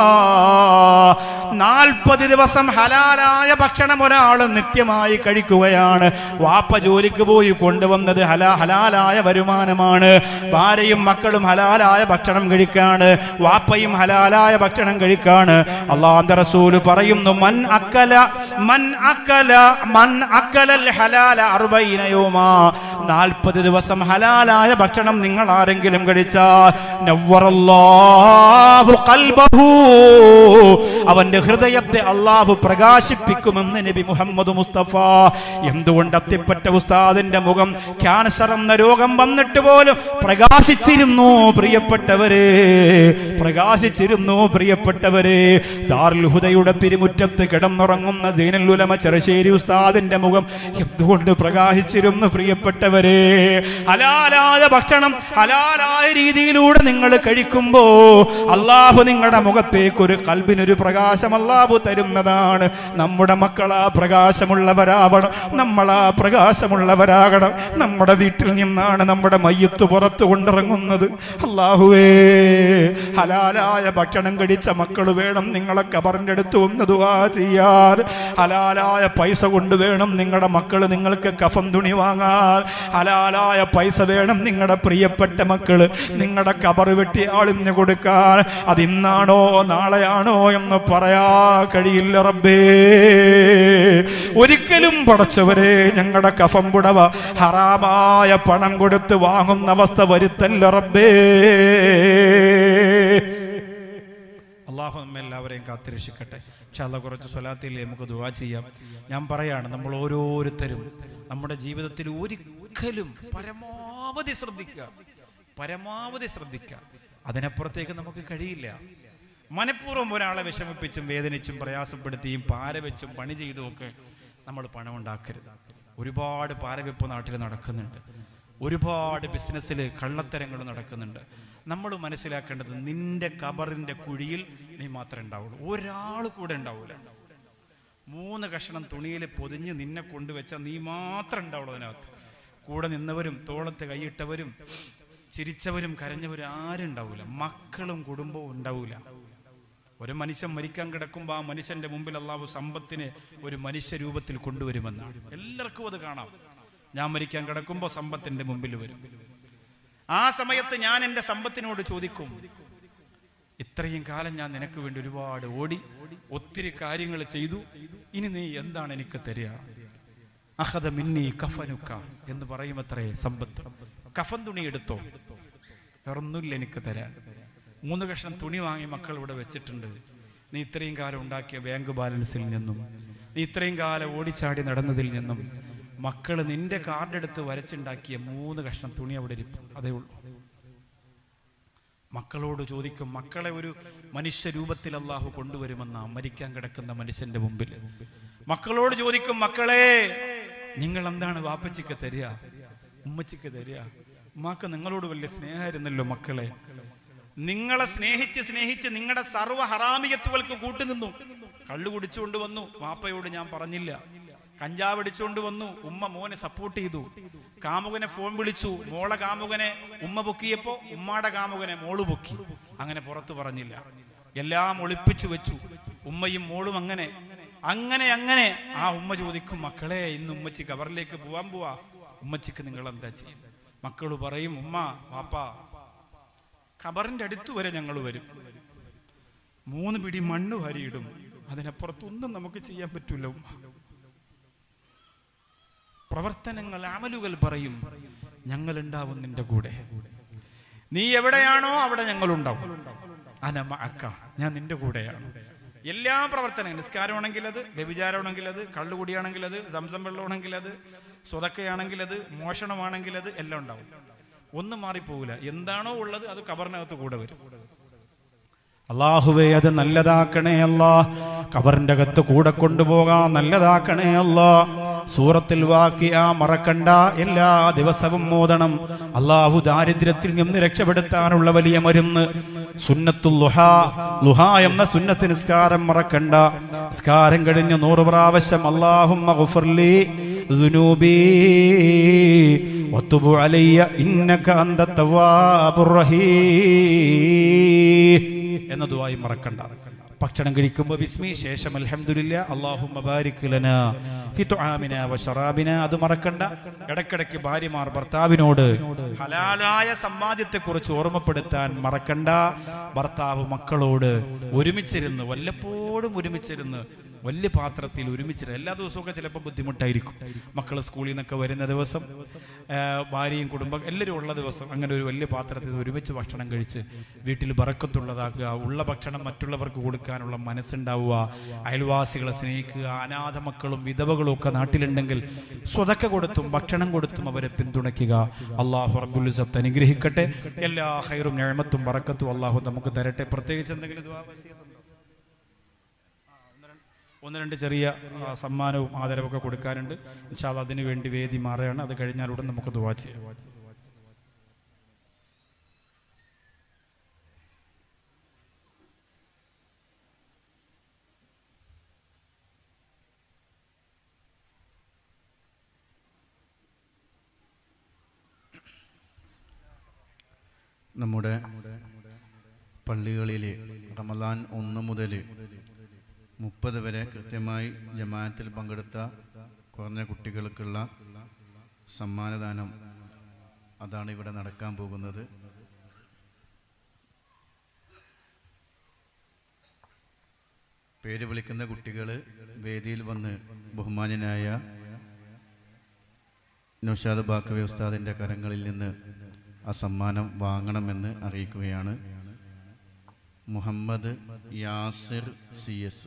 നാൽപ്പത് ദിവസം ഹലാലായ ഭക്ഷണം ഒരാൾ നിത്യമായി കഴിക്കുകയാണ്. വാപ്പ ജോലിക്ക് പോയി കൊണ്ടുവന്നത് ഹലാ ഹലാലായ വരുമാനമാണ്. ഭാര്യയും മക്കളും ഹലാലായ ഭക്ഷണം കഴിക്കാണ്. വാപ്പയും ഹലാലായ ഭക്ഷണം കഴിക്കാണ്. അല്ലാഹുവിന്റെ റസൂൽ പറയുന്നു, മൻ അക്കല മൻ അക്കല മൻ അക്കലൽ ഹലാല അർബഈന യൗമാ, നാൽപ്പത് ദിവസം ഹലാലായ ഭക്ഷണം നിങ്ങൾ ആരെങ്കിലും കഴിച്ചാൽ നവ്വറല്ലാഹു ഖൽബഹു, അവന്റെ ഹൃദയത്തെ അല്ലാഹു പ്രകാശിപ്പിക്കുമെന്ന് നബി മുഹമ്മദ് മുസ്തഫ. എന്തുകൊണ്ട് അത്തിപ്പറ്റ ഉസ്താദിന്റെ മുഖം ക്യാൻസർ എന്ന രോഗം വന്നിട്ട് പോലും പ്രകാശിച്ചിരുന്നു പ്രിയപ്പെട്ടവരെ, പ്രകാശിച്ചിരുന്നു പ്രിയപ്പെട്ടവരെ. ദാറുൽ ഹുദയുടെ തിരുമുറ്റത്ത് കിടന്നുറങ്ങുന്ന സൈനുൽ ഉലമ ചെറുശ്ശേരി ഉസ്താദിന്റെ മുഖം എന്തുകൊണ്ട് പ്രകാശിച്ചിരുന്നു പ്രിയപ്പെട്ടവരെ. ഹലാലായ ഭക്ഷണം ഹലാലായ രീതിയിലൂടെ നിങ്ങൾ കഴിക്കുമ്പോ അല്ലാഹു നിങ്ങളുടെ മുഖത്തേക്ക് ഒരു ഖൽബിനൊരു പ്രകാശം അല്ലാഹു തരുന്നതാണ്. നമ്മുടെ മക്കളാ പ്രകാശമുള്ളവരാവണം, നമ്മളാ പ്രകാശമുള്ളവരാകണം. നമ്മുടെ വീട്ടിൽ നിന്നാണ് നമ്മുടെ മയ്യത്ത് പുറത്തു കൊണ്ടിറങ്ങുന്നത്. അല്ലാഹുവേ, ഹലാലായ ഭക്ഷണം കഴിച്ച മക്കൾ വേണം നിങ്ങളെ ഖബറിന്റെ അടുത്ത് ഒന്ന് ദുആ ചെയ്യാൻ. ഹലാലായ പൈസ കൊണ്ട് വേണം നിങ്ങളുടെ മക്കൾ നിങ്ങൾക്ക് കഫൻ തുണി വാങ്ങാൻ. ഹലാലായ പൈസ വേണം നിങ്ങളുടെ പ്രിയപ്പെട്ട മക്കള് നിങ്ങളുടെ ഖബർ വെട്ടി ആളിന് കൊടുക്കാൻ. അതിന്നാണോ നാളെയാണോ എന്ന് പറയാ കഴിയില്ല റബ്ബേ. ഒരിക്കലും പടച്ചവരെ ഞങ്ങളുടെ കഫൻ പുടവ ഹറാമായ പണം കൊടുത്ത് വാങ്ങുന്ന അവസ്ഥ വരുത്തല്ല റബ്ബേ. അല്ലാഹു നമ്മെല്ലാവരെയും കാത്തിരക്ഷിക്കട്ടെ. ഇൻഷാ അല്ലാഹ് കുറച്ച് സ്വലാത്തിൽ നമുക്ക് ദുആ ചെയ്യാം. ഞാൻ പറയാണ്, നമ്മൾ ഓരോരുത്തരും നമ്മുടെ ജീവിതത്തിൽ ഒരിക്കലും പരമാവധി ശ്രദ്ധിക്കുക, പരമാവധി ശ്രദ്ധിക്കുക. അതിനപ്പുറത്തേക്ക് നമുക്ക് കഴിയില്ല. മനഃപൂർവ്വം ഒരാളെ വിഷമിപ്പിച്ചും വേദനിച്ചും പ്രയാസപ്പെടുത്തിയും പാരവെച്ചും പണി ചെയ്തും ഒക്കെ നമ്മൾ പണം ഉണ്ടാക്കരുത്. ഒരുപാട് പാരവെപ്പ് നാട്ടിൽ നടക്കുന്നുണ്ട്, ഒരുപാട് ബിസിനസ്സിൽ കള്ളത്തരങ്ങൾ നടക്കുന്നുണ്ട്. നമ്മൾ മനസ്സിലാക്കേണ്ടത് നിന്റെ ഖബറിന്റെ കുഴിയിൽ നീ മാത്രമേ ഉണ്ടാവുള്ളൂ, ഒരാൾ കൂടെ ഉണ്ടാവൂല. മൂന്ന് കഷണം തുണിയിൽ പൊതിഞ്ഞ് നിന്നെ കൊണ്ടുവച്ച നീ മാത്രം ഉണ്ടാവുള്ളൂ അതിനകത്ത്. കൂടെ നിന്നവരും തോളത്ത് കൈയിട്ടവരും ചിരിച്ചവരും കരഞ്ഞവരും ആരും ഉണ്ടാവൂല. മക്കളും കുടുംബവും ഉണ്ടാവൂല. ഒരു മനുഷ്യൻ മരിക്കാൻ കിടക്കുമ്പോൾ ആ മനുഷ്യന്റെ മുമ്പിൽ അല്ലാഹു സമ്പത്തിനെ ഒരു മനുഷ്യ രൂപത്തിൽ കൊണ്ടുവരുമെന്നാണ്. എല്ലാവർക്കും അത് കാണാം. ഞാൻ മരിക്കാൻ കിടക്കുമ്പോൾ സമ്പത്തിന്റെ മുമ്പിൽ വരും. ആ സമയത്ത് ഞാൻ എൻ്റെ സമ്പത്തിനോട് ചോദിക്കും, ഇത്രയും കാലം ഞാൻ നിനക്ക് വേണ്ടി ഒരുപാട് ഓടി, ഒത്തിരി കാര്യങ്ങൾ ചെയ്തു, ഇനി നീ എന്താണ് എനിക്ക് തരിക? അഖദ മിന്നി കഫനുക എന്ന് പറയുമത്രേ സമ്പത്ത്. കഫൻ തുണി എടുത്തോ? വേറൊന്നുമില്ല എനിക്ക് തരാൻ. മൂന്ന് കഷ്ണം തുണി വാങ്ങി മക്കൾ ഇവിടെ വെച്ചിട്ടുണ്ട്. നീ ഇത്രയും കാലം ഉണ്ടാക്കിയ ബാങ്ക് ബാലൻസിൽ നിന്നും, നീ ഇത്രയും കാലം ഓടിച്ചാടി നടന്നതിൽ നിന്നും മക്കൾ നിന്റെ കാർഡെടുത്ത് വരച്ചുണ്ടാക്കിയ മൂന്ന് കഷ്ണം തുണി അവിടെ ഇരിക്കും, അതേ ഉള്ളൂ. മക്കളോട് ചോദിക്കും, മക്കളെ ഒരു മനുഷ്യ രൂപത്തിൽ അല്ലാഹു കൊണ്ടുവരുമെന്ന മരിക്കാൻ കിടക്കുന്ന മനുഷ്യന്റെ മുമ്പിൽ. മക്കളോട് ചോദിക്കും, മക്കളെ നിങ്ങൾ എന്താണ് വാപ്പച്ചിക്ക് തരിക, ഉമ്മച്ചിക്ക് തരിക? ഉമ്മാക്ക് നിങ്ങളോട് വലിയ സ്നേഹമായിരുന്നല്ലോ മക്കളെ. നിങ്ങളെ സ്നേഹിച്ച് സ്നേഹിച്ച് നിങ്ങളുടെ സർവ്വ ഹറാമിയത്തുകൾക്ക് കൂട്ടുനിന്നു. കള്ളു കുടിച്ചുകൊണ്ട് വന്നു, വാപ്പയോട് ഞാൻ പറഞ്ഞില്ല. കഞ്ചാവ് അടിച്ചുകൊണ്ട് വന്നു, ഉമ്മ മോനെ സപ്പോർട്ട് ചെയ്തു. കാമുകനെ ഫോൺ വിളിച്ചു, മോളെ കാമുകനെ ഉമ്മ പൊക്കിയപ്പോ ഉമ്മാടെ കാമുകനെ മോള് പൊക്കി. അങ്ങനെ പുറത്തു പറഞ്ഞില്ല, എല്ലാം ഒളിപ്പിച്ചു വെച്ചു. ഉമ്മയും മോളും അങ്ങനെ അങ്ങനെ അങ്ങനെ ആ ഉമ്മ ചോദിക്കും, മക്കളെ ഇന്ന് ഉമ്മച്ചി ഖബറിലേക്ക് പോവാൻ പോവാ, ഉമ്മച്ചിക്ക് നിങ്ങൾ എന്താ ചെയ്യും? മക്കള് പറയും, ഉമ്മ വാപ്പ ഖബറിന്റെ അടുത്ത് വരെ ഞങ്ങൾ വരും, മൂന്ന് പിടി മണ്ണ് വാരിയിടും, അതിനപ്പുറത്തൊന്നും നമുക്ക് ചെയ്യാൻ പറ്റൂല ഉമ്മ. പ്രവർത്തനങ്ങൾ അമലുകൾ പറയും, ഞങ്ങൾ ഉണ്ടാവും നിന്റെ കൂടെ, നീ എവിടെയാണോ അവിടെ ഞങ്ങൾ ഉണ്ടാവും. അനമ അക്ക, ഞാൻ നിന്റെ കൂടെയാണ്. എല്ലാ പ്രവർത്തനങ്ങളും, നിസ്കാരമാണെങ്കിൽ അത്, വ്യഭിചാരമാണെങ്കിൽ അത്, കള്ളുകുടിയാണെങ്കിൽ അത്, സംസം വെള്ളമാണെങ്കിൽ അത്, സ്വതക്കയാണെങ്കിൽ അത്, മോഷണമാണെങ്കിൽ അത്, എല്ലാം ഉണ്ടാവും. ഒന്നും മാറിപ്പോവില്ല. എന്താണോ ഉള്ളത് അത് ഖബറിനകത്ത് കൂടെ വരും. അല്ലാഹുവേ അത് നല്ലതാക്കണേ അല്ലാ, ഖബറിന്റെ അകത്ത് കൂടെ കൊണ്ടുപോകാൻ നല്ലതാക്കണേ അല്ലാ. സൂറത്തിൽ വാക്കിയ മറക്കണ്ട, എല്ലാ ദിവസവും മോദണം. അല്ലാഹു ദാരിദ്ര്യത്തിൽ നിന്ന് രക്ഷപ്പെടുത്താനുള്ള വലിയ മരുന്ന് സുന്നത്തുൽ ളുഹാ. ളുഹാ എന്ന സുന്നത്ത് നിസ്കാരം മറക്കണ്ട. നിസ്കാരം കഴിഞ്ഞ് നൂറ് പ്രാവശ്യം അല്ലാഹുമ്മ ഗുഫിർലി ദുനൂബി വതുബ് അലയ്യ ഇന്നക അന്ത തവ്വാബുർ റഹീം എന്ന ദുആയി മറക്കണ്ട. ഭക്ഷണം കഴിക്കുമ്പോൾ ബിസ്മി, ശേഷം അൽഹംദുലില്ലാ, അല്ലാഹുമ്മ ബാരിക് ലനാ ഫി തുആമിനാ വ ശറാബിനാ, അത് മറക്കണ്ട. ഇടയ്ക്കിടയ്ക്ക് ഭാര്യമാർ ഭർത്താവിനോട് ഹലാലായ സമ്പാദ്യത്തെക്കുറിച്ച് ഓർമ്മപ്പെടുത്താൻ മറക്കണ്ട. ഭർത്താവ് മക്കളോട് ഒരുമിച്ചിരുന്ന്, വല്ലപ്പോഴും ഒരുമിച്ചിരുന്ന് വലിയ പാത്രത്തിൽ ഒരുമിച്ച് എല്ലാ ദിവസമൊക്കെ ചിലപ്പോൾ ബുദ്ധിമുട്ടായിരിക്കും. മക്കൾ സ്കൂളിൽ നിന്നൊക്കെ വരുന്ന ദിവസം, ഭാര്യയും കുടുംബം എല്ലാവരും ഉള്ള ദിവസം അങ്ങനെ ഒരു വലിയ പാത്രത്തിൽ ഒരുമിച്ച് ഭക്ഷണം കഴിച്ച് വീട്ടിൽ ബറക്കത്തുള്ളതാക്കുക, ഉള്ള ഭക്ഷണം മറ്റുള്ളവർക്ക് കൊടുക്കാനുള്ള മനസ്സുണ്ടാവുക, അയൽവാസികളെ സ്നേഹിക്കുക, അനാഥ മക്കളും വിധവകളും ഒക്കെ നാട്ടിലുണ്ടെങ്കിൽ സ്വതക്ക കൊടുത്തും ഭക്ഷണം കൊടുത്തും അവരെ പിന്തുണയ്ക്കുക. അള്ളാഹു റബ്ബുൽ ഇസ്സത്ത് അനുഗ്രഹിക്കട്ടെ. എല്ലാ ഖൈറും നിഅമത്തും ബറക്കത്തും അള്ളാഹു നമുക്ക് തരട്ടെ. പ്രത്യേകിച്ച് എന്തെങ്കിലും ദുആ വസിയത്തുണ്ടോ? ഒന്ന് രണ്ട് ചെറിയ സമ്മാനവും ആദരവൊക്കെ കൊടുക്കാനുണ്ട്. ഇൻഷാ അല്ലാഹ് അതിനു വേണ്ടി വേദി മാറുകയാണ്. അത് കഴിഞ്ഞാൽ ഉടൻ നമുക്ക് ദുആ ചെയ്യാം. നമ്മുടെ പള്ളികളിൽ റമദാൻ ഒന്ന് മുതൽ മുപ്പത് വരെ കൃത്യമായി ജമാഅത്തിൽ പങ്കെടുത്ത കുറഞ്ഞ കുട്ടികൾക്കുള്ള സമ്മാനദാനം അതാണ് ഇവിടെ നടക്കാൻ പോകുന്നത്. പേര് വിളിക്കുന്ന കുട്ടികൾ വേദിയിൽ വന്ന് ബഹുമാന്യനായ നൗഷാദ് ബാക്കവി ഉസ്താദിൻ്റെ കരങ്ങളിൽ നിന്ന് ആ സമ്മാനം വാങ്ങണമെന്ന് അറിയിക്കുകയാണ്. Muhammad Yasir C S.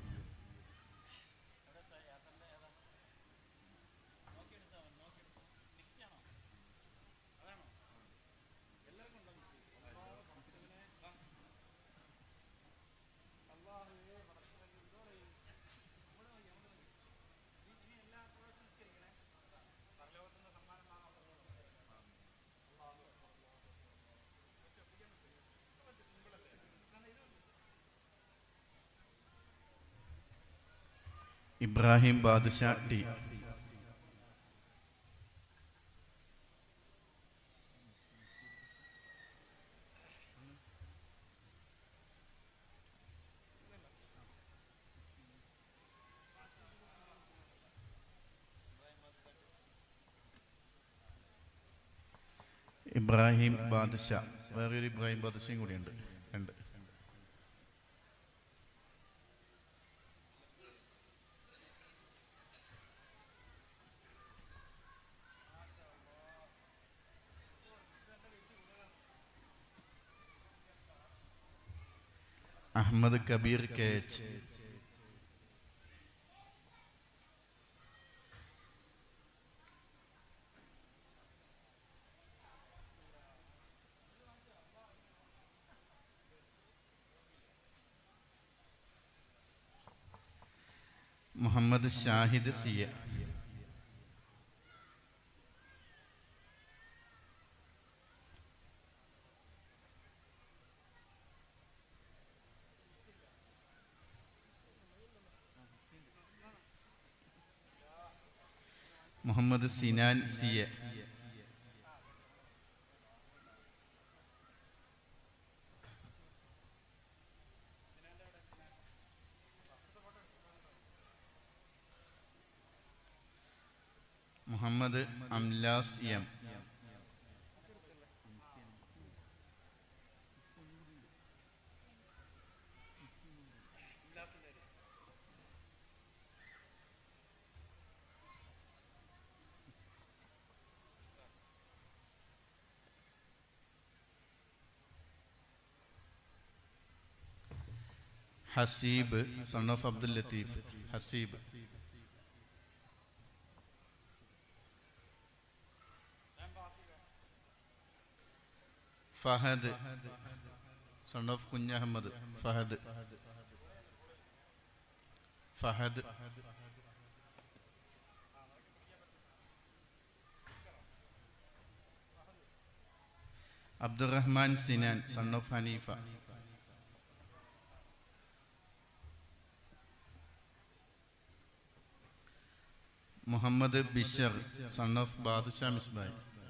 Ibrahim Badsha T. Ibrahim Badsha. വേറൊരു ഇബ്രാഹിം ബാദ്ഷയും കൂടിയുണ്ട്. രണ്ട്. Ahmed Kabeer K H. Muhammad Shahid C A. Muhammad Sinan C A. Muhammad Amlas M. Haseeb son of Abdul Latheef. Haseeb. Fahad son of Kunhahammad. Fahad. Fahad. Abdurahman Sinan son of Haneefa. Muhammad Bishar son of Badusha Misbah.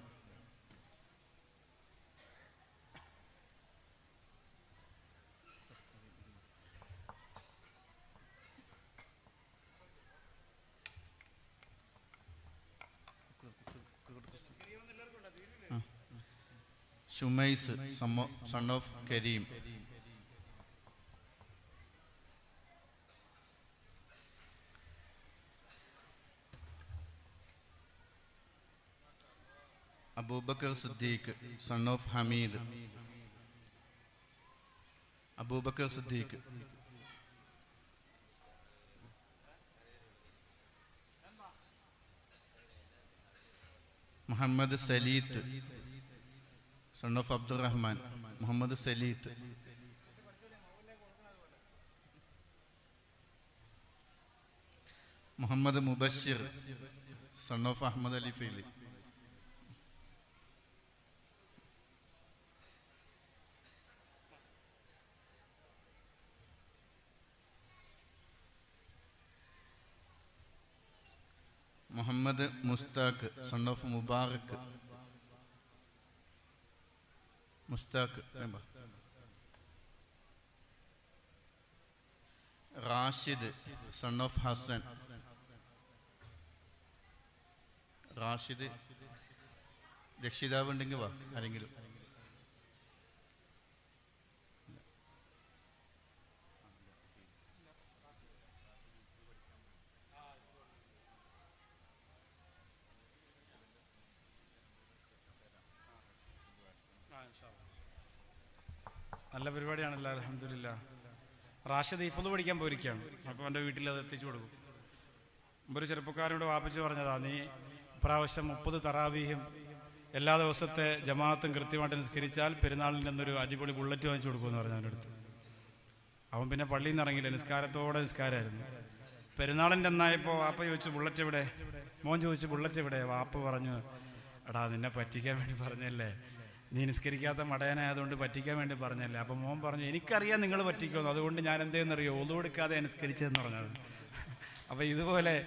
Shumais son of Kareem. Abubakar Siddiq, son of Hamid. Abubakar Siddiq. Muhammad Salit, son of Abdul Rahman. Muhammad Salit. Muhammad Mubashir, son of Ahmad Ali Fili. Muhammad Mustaq, son of Mubarak. Mustaq. Rashid, son of Hassan. Rashid. രക്ഷിതാവുണ്ടെങ്കിൽ വാ ആരെങ്കിലും. നല്ല പരിപാടിയാണല്ലോ, അൽഹംദുലില്ലാ. റാഷിദ് ഹിഫ്ള് പഠിക്കാൻ പോയിരിക്കുകയാണ്. അപ്പോൾ എൻ്റെ വീട്ടിൽ അത് എത്തിച്ചു കൊടുക്കും. ഒരു ചെറുപ്പക്കാരോട് വാപ്പിച്ച് പറഞ്ഞതാ, നീ ഇപ്രാവശ്യം മുപ്പത് തറാവീഹും എല്ലാ ദിവസത്തെ ജമാഅത്തും കൃത്യമായിട്ട് നിസ്കരിച്ചാൽ പെരുന്നാളിൽ നിന്നൊരു അടിപൊളി ബുള്ളറ്റ് വാങ്ങിച്ചു കൊടുക്കുമെന്ന് പറഞ്ഞു അവൻ്റെ അടുത്ത്. അവൻ പിന്നെ പള്ളിയിൽ നിന്ന് ഇറങ്ങിയില്ല, നിസ്കാരത്തോടെ നിസ്കാരമായിരുന്നു. പെരുന്നാളിൻ്റെ എന്നായപ്പോൾ വാപ്പ ചോദിച്ചു ബുള്ളറ്റ് എവിടെ, മോൻ ചോദിച്ചു ബുള്ളറ്റ് എവിടെ. വാപ്പ പറഞ്ഞു, എടാ നിന്നെ പറ്റിക്കാൻ വേണ്ടി പറഞ്ഞല്ലേ, നീ നിസ്കരിക്കാത്ത മടയനായതുകൊണ്ട് പറ്റിക്കാൻ വേണ്ടി പറഞ്ഞല്ലേ. അപ്പം മോൻ പറഞ്ഞു, എനിക്കറിയാം നിങ്ങൾ പറ്റിക്കുമെന്ന്, അതുകൊണ്ട് ഞാൻ എന്തേന്നറിയോ ഒളു എടുക്കാതെ നിസ്കരിച്ചതെന്ന് പറഞ്ഞത്. അപ്പം ഇതുപോലെ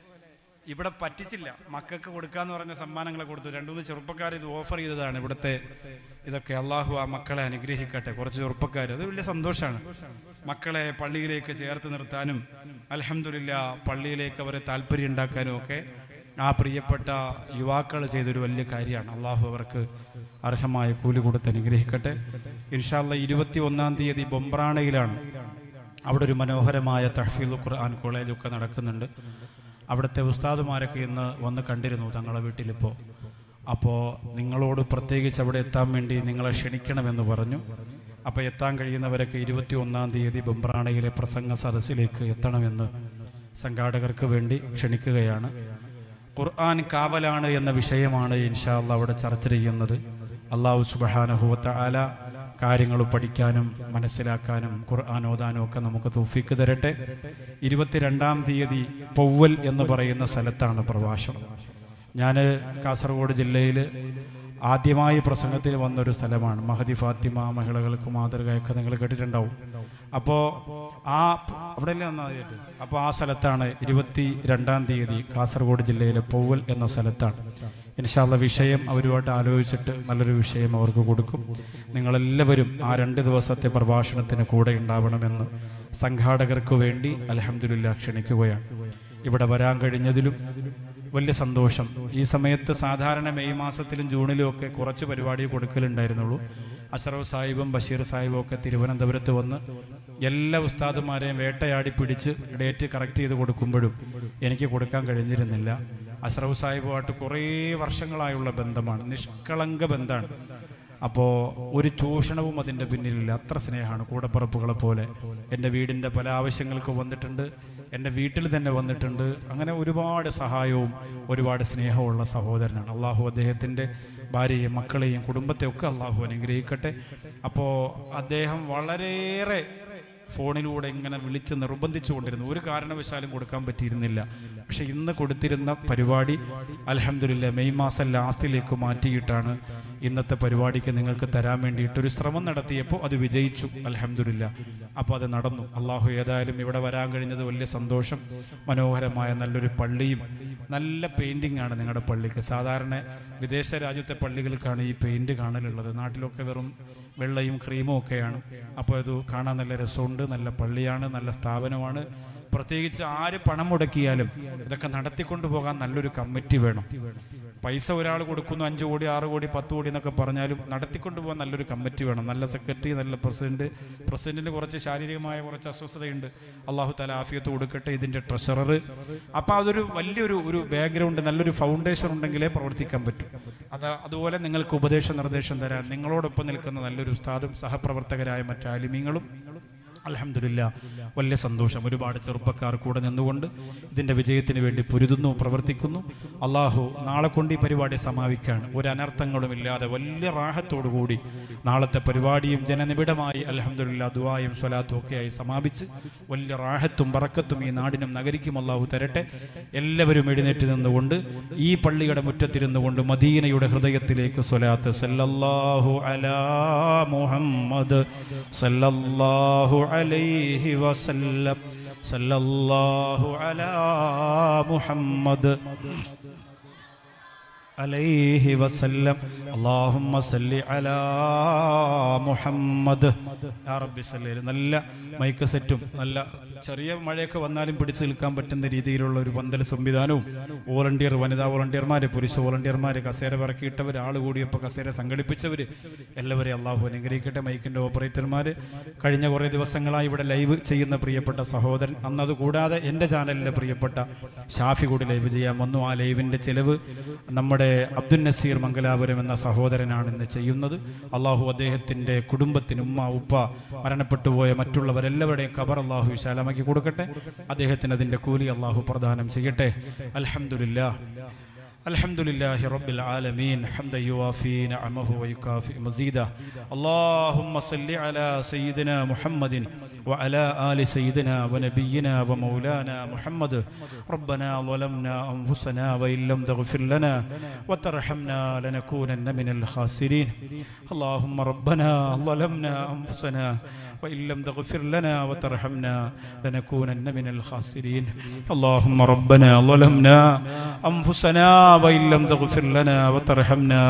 ഇവിടെ പറ്റിച്ചില്ല, മക്കൾക്ക് കൊടുക്കാന്ന് പറഞ്ഞ സമ്മാനങ്ങളെ കൊടുത്തു. രണ്ടു മൂന്ന് ചെറുപ്പക്കാർ ഇത് ഓഫർ ചെയ്തതാണ് ഇവിടുത്തെ ഇതൊക്കെ. അള്ളാഹു ആ മക്കളെ അനുഗ്രഹിക്കട്ടെ. കുറച്ച് ചെറുപ്പക്കാർ, അത് വലിയ സന്തോഷമാണ്. മക്കളെ പള്ളിയിലേക്ക് ചേർത്ത് നിർത്താനും അൽഹംദുലില്ലാ പള്ളിയിലേക്ക് അവരെ താല്പര്യം ഉണ്ടാക്കാനും ഒക്കെ ആ പ്രിയപ്പെട്ട യുവാക്കൾ ചെയ്തൊരു വലിയ കാര്യമാണ്. അള്ളാഹു അവർക്ക് അർഹമായ കൂലി കൊടുത്ത് അനുഗ്രഹിക്കട്ടെ. ഇൻഷാ അല്ലാഹ് ഇരുപത്തി ഒന്നാം തീയതി ബൊമ്പ്രാണയിലാണ്. അവിടെ ഒരു മനോഹരമായ തഹ്ഫീദുൽ ഖുർആൻ കോളേജൊക്കെ നടക്കുന്നുണ്ട്. അവിടുത്തെ ഉസ്താദുമാരൊക്കെ ഇന്ന് വന്ന് കണ്ടിരുന്നു തങ്ങളുടെ വീട്ടിലിപ്പോൾ. അപ്പോൾ നിങ്ങളോട് പ്രത്യേകിച്ച് അവിടെ എത്താൻ വേണ്ടി നിങ്ങളെ ക്ഷണിക്കണമെന്ന് പറഞ്ഞു. അപ്പോൾ എത്താൻ കഴിയുന്നവരൊക്കെ ഇരുപത്തി ഒന്നാം തീയതി ബൊമ്പ്രാണയിലെ പ്രസംഗ സദസ്സിലേക്ക് എത്തണമെന്ന് സംഘാടകർക്ക് വേണ്ടി ക്ഷണിക്കുകയാണ്. ഖുർആൻ കാവലാണ് എന്ന വിഷയമാണ് ഇൻഷാ അല്ലാഹ് അവിടെ ചർച്ച ചെയ്യുന്നത്. അല്ലാഹു സുബ്ഹാനഹു വ തആല കാര്യങ്ങൾ പഠിക്കാനും മനസ്സിലാക്കാനും ഖുർആൻ ഓതാനും ഒക്കെ നമുക്ക് തൗഫീക്ക് തരട്ടെ. ഇരുപത്തിരണ്ടാം തീയതി പൗവൽ എന്ന് പറയുന്ന സ്ഥലത്താണ് പ്രഭാഷണം. ഞാൻ കാസർഗോഡ് ജില്ലയിൽ ആദ്യമായി പ്രസംഗത്തിന് വന്നൊരു സ്ഥലമാണ്. മഹദി ഫാത്തിമ മഹിളകൾക്ക് മാതൃകയൊക്കെ നിങ്ങൾ കേട്ടിട്ടുണ്ടാവും. അപ്പോൾ ആ അവിടെ അല്ലേ നന്നായിട്ട്. അപ്പോൾ ആ സ്ഥലത്താണ് ഇരുപത്തി രണ്ടാം തീയതി കാസർഗോഡ് ജില്ലയിലെ പൗവൽ എന്ന സ്ഥലത്താണ്. ഇൻഷാ അല്ലാഹ് വിഷയം അവരുമായിട്ട് ആലോചിച്ചിട്ട് നല്ലൊരു വിഷയം അവർക്ക് കൊടുക്കും. നിങ്ങളെല്ലാവരും ആ രണ്ട് ദിവസത്തെ പ്രഭാഷണത്തിന് കൂടെ ഉണ്ടാവണമെന്ന് സംഘാടകർക്ക് വേണ്ടി അൽഹംദുലില്ലാ ക്ഷണിക്കുകയാണ്. ഇവിടെ വരാൻ കഴിഞ്ഞതിലും വലിയ സന്തോഷം. ഈ സമയത്ത് സാധാരണ മെയ് മാസത്തിലും ജൂണിലും ഒക്കെ കുറച്ച് പരിപാടി കൊടുക്കലുണ്ടായിരുന്നുള്ളൂ. അഷറഫ് സാഹിബും ബഷീർ സാഹിബും ഒക്കെ തിരുവനന്തപുരത്ത് വന്ന് എല്ലാ ഉസ്താദുമാരെയും വേട്ടയാടി പിടിച്ച് ഡേറ്റ് കറക്റ്റ് ചെയ്ത് കൊടുക്കുമ്പോഴും എനിക്ക് കൊടുക്കാൻ കഴിഞ്ഞിരുന്നില്ല. അഷറഫ് സാഹിബുമായിട്ട് കുറേ വർഷങ്ങളായുള്ള ബന്ധമാണ്, നിഷ്കളങ്ക ബന്ധമാണ്. അപ്പോൾ ഒരു ചൂഷണവും അതിൻ്റെ പിന്നിലില്ല. അത്ര സ്നേഹമാണ്, കൂടപ്പറപ്പുകളെ പോലെ. എൻ്റെ വീടിൻ്റെ പല ആവശ്യങ്ങൾക്ക് വന്നിട്ടുണ്ട്, എൻ്റെ വീട്ടിൽ തന്നെ വന്നിട്ടുണ്ട്. അങ്ങനെ ഒരുപാട് സഹായവും ഒരുപാട് സ്നേഹമുള്ള സഹോദരനാണ്. അള്ളാഹു അദ്ദേഹത്തിൻ്റെ ഭാര്യയെയും മക്കളെയും കുടുംബത്തെയൊക്കെ അള്ളാഹു അനുഗ്രഹിക്കട്ടെ. അപ്പോൾ അദ്ദേഹം വളരെയേറെ ഫോണിലൂടെ ഇങ്ങനെ വിളിച്ച് നിർബന്ധിച്ചു കൊണ്ടിരുന്നു. ഒരു കാരണവശാലും കൊടുക്കാൻ പറ്റിയിരുന്നില്ല. പക്ഷെ ഇന്ന് കൊടുത്തിരുന്ന പരിപാടി അൽഹംദുലില്ലാ മെയ് മാസം ലാസ്റ്റിലേക്ക് മാറ്റിയിട്ടാണ് ഇന്നത്തെ പരിപാടിക്ക് നിങ്ങൾക്ക് തരാൻ വേണ്ടിയിട്ടൊരു ശ്രമം നടത്തിയപ്പോൾ അത് വിജയിച്ചു അൽഹംദുലില്ലാ. അപ്പോൾ അത് നടന്നു. അള്ളാഹു ഏതായാലും ഇവിടെ വരാൻ കഴിഞ്ഞത് വലിയ സന്തോഷം. മനോഹരമായ നല്ലൊരു പള്ളിയും നല്ല പെയിൻറ്റിംഗ് ആണ് നിങ്ങളുടെ പള്ളിക്ക്. സാധാരണ വിദേശ രാജ്യത്തെ പള്ളികൾക്കാണ് ഈ പെയിൻറ്റ് കാണലുള്ളത്. നാട്ടിലൊക്കെ വെറും വെള്ളയും ക്രീമും ഒക്കെയാണ്. അപ്പോൾ ഇത് കാണാൻ നല്ല രസമുണ്ട്. നല്ല പള്ളിയാണ്, നല്ല സ്ഥാപനമാണ്. പ്രത്യേകിച്ച് ആര് പണം മുടക്കിയാലും ഇതൊക്കെ നടത്തിക്കൊണ്ടു പോകാൻ നല്ലൊരു കമ്മിറ്റി വേണം. പൈസ ഒരാൾ കൊടുക്കുന്നു, അഞ്ച് കോടി ആറ് കോടി പത്ത് കോടി എന്നൊക്കെ പറഞ്ഞാലും നടത്തിക്കൊണ്ടു പോകാൻ നല്ലൊരു കമ്മിറ്റി വേണം, നല്ല സെക്രട്ടറി, നല്ല പ്രസിഡന്റ്. പ്രസിഡന്റിന് കുറച്ച് ശാരീരികമായ കുറച്ച് അസ്വസ്ഥതയുണ്ട്, അള്ളാഹു തആല ആഫിയത്ത് കൊടുക്കട്ടെ. ഇതിന്റെ ട്രഷറർ, അപ്പം അതൊരു വലിയൊരു ഒരു ബാക്ക്ഗ്രൗണ്ട്, നല്ലൊരു ഫൗണ്ടേഷൻ ഉണ്ടെങ്കിലേ പ്രവർത്തിക്കാൻ പറ്റും. അത് അതുപോലെ നിങ്ങൾക്ക് ഉപദേശ നിർദ്ദേശം തരാൻ നിങ്ങളോടൊപ്പം നിൽക്കുന്ന നല്ലൊരു ഉസ്താദും സഹപ്രവർത്തകരായ മറ്റ് ആലിമീങ്ങളും. അൽഹംദുലില്ലാഹ്, വലിയ സന്തോഷം. ഒരുപാട് ചെറുപ്പക്കാർ കൂടെ നിന്നുകൊണ്ട് ഇതിൻ്റെ വിജയത്തിന് വേണ്ടി പൊരുതുന്നു, പ്രവർത്തിക്കുന്നു. അള്ളാഹു നാളെ കൊണ്ട് ഈ പരിപാടി സമാപിക്കുകയാണ്. ഒരു അനർത്ഥങ്ങളും ഇല്ലാതെ വലിയ റാഹത്തോടുകൂടി നാളത്തെ പരിപാടിയും ജനനിബിഡമായി അൽഹംദുലില്ലാഹ് ദുആയും സ്വലാത്തും ഒക്കെയായി സമാപിച്ച് വലിയ റാഹത്തും ബറക്കത്തും ഈ നാടിനും നഗരിക്കും അള്ളാഹു തരട്ടെ. എല്ലാവരും എഴുന്നേറ്റ് നിന്നുകൊണ്ട് ഈ പള്ളിയുടെ മുറ്റത്തിരുന്നുകൊണ്ട് മദീനയുടെ ഹൃദയത്തിലേക്ക് സ്വലാത്ത്. സല്ലല്ലാഹു അലാ മുഹമ്മദ് സല്ലല്ലാഹു അലൈഹി വസല്ലം സല്ലല്ലാഹു അലാ മുഹമ്മദ് അലൈഹി വസല്ലം അല്ലാഹുമ്മ സല്ലി അലാ മുഹമ്മദ് യാ റബ്ബി സല്ലി. നല്ല മൈക്ക് സെറ്റും നല്ല ചെറിയ മഴയൊക്കെ വന്നാലും പിടിച്ചു നിൽക്കാൻ പറ്റുന്ന രീതിയിലുള്ള ഒരു പന്തൽ സംവിധാനവും വോളണ്ടിയർ, വനിതാ വോളണ്ടിയർമാർ, പുരുഷ വോളണ്ടിയർമാർ, കസേര പറക്കിയിട്ടവർ, ആൾ കൂടിയപ്പോൾ കസേര സംഘടിപ്പിച്ചവർ, എല്ലാവരെയും അള്ളാഹു അനുഗ്രഹിക്കട്ടെ. മൈക്കിൻ്റെ ഓപ്പറേറ്റർമാർ, കഴിഞ്ഞ കുറേ ദിവസങ്ങളായി ഇവിടെ ലൈവ് ചെയ്യുന്ന പ്രിയപ്പെട്ട സഹോദരൻ, അന്നത് കൂടാതെ എൻ്റെ ചാനലിലെ പ്രിയപ്പെട്ട ഷാഫി കൂടി ലൈവ് ചെയ്യാൻ വന്നു. ആ ലൈവിൻ്റെ ചിലവ് നമ്മുടെ അബ്ദുൽ നസീർ മംഗലാപുരം എന്ന സഹോദരനാണ് ഇന്ന് ചെയ്യുന്നത്. അള്ളാഹു അദ്ദേഹത്തിൻ്റെ കുടുംബത്തിന്, ഉമ്മ ഉപ്പ മരണപ്പെട്ടു പോയ മറ്റുള്ളവരെല്ലാവരുടെയും ഖബർ അള്ളാഹു വിശാലമാക്കി കൊടുക്കട്ടെ. അദ്ദേഹത്തിന് അതിൻ്റെ കൂലി അള്ളാഹു പ്രദാനം ചെയ്യട്ടെ. അൽഹംദുലില്ലാഹ് അൽഹംദുലില്ലാഹി റബ്ബിൽ ആലമീൻ ഹംദൻ യുവാഫി നിഅമഹു വയുകാഫി മസീദ. അല്ലാഹുമ്മ സല്ലി അലാ സയ്യിദിനാ മുഹമ്മദിൻ വഅലാ ആലി സയ്യിദിനാ വനബിയ്യിനാ വമൗലാനാ മുഹമ്മദ്. റബ്ബനാ ളലംനാ അൻഫുസനാ വഇൻ ലം തഗ്ഫിർ ലനാ വതർഹംനാ ലനകൂനന്ന മിനൽ ഖാസിരീൻ. അല്ലാഹുമ്മ റബ്ബനാ ളലംനാ അൻഫുസനാ وإن لم تغفر لنا وترحمنا لنكونن من الخاسرين. اللهم ربنا ظلمنا أنفسنا وإن لم تغفر لنا وترحمنا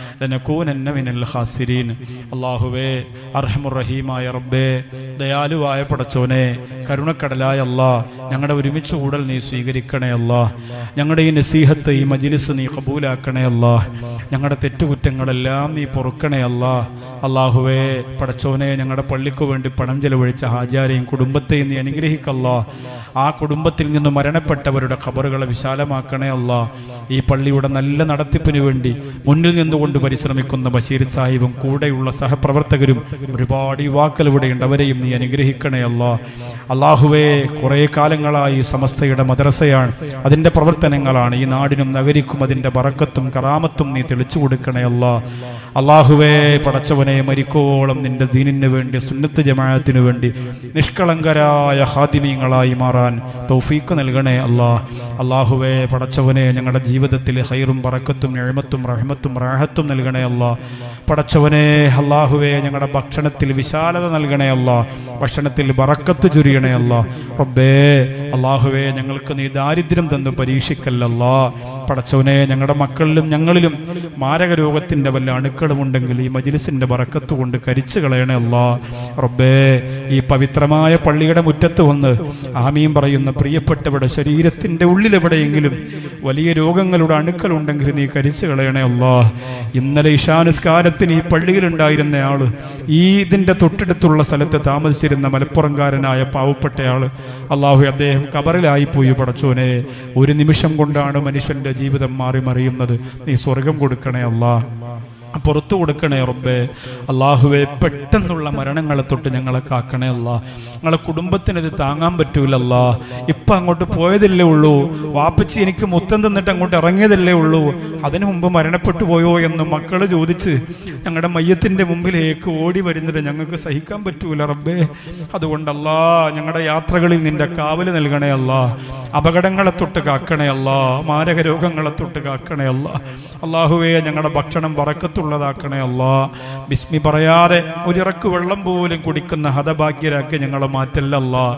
لنكونن من الخاسرين. അല്ലാഹുവേ, അർഹമുറഹീമായ റബ്ബേ, ദയാലുവായ പടച്ചോനെ, കരുണക്കടലായ അല്ലാഹ്, ഞങ്ങളുടെ ഒരുമിച്ച് കൂടൽ നീ സ്വീകരിക്കണേ അല്ലാഹ്. ഞങ്ങളുടെ ഈ നസീഹത്ത്, ഈ മജ്ലിസ് നീ ഖബൂലാക്കണേ അല്ലാഹ്. ഞങ്ങളുടെ തെറ്റുകുറ്റങ്ങളെല്ലാം നീ പൊറുക്കണേ അല്ലാഹ്. അല്ലാഹുവേ പടച്ചോനെ, ഞങ്ങളുടെ പള്ളിക്ക് വേണ്ടി പണം ചെലവഴിച്ച ഹാജിയാരെയും കുടുംബത്തെയും നീ അനുഗ്രഹിക്കല്ലാ. ആ കുടുംബത്തിൽ നിന്ന് മരണപ്പെട്ടവരുടെ ഖബറുകളെ വിശാലമാക്കണേ അല്ലാ. ഈ പള്ളിയുടെ നല്ല നടത്തിപ്പിന് വേണ്ടി മുന്നിൽ നിന്നുകൊണ്ട് പരിശ്രമിക്കുന്ന ബഷീർ സാഹിബും കൂടെയുള്ള സഹപ്രവർത്തകരും ഒരുപാട് യുവാക്കൾ ഇവിടെയുണ്ട്, അവരെയും നീ അനുഗ്രഹിക്കണേ അല്ലാ. അല്ലാഹുവേ, കുറേ കാലങ്ങളായി സമസ്തയുടെ മദ്രസയാണ്, അതിൻ്റെ പ്രവർത്തനങ്ങളാണ് ഈ നാടിനും നഗരിക്കും അതിൻ്റെ ബറക്കത്തും കറാമത്തും നീ തെളിച്ചു കൊടുക്കണേ അല്ലാ. അല്ലാഹുവേ പടച്ചവനെ, മരിക്കോളം നിന്റെ ദീനിന് വേണ്ടി, സുന്നത്ത് ജമാഅത്തിന് വേണ്ടി നിഷ്കളങ്കരായ ഖാദിമീങ്ങളായി മാറാൻ തൗഫീഖ് നൽകണേ അല്ലാ. അല്ലാഹുവേ പടച്ചവനെ, ഞങ്ങളുടെ ജീവിതത്തിൽ ഖൈറും ബറക്കത്തും നിഅമത്തും റഹ്മത്തും റാഹത്തും നൽകണേ അല്ലാ. പടച്ചവനെ അല്ലാഹുവേ, ഞങ്ങളുടെ ഭക്ഷണത്തിൽ വിശാലത നൽകണേ അല്ലാ, ഭക്ഷണത്തിൽ ബറക്കത്ത് ചുരിയണേ അല്ലാ. റബ്ബേ അല്ലാഹുവേ, ഞങ്ങൾക്ക് നീ ദാരിദ്ര്യം തന്നു പരീക്ഷിക്കല്ലല്ലാ. പടച്ചവനെ, ഞങ്ങളുടെ മക്കളിലും ഞങ്ങളിലും മാരക രോഗത്തിന്റെ വല്ല അണുക്കളും ഉണ്ടെങ്കിൽ ഈ മജ്ലിസിന്റെ ബറക്കത്ത് കൊണ്ട് കരിച്ചു കളയണേ അല്ലാ. റബ്ബേ, ഈ പവിത്രമായ പള്ളിയുടെ മുറ്റത്ത് വന്ന് ആമീൻ പറയുന്ന പ്രിയപ്പെട്ടവരുടെ ശരീരത്തിന്റെ ഉള്ളിലെവിടെയെങ്കിലും വലിയ രോഗങ്ങളുടെ അണുക്കളുണ്ടെങ്കിൽ നീ കരിച്ചു കളയണേ അല്ലാ. ഇന്നലെ ഇശാനുസ്കാരത്തിന് ഈ പള്ളിയിലുണ്ടായിരുന്ന ആള്, ഈ ഇതിന്റെ തൊട്ടടുത്തുള്ള സ്ഥലത്ത് താമസിച്ചിരുന്ന മലപ്പുറംകാരനായ പാവപ്പെട്ടയാള്, അള്ളാഹു അദ്ദേഹം കബറിലായി പോയി. പടച്ചോനെ, ഒരു നിമിഷം കൊണ്ടാണ് മനുഷ്യന്റെ ജീവിതം മാറി മറിയുന്നത്. നീ സ്വർഗം കൊടുക്കണേ അല്ലാ, പുറത്തു കൊടുക്കണേ റബ്ബേ. അള്ളാഹുവെ, പെട്ടെന്നുള്ള മരണങ്ങളെ തൊട്ട് ഞങ്ങളെ കാക്കണേ അല്ലാ. ഞങ്ങളെ കുടുംബത്തിനത് താങ്ങാൻ പറ്റൂലല്ലാ. ഇപ്പം അങ്ങോട്ട് പോയതല്ലേ ഉള്ളൂ, വാപ്പച്ചി എനിക്ക് മുത്തം തന്നിട്ട് അങ്ങോട്ട് ഇറങ്ങിയതല്ലേ ഉള്ളൂ, അതിനു മുമ്പ് മരണപ്പെട്ടു പോയോ എന്ന് മക്കള് ചോദിച്ച് ഞങ്ങളുടെ മയ്യത്തിന്റെ മുമ്പിലേക്ക് ഓടി വരുന്നത് ഞങ്ങൾക്ക് സഹിക്കാൻ പറ്റൂല റബ്ബേ. അതുകൊണ്ടല്ലാ, ഞങ്ങളുടെ യാത്രകളിൽ നിന്റെ കാവല് നൽകണേ അല്ലാ. അപകടങ്ങളെ തൊട്ട് കാക്കണേ അല്ലാ, മാരക രോഗങ്ങളെ തൊട്ട് കാക്കണേ അല്ലാ. അള്ളാഹുവേ, ഞങ്ങളുടെ ഭക്ഷണം ബറക്കത്തു ാക്കണേ അല്ലാ. ബിസ്മി പറയാതെ ഒരിറക്ക് വെള്ളം പോലും കുടിക്കുന്ന ഹതഭാഗ്യരാക്കി ഞങ്ങളെ മാറ്റല്ലല്ലാ.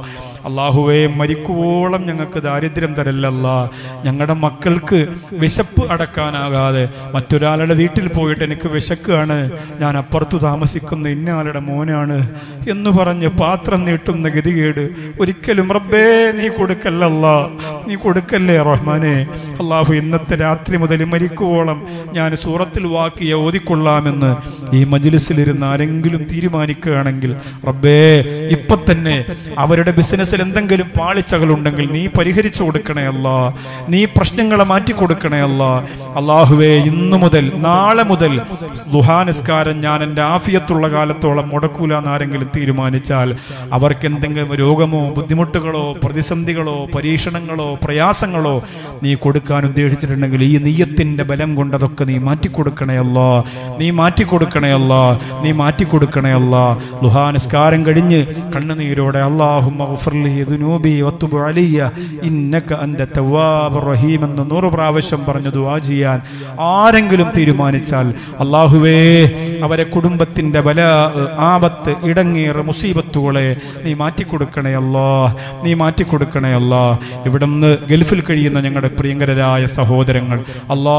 അള്ളാഹുവേ മരിക്കുവോളം ഞങ്ങൾക്ക് ദാരിദ്ര്യം തരല്ലല്ല. ഞങ്ങളുടെ മക്കൾക്ക് വിശപ്പ് അടക്കാനാകാതെ മറ്റൊരാളുടെ വീട്ടിൽ പോയിട്ട് എനിക്ക് വിശക്കാണ്, ഞാൻ അപ്പുറത്തു താമസിക്കുന്ന ഇന്നയാളുടെ മോനാണ് എന്ന് പറഞ്ഞ് പാത്രം നീട്ടുന്ന ഗതികേട് ഒരിക്കലും റബ്ബേ നീ കൊടുക്കല്ലല്ല, നീ കൊടുക്കല്ലേ റഹ്മാനെ. അള്ളാഹു ഇന്നത്തെ രാത്രി മുതൽ മരിക്കുവോളം ഞാൻ സൂറത്തിൽ വാക്കിയ ഓതിക്കൊള്ളാമെന്ന് ഈ മജ്ലിസിലിരുന്ന് ആരെങ്കിലും തീരുമാനിക്കുകയാണെങ്കിൽ റബ്ബേ ഇപ്പൊ തന്നെ അവരുടെ ബിസിനസ്സിൽ എന്തെങ്കിലും പാളിച്ചകൾ ഉണ്ടെങ്കിൽ നീ പരിഹരിച്ചു കൊടുക്കണേ അല്ലാ, നീ പ്രശ്നങ്ങളെ മാറ്റി കൊടുക്കണേ അല്ലാ. അള്ളാഹുവേ ഇന്നു മുതൽ നാളെ മുതൽ ദുഹാ നിസ്കാരം ഞാൻ എൻ്റെ ആഫിയത്തുള്ള കാലത്തോളം മുടക്കൂല എന്നാരെങ്കിലും തീരുമാനിച്ചാൽ അവർക്ക് എന്തെങ്കിലും രോഗമോ ബുദ്ധിമുട്ടുകളോ പ്രതിസന്ധികളോ പരീക്ഷണങ്ങളോ പ്രയാസങ്ങളോ നീ കൊടുക്കാൻ ഉദ്ദേശിച്ചിട്ടുണ്ടെങ്കിൽ ഈ നിയ്യത്തിന്റെ ബലം കൊണ്ടതൊക്കെ നീ മാറ്റിക്കൊടുക്കണേ അല്ലാ, നീ മാറ്റിക്കൊടുക്കണേ അല്ലാ, നീ മാറ്റിക്കൊടുക്കണേ അല്ലാ. ദുഹാ നിസ്കാരം കഴിഞ്ഞ് കണ്ണുനീരോടെ അല്ലാഹുമ്മ ഗഫിർലി ദുനൂബി വതുബ് അലയ്യ ഇന്നക അൻത തവ്വാബുർ റഹീം എന്ന് നൂറ് പ്രാവശ്യം പറഞ്ഞു ദുആ ചെയ്യാൻ ആരെങ്കിലും തീരുമാനിച്ചാൽ അല്ലാഹുവേ അവരെ കുടുംബത്തിന്റെ ബല ആപത്ത് ഇടങ്ങേറ് മുസീബത്തുകളെ നീ മാറ്റിക്കൊടുക്കണേ അല്ലാ, നീ മാറ്റിക്കൊടുക്കണേ അല്ലാ. ഇവിടുന്ന് ഗൾഫിൽ കഴിയുന്ന ഞങ്ങളുടെ പ്രിയങ്കരായ സഹോദരങ്ങൾ അല്ലാ,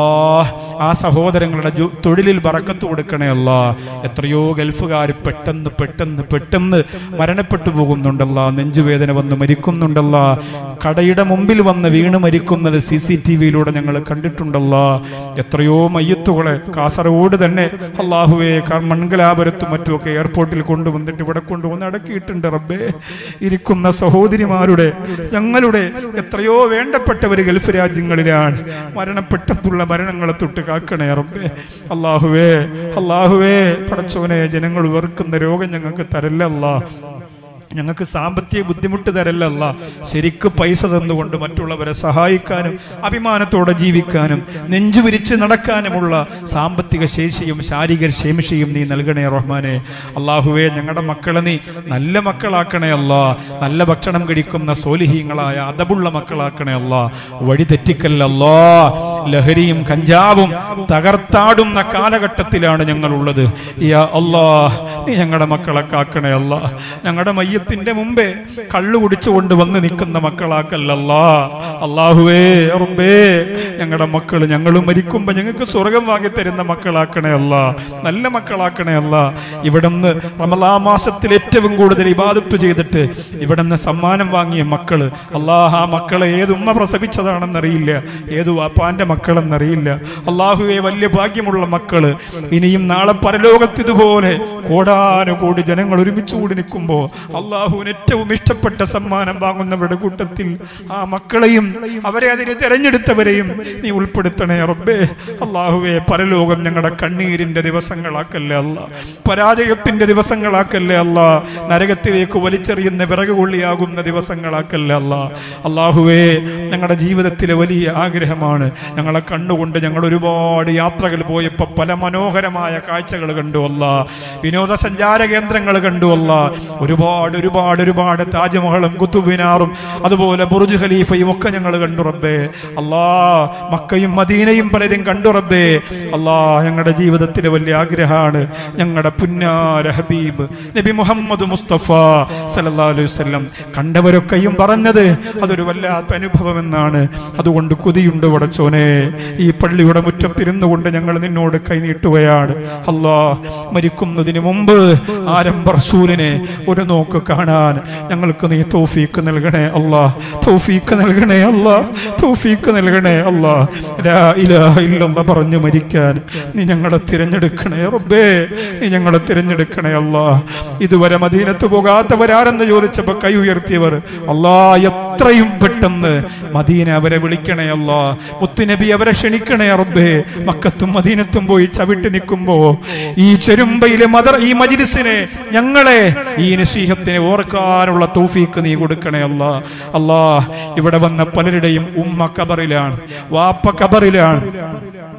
ആ സഹോദരങ്ങളുടെ തൊഴിലിൽ ബറക്കത്ത് കൊടുക്കണേ അല്ലാ. എത്രയോ ഗൾഫുകാർ പെട്ടെന്ന് പെട്ടെന്ന് പെട്ടെന്ന് മരണപ്പെട്ടു പോകുന്നുണ്ടല്ലോ, നെഞ്ചുവേദന വന്ന് മരിക്കുന്നുണ്ടല്ലോ, കടയുടെ മുമ്പിൽ വന്ന് വീണ് മരിക്കുന്നത് സി സി ടി വിയിലൂടെ ഞങ്ങൾ കണ്ടിട്ടുണ്ടല്ലോ. എത്രയോ മയ്യത്തുകളെ കാസർഗോഡ് തന്നെ അള്ളാഹുവേ മൺകലാപുരത്തും മറ്റുമൊക്കെ എയർപോർട്ടിൽ കൊണ്ടുവന്നിട്ട് ഇവിടെ കൊണ്ടുവന്ന് അടക്കിയിട്ടുണ്ട് റബ്ബേ. ഇരിക്കുന്ന സഹോദരിമാരുടെ ഞങ്ങളുടെ എത്രയോ വേണ്ടപ്പെട്ടവർ ഗൾഫ് രാജ്യങ്ങളിലാണ്, മരണപ്പെട്ടുള്ള മരണങ്ങളെ തൊട്ട് കാക്കണേ റബ്ബേ. അള്ളാഹുവേ അള്ളാഹുവേ പടച്ചോനെ ജനങ്ങൾ വെറുക്കുന്ന രോഗം ഞങ്ങൾക്ക് തരല്ല അല്ലാ, ഞങ്ങൾക്ക് സാമ്പത്തിക ബുദ്ധിമുട്ട് തരല്ല, ശരിക്ക് പൈസ തന്നുകൊണ്ട് മറ്റുള്ളവരെ സഹായിക്കാനും അഭിമാനത്തോടെ ജീവിക്കാനും നെഞ്ചു വിരിച്ച് നടക്കാനുമുള്ള സാമ്പത്തിക ശേഷിയും ശാരീരിക ശേഷിയും നീ നൽകണേ റഹ്മാനെ. അള്ളാഹുവേ ഞങ്ങളുടെ മക്കളെ നീ നല്ല മക്കളാക്കണേ അല്ലാ, നല്ല ഭക്ഷണം കഴിക്കുന്ന സോലിഹീങ്ങളായ അതബുള്ള മക്കളാക്കണേ അല്ലാ. വഴി തെറ്റിക്കല്ലല്ലാ. ലഹരിയും കഞ്ചാവും തകർത്താടുന്ന കാലഘട്ടത്തിലാണ് ഞങ്ങളുള്ളത്. യാ അല്ലാഹ് നീ ഞങ്ങളുടെ മക്കളെ കാക്കണേ അല്ലാ. ഞങ്ങളുടെ മയ്യത്തിന്റെ മുമ്പേ കള്ളു കുടിച്ചുകൊണ്ട് വന്ന് നിൽക്കുന്ന മക്കളാക്കല്ലല്ലാ. അല്ലാഹുവേ റബ്ബേ ഞങ്ങളുടെ മക്കൾ ഞങ്ങൾ മരിക്കുമ്പോ ഞങ്ങൾക്ക് സ്വർഗം വാങ്ങി തരുന്ന മക്കളാക്കണേ അല്ലാ, നല്ല മക്കളാക്കണേ അല്ലാ. ഇവിടുന്ന് റമളാൻ മാസത്തിൽ ഏറ്റവും കൂടുതൽ ഇബാദത്ത് ചെയ്തിട്ട് ഇവിടുന്ന് സമ്മാനം വാങ്ങിയ മക്കള് അല്ലാഹ്, ആ മക്കളെ ഏത് ഉമ്മ പ്രസവിച്ചതാണെന്നറിയില്ല, ഏത് വാപ്പാന്റെ മക്കളെന്നറിയില്ല. അല്ലാഹുവേ വലിയ ഭാഗ്യമുള്ള മക്കള് ഇനിയും നാളെ പരലോകത്ത് ഇതുപോലെ കോടാനുകോടി ജനങ്ങൾ ഒരുമിച്ച് കൂടി നിൽക്കുമ്പോ അള്ളാഹുവിന് ഏറ്റവും ഇഷ്ടപ്പെട്ട സമ്മാനം വാങ്ങുന്നവരുടെ കൂട്ടത്തിൽ ആ മക്കളെയും അവരെ അതിന് തെരഞ്ഞെടുത്തവരെയും നീ ഉൾപ്പെടുത്തണേ റബ്ബേ. അള്ളാഹുവേ പരലോകം ഞങ്ങളുടെ കണ്ണീരിന്റെ ദിവസങ്ങളാക്കല്ലേ അല്ലാ, പരാജയത്തിന്റെ ദിവസങ്ങളാക്കല്ലേ അല്ലാ, നരകത്തിലേക്ക് വലിച്ചെറിയുന്ന വിറകുകൊള്ളിയാകുന്ന ദിവസങ്ങളാക്കല്ലേ അല്ലാ. അള്ളാഹുവേ ഞങ്ങളുടെ ജീവിതത്തിലെ വലിയ ആഗ്രഹമാണ്, ഞങ്ങളെ കണ്ണുകൊണ്ട് ഞങ്ങൾ ഒരുപാട് യാത്രകൾ പോയപ്പോൾ പല മനോഹരമായ കാഴ്ചകൾ കണ്ടു അല്ലാ, വിനോദസഞ്ചാര കേന്ദ്രങ്ങൾ കണ്ടു അല്ലാ, ഒരുപാട് ഒരുപാട് ഒരുപാട് താജ്മഹലും കുത്തുബിനാറും അതുപോലെ ബുർജ് ഖലീഫയും ഒക്കെ ഞങ്ങൾ കണ്ടു റബ്ബേ. അല്ലാ മക്കയും മദീനയും പലരും കണ്ടു റബ്ബേ. അല്ലാ ഞങ്ങളുടെ ജീവിതത്തിലെ വലിയ ആഗ്രഹമാണ് ഞങ്ങളുടെ പുന്നാര ഹബീബ് നബി മുഹമ്മദ് മുസ്തഫ സല്ലല്ലാഹു അലൈഹി വസല്ലം കണ്ടവരൊക്കെയും പറഞ്ഞത് അതൊരു വല്ലാത്ത അനുഭവം എന്നാണ്. അതുകൊണ്ട് കൊതിയുണ്ട് പടച്ചോനെ, ഈ പള്ളിയുടെ മുറ്റത്തിരുന്നു കൊണ്ട് ഞങ്ങൾ നിന്നോട് കൈനീട്ടുകയാണ്. അല്ലാ മരിക്കുന്നതിന് മുമ്പ് ആരംഭ റസൂലിനെ ഒരു നോക്ക് കാണാൻ ഞങ്ങൾക്ക് നീ തൗഫീഖ് നൽകണേ അല്ലാ, തൗഫീഖ് നൽകണേ അല്ലാ, തൗഫീഖ് നൽകണേ അല്ലാ. ലാ ഇലാഹ ഇല്ലല്ലാഹ് പറഞ്ഞു മരിക്കാൻ നീ ഞങ്ങളെ തിരഞ്ഞെടുക്കണേ റബ്ബേ, നീ ഞങ്ങളെ തിരഞ്ഞെടുക്കണേ അല്ലാ. ഇതുവരെ മദീനത്ത് പോകാത്തവരാരെന്ന് ചോദിച്ചപ്പോ കൈ ഉയർത്തിയവർ അല്ലാ എത്രയും പെട്ടെന്ന് മദീന അവരെ വിളിക്കണേ അല്ലാ, മുത്തുനബി അവരെ ക്ഷണിക്കണേ റബ്ബേ. മക്കത്തും മദീനത്തും പോയി ചവിട്ടി നിൽക്കുമ്പോ ഈ ചെരുമ്പയിലെ മദർ ഈ മജ്ലിസിനെ ഞങ്ങളെ ഈ നസീഹത്തിനെ ഓർക്കാനുള്ള തൗഫീഖ് നീ കൊടുക്കണേ അല്ലാ. അല്ലാ ഇവിടെ വന്ന പലരുടെയും ഉമ്മ ഖബറിലാണ്, വാപ്പ ഖബറിലാണ്,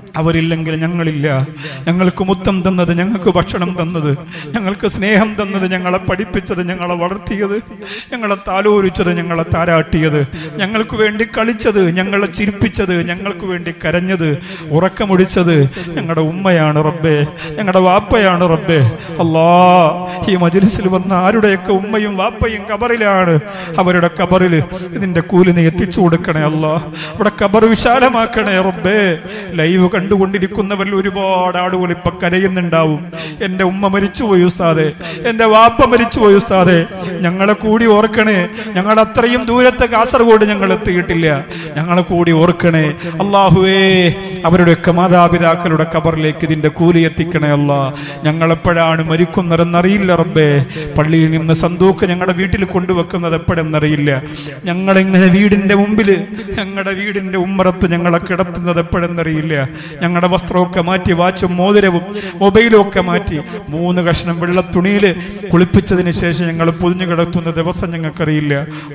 അവരില്ലെങ്കിൽ ഞങ്ങളില്ല. ഞങ്ങൾക്ക് മുത്തം തന്നത്, ഞങ്ങൾക്ക് ഭക്ഷണം തന്നത്, ഞങ്ങൾക്ക് സ്നേഹം തന്നത്, ഞങ്ങളെ പഠിപ്പിച്ചത്, ഞങ്ങളെ വളർത്തിയത്, ഞങ്ങളെ താലോലിച്ചത്, ഞങ്ങളെ താരാട്ടിയത്, ഞങ്ങൾക്ക് വേണ്ടി കളിച്ചത്, ഞങ്ങളെ ചിരിപ്പിച്ചത്, ഞങ്ങൾക്ക് വേണ്ടി കരഞ്ഞത്, ഉറക്കമൊടിച്ചത് ഞങ്ങളുടെ ഉമ്മയാണ് റബ്ബേ, ഞങ്ങളുടെ വാപ്പയാണ് റബ്ബേ. അല്ലാ, ഈ മജ്‌ലിസിൽ വന്ന ആരുടെയൊക്കെ ഉമ്മയും വാപ്പയും കബറിലാണ്. അവരുടെ കബറിൽ ഇതിന്റെ കൂലി നീ എത്തിച്ചു കൊടുക്കണേ അല്ലാ. അവിടെ കബർ വിശാലമാക്കണേ റബ്ബേ. ലൈവ് കണ്ടുകൊണ്ടിരിക്കുന്നവരിൽ ഒരുപാട് ആളുകൾ ഇപ്പൊ കരയുന്നുണ്ടാവും. എന്റെ ഉമ്മ മരിച്ചുപോയി ഉസ്താദേ, എന്റെ വാപ്പ മരിച്ചുപോയി ഉസ്താദേ, ഞങ്ങളെ കൂടി ഓർക്കണേ. ഞങ്ങൾ അത്രയും ദൂരത്തെ കാസർഗോഡ് ഞങ്ങൾ എത്തിയിട്ടില്ല, ഞങ്ങളെ കൂടി ഓർക്കണേ അല്ലാഹുവേ. അവരുടെയൊക്കെ മാതാപിതാക്കളുടെ കബറിലേക്ക് ഇതിന്റെ കൂലി എത്തിക്കണേ അല്ലാ. ഞങ്ങളെപ്പോഴാണ് മരിക്കുന്നതെന്നറിയില്ല റബ്ബേ. പള്ളിയിൽ നിന്ന് സന്തൂക്ക് ഞങ്ങളുടെ വീട്ടിൽ കൊണ്ടുവെക്കുന്നത് എപ്പോഴെന്നറിയില്ല. ഞങ്ങളിങ്ങനെ വീടിന്റെ മുമ്പിൽ, ഞങ്ങളുടെ വീടിന്റെ ഉമ്മറത്ത് ഞങ്ങളെ കിടത്തുന്നത് എപ്പോഴെന്നറിയില്ല. ഞങ്ങളുടെ വസ്ത്രമൊക്കെ മാറ്റി, വാച്ചും മോതിരവും മൊബൈലും ഒക്കെ മാറ്റി, മൂന്ന് കഷ്ണം വെള്ള തുണിയിൽ കുളിപ്പിച്ചതിന് ശേഷം ഞങ്ങൾ പൊതിഞ്ഞു കിടത്തുന്ന ദിവസം ഞങ്ങൾക്കറിയില്ല.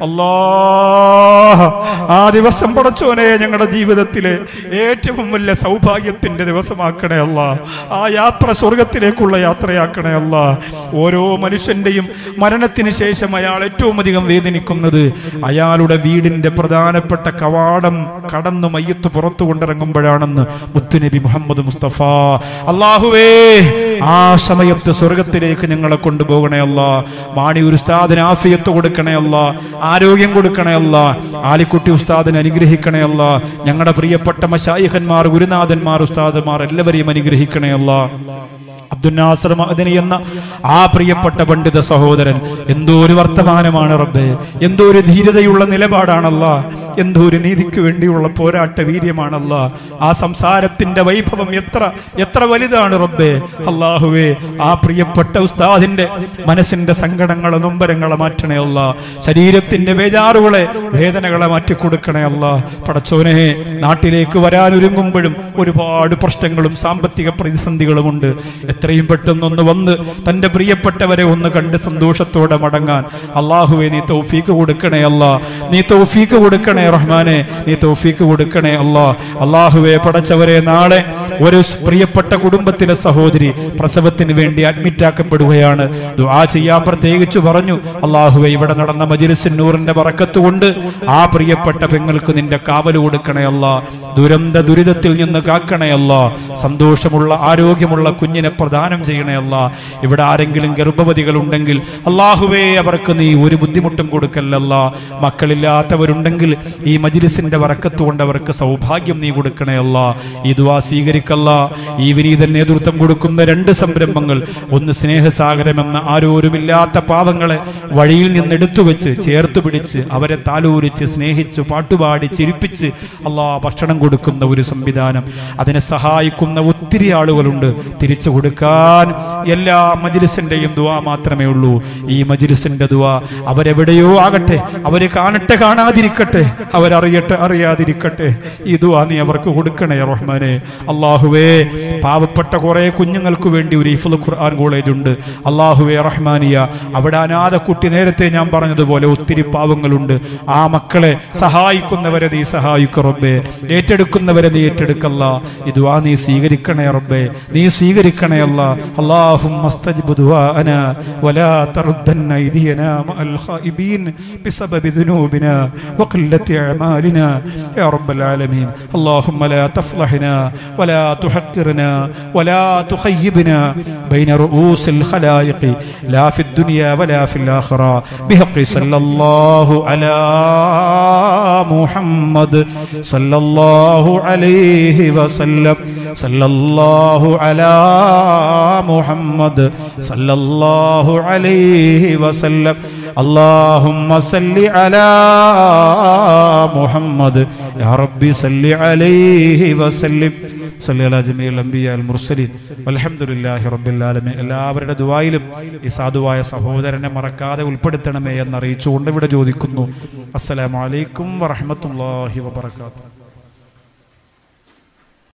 അല്ലാഹ്, ആ ദിവസം പടച്ചോനെ ഞങ്ങളുടെ ജീവിതത്തിലെ ഏറ്റവും വലിയ സൗഭാഗ്യത്തിന്റെ ദിവസമാക്കണേ അല്ലാ. ആ യാത്ര സ്വർഗത്തിലേക്കുള്ള യാത്രയാക്കണേ അല്ലാ. ഓരോ മനുഷ്യന്റെയും മരണത്തിന് ശേഷം അയാൾ ഏറ്റവും അധികം വേദനിക്കുന്നത് അയാളുടെ വീടിന്റെ പ്രധാനപ്പെട്ട കവാടം കടന്നു മയ്യത്ത് പുറത്തു കൊണ്ടിറങ്ങുമ്പോഴാണെന്ന് മുത്തുനബി മുഹമ്മദ് മുസ്തഫ. അല്ലാഹുവേ, ആ സമയത്ത് സ്വർഗത്തിലേക്ക് ഞങ്ങളെ കൊണ്ടുപോകണേ അല്ലാ. മാണിയൂർ ഉസ്താദിന് ആഫിയത്ത് കൊടുക്കണേ അല്ലാ, ആരോഗ്യം കൊടുക്കണേ അല്ലാ. ആലിക്കുട്ടി ഉസ്താദിനെ അനുഗ്രഹിക്കണേ അല്ലാ. ഞങ്ങളുടെ പ്രിയപ്പെട്ട മശായിഖന്മാർ, ഗുരുനാഥന്മാർ, ഉസ്താദന്മാർ എല്ലാവരെയും അനുഗ്രഹിക്കണേ അല്ലാ. അബ്ദുൽ നാസർ മഅദനി എന്ന ആ പ്രിയപ്പെട്ട പണ്ഡിത സഹോദരൻ, എന്തോ ഒരു വർത്തമാനമാണ് റബ്ബേ, എന്തോ ഒരു ധീരതയുള്ള നിലപാടാണല്ലാ, എന്തോ ഒരു നീതിക്ക് വേണ്ടിയുള്ള പോരാട്ട വീര്യമാണല്ലാ. ആ സംസാരത്തിന്റെ വൈഭവം എത്ര എത്ര വലുതാണ് റബ്ബേ. അല്ലാഹുവേ, ആ പ്രിയപ്പെട്ട ഉസ്താദിന്റെ മനസ്സിന്റെ സങ്കടങ്ങളെ, നൊമ്പരങ്ങളെ മാറ്റണേ അല്ലാ. ശരീരത്തിന്റെ ബേജാറുകളെ, വേദനകളെ മാറ്റിക്കൊടുക്കണേ അല്ലാ. പടച്ചോനെ, നാട്ടിലേക്ക് വരാനൊരുങ്ങുമ്പോഴും ഒരുപാട് പ്രശ്നങ്ങളും സാമ്പത്തിക പ്രതിസന്ധികളുമുണ്ട്. എത്രയും പെട്ടെന്നൊന്ന് വന്ന് തന്റെ പ്രിയപ്പെട്ടവരെ ഒന്ന് കണ്ട് സന്തോഷത്തോടെ മടങ്ങാൻ അല്ലാഹുവേ നീ തൗഫീക്ക് കൊടുക്കണേ അല്ലാ. നീ തൗഫീക്ക് കൊടുക്കണേ റഹ്മാനെ, നീ തൗഫീക്ക് കൊടുക്കണേ അല്ലാ. അല്ലാഹുവേ, പടച്ചവരെ, നാളെ ഒരു പ്രിയപ്പെട്ട കുടുംബത്തിലെ സഹോദരി പ്രസവത്തിന് വേണ്ടി അഡ്മിറ്റ് ആക്കപ്പെടുകയാണ്. ദുആ ചെയ്യാൻ പ്രത്യേകിച്ച് പറഞ്ഞു. അല്ലാഹുവേ, ഇവിടെ നടന്ന മജ്‌ലിസുൻ നൂറിന്റെ ബറക്കത്ത് കൊണ്ട് ആ പ്രിയപ്പെട്ട പെങ്ങൾക്ക് നിന്റെ കാവൽ കൊടുക്കണേ അല്ലാ. ദുരന്ത ദുരിതത്തിൽ നിന്ന് കാക്കണേ അല്ലാ. സന്തോഷമുള്ള ആരോഗ്യമുള്ള കുഞ്ഞിനെ പ്രദാനം ചെയ്യണേ അല്ലാ. ഇവിടെ ആരെങ്കിലും ഗർഭവതികൾ ഉണ്ടെങ്കിൽ അല്ലാഹുവേ, അവർക്ക് നീ ഒരു ബുദ്ധിമുട്ടും കൊടുക്കല്ലല്ലാ. മക്കളില്ലാത്തവരുണ്ടെങ്കിൽ ഈ മജ്‌ലിസിന്റെ ബറക്കത്ത് കൊണ്ട് അവർക്ക് സൗഭാഗ്യം നീ കൊടുക്കണേ അല്ലാ. ഈ ദുആ സ്വീകരിക്കല്ലാ. ഈ വിനീതൻ നേതൃത്വം കൊടുക്കുന്ന രണ്ട് സംരംഭങ്ങൾ, ഒന്ന് സ്നേഹസാഗരം എന്ന ആരോരുമില്ലാത്ത പാവങ്ങളെ വഴിയിൽ നിന്ന് എടുത്തു വെച്ച് ചേർത്ത് പിടിച്ച് അവരെ താലോലിച്ച് സ്നേഹിച്ച് പാട്ടുപാടി ചിരിപ്പിച്ച് അല്ലാ ഭക്ഷണം കൊടുക്കുന്ന ഒരു സംവിധാനം, അതിനെ സഹായിക്കുന്ന ഒത്തിരി ആളുകളുണ്ട്. തിരിച്ചു കൊടുക്കാൻ എല്ലാ മജ്‌ലിസിന്റെയും ദുആ മാത്രമേ ഉള്ളൂ. ഈ മജ്‌ലിസിന്റെ ദുആ അവരെവിടെയോ ആകട്ടെ, അവര് കാണട്ടെ കാണാതിരിക്കട്ടെ, അവരറിയട്ടെ അറിയാതിരിക്കട്ടെ, ഈ ദുആ നീ അവർക്ക് കൊടുക്കണേ റഹ്മാനെ. അല്ലാഹുവേ, പാവപ്പെട്ട കുറെ കുഞ്ഞുങ്ങൾക്ക് വേണ്ടി ഒരു ഹിഫ്ള് ഖുർആൻ കോളേജ് ഉണ്ട്. അല്ലാഹുവേ റഹ്മാനിയ, അവിടെ അനാഥ കുട്ടി, നേരത്തെ ഞാൻ പറഞ്ഞതുപോലെ ഒത്തിരി പാവങ്ങളുണ്ട്. ആ മക്കളെ സഹായിക്കുന്നവരെ നീ സഹായിക്ക റബ്ബേ, ഏറ്റെടുക്കുന്നവരെ നീ ഏറ്റെടുക്കല്ല. ഈ ദുആ നീ സ്വീകരിക്കണേ റബ്ബേ, നീ സ്വീകരിക്കണേ അല്ലാ. അല്ലാഹുമ്മ സ്തജിബ് ദുആഅനാ വലാ തറുദ്ദന്ന ഐദിയനാ മഅൽ ഖായിബീൻ ബിസബബി ദുനൂബിനാ വഖല്ലത്തി അഅമാലിനാ യാ റബ്ബൽ ആലമീൻ. അല്ലാഹുമ്മ ലാ തഫ്ളഹ്നാ വലാ തുഹഖിർനാ വലാ തുഖയ്യിബ്നാ ബൈന റൂസിൽ ഖലായിഖി ലാ ഫിദ് ദുനിയാ വലാ ഫിൽ ആഖിറ ബിഹഖി സല്ലല്ലാഹു അലാ മുഹമ്മദ് സല്ലല്ലാഹു അലൈഹി വസല്ലം സല്ലല്ലാഹു അലാ മുഹമ്മദ് സല്ലല്ലാഹു അലൈഹി വസല്ലം. اللهم صل على محمد يا ربي صل عليه وسلم صل على جميع الانبياء المرسلين والحمد لله رب العالمين. എല്ലാവരുടെ ദുആയിലും ഈ സാധുവായ സഹോദരനെ മറക്കാതെ ഉൾപ്പെടുത്തണമേ എന്ന് അറിയിച്ചുകൊണ്ട് ഇവിടെ ചോദിക്കുന്നു. അസ്സലാമു അലൈക്കും വറഹ്മത്തുള്ളാഹി വബറകാതുഹു.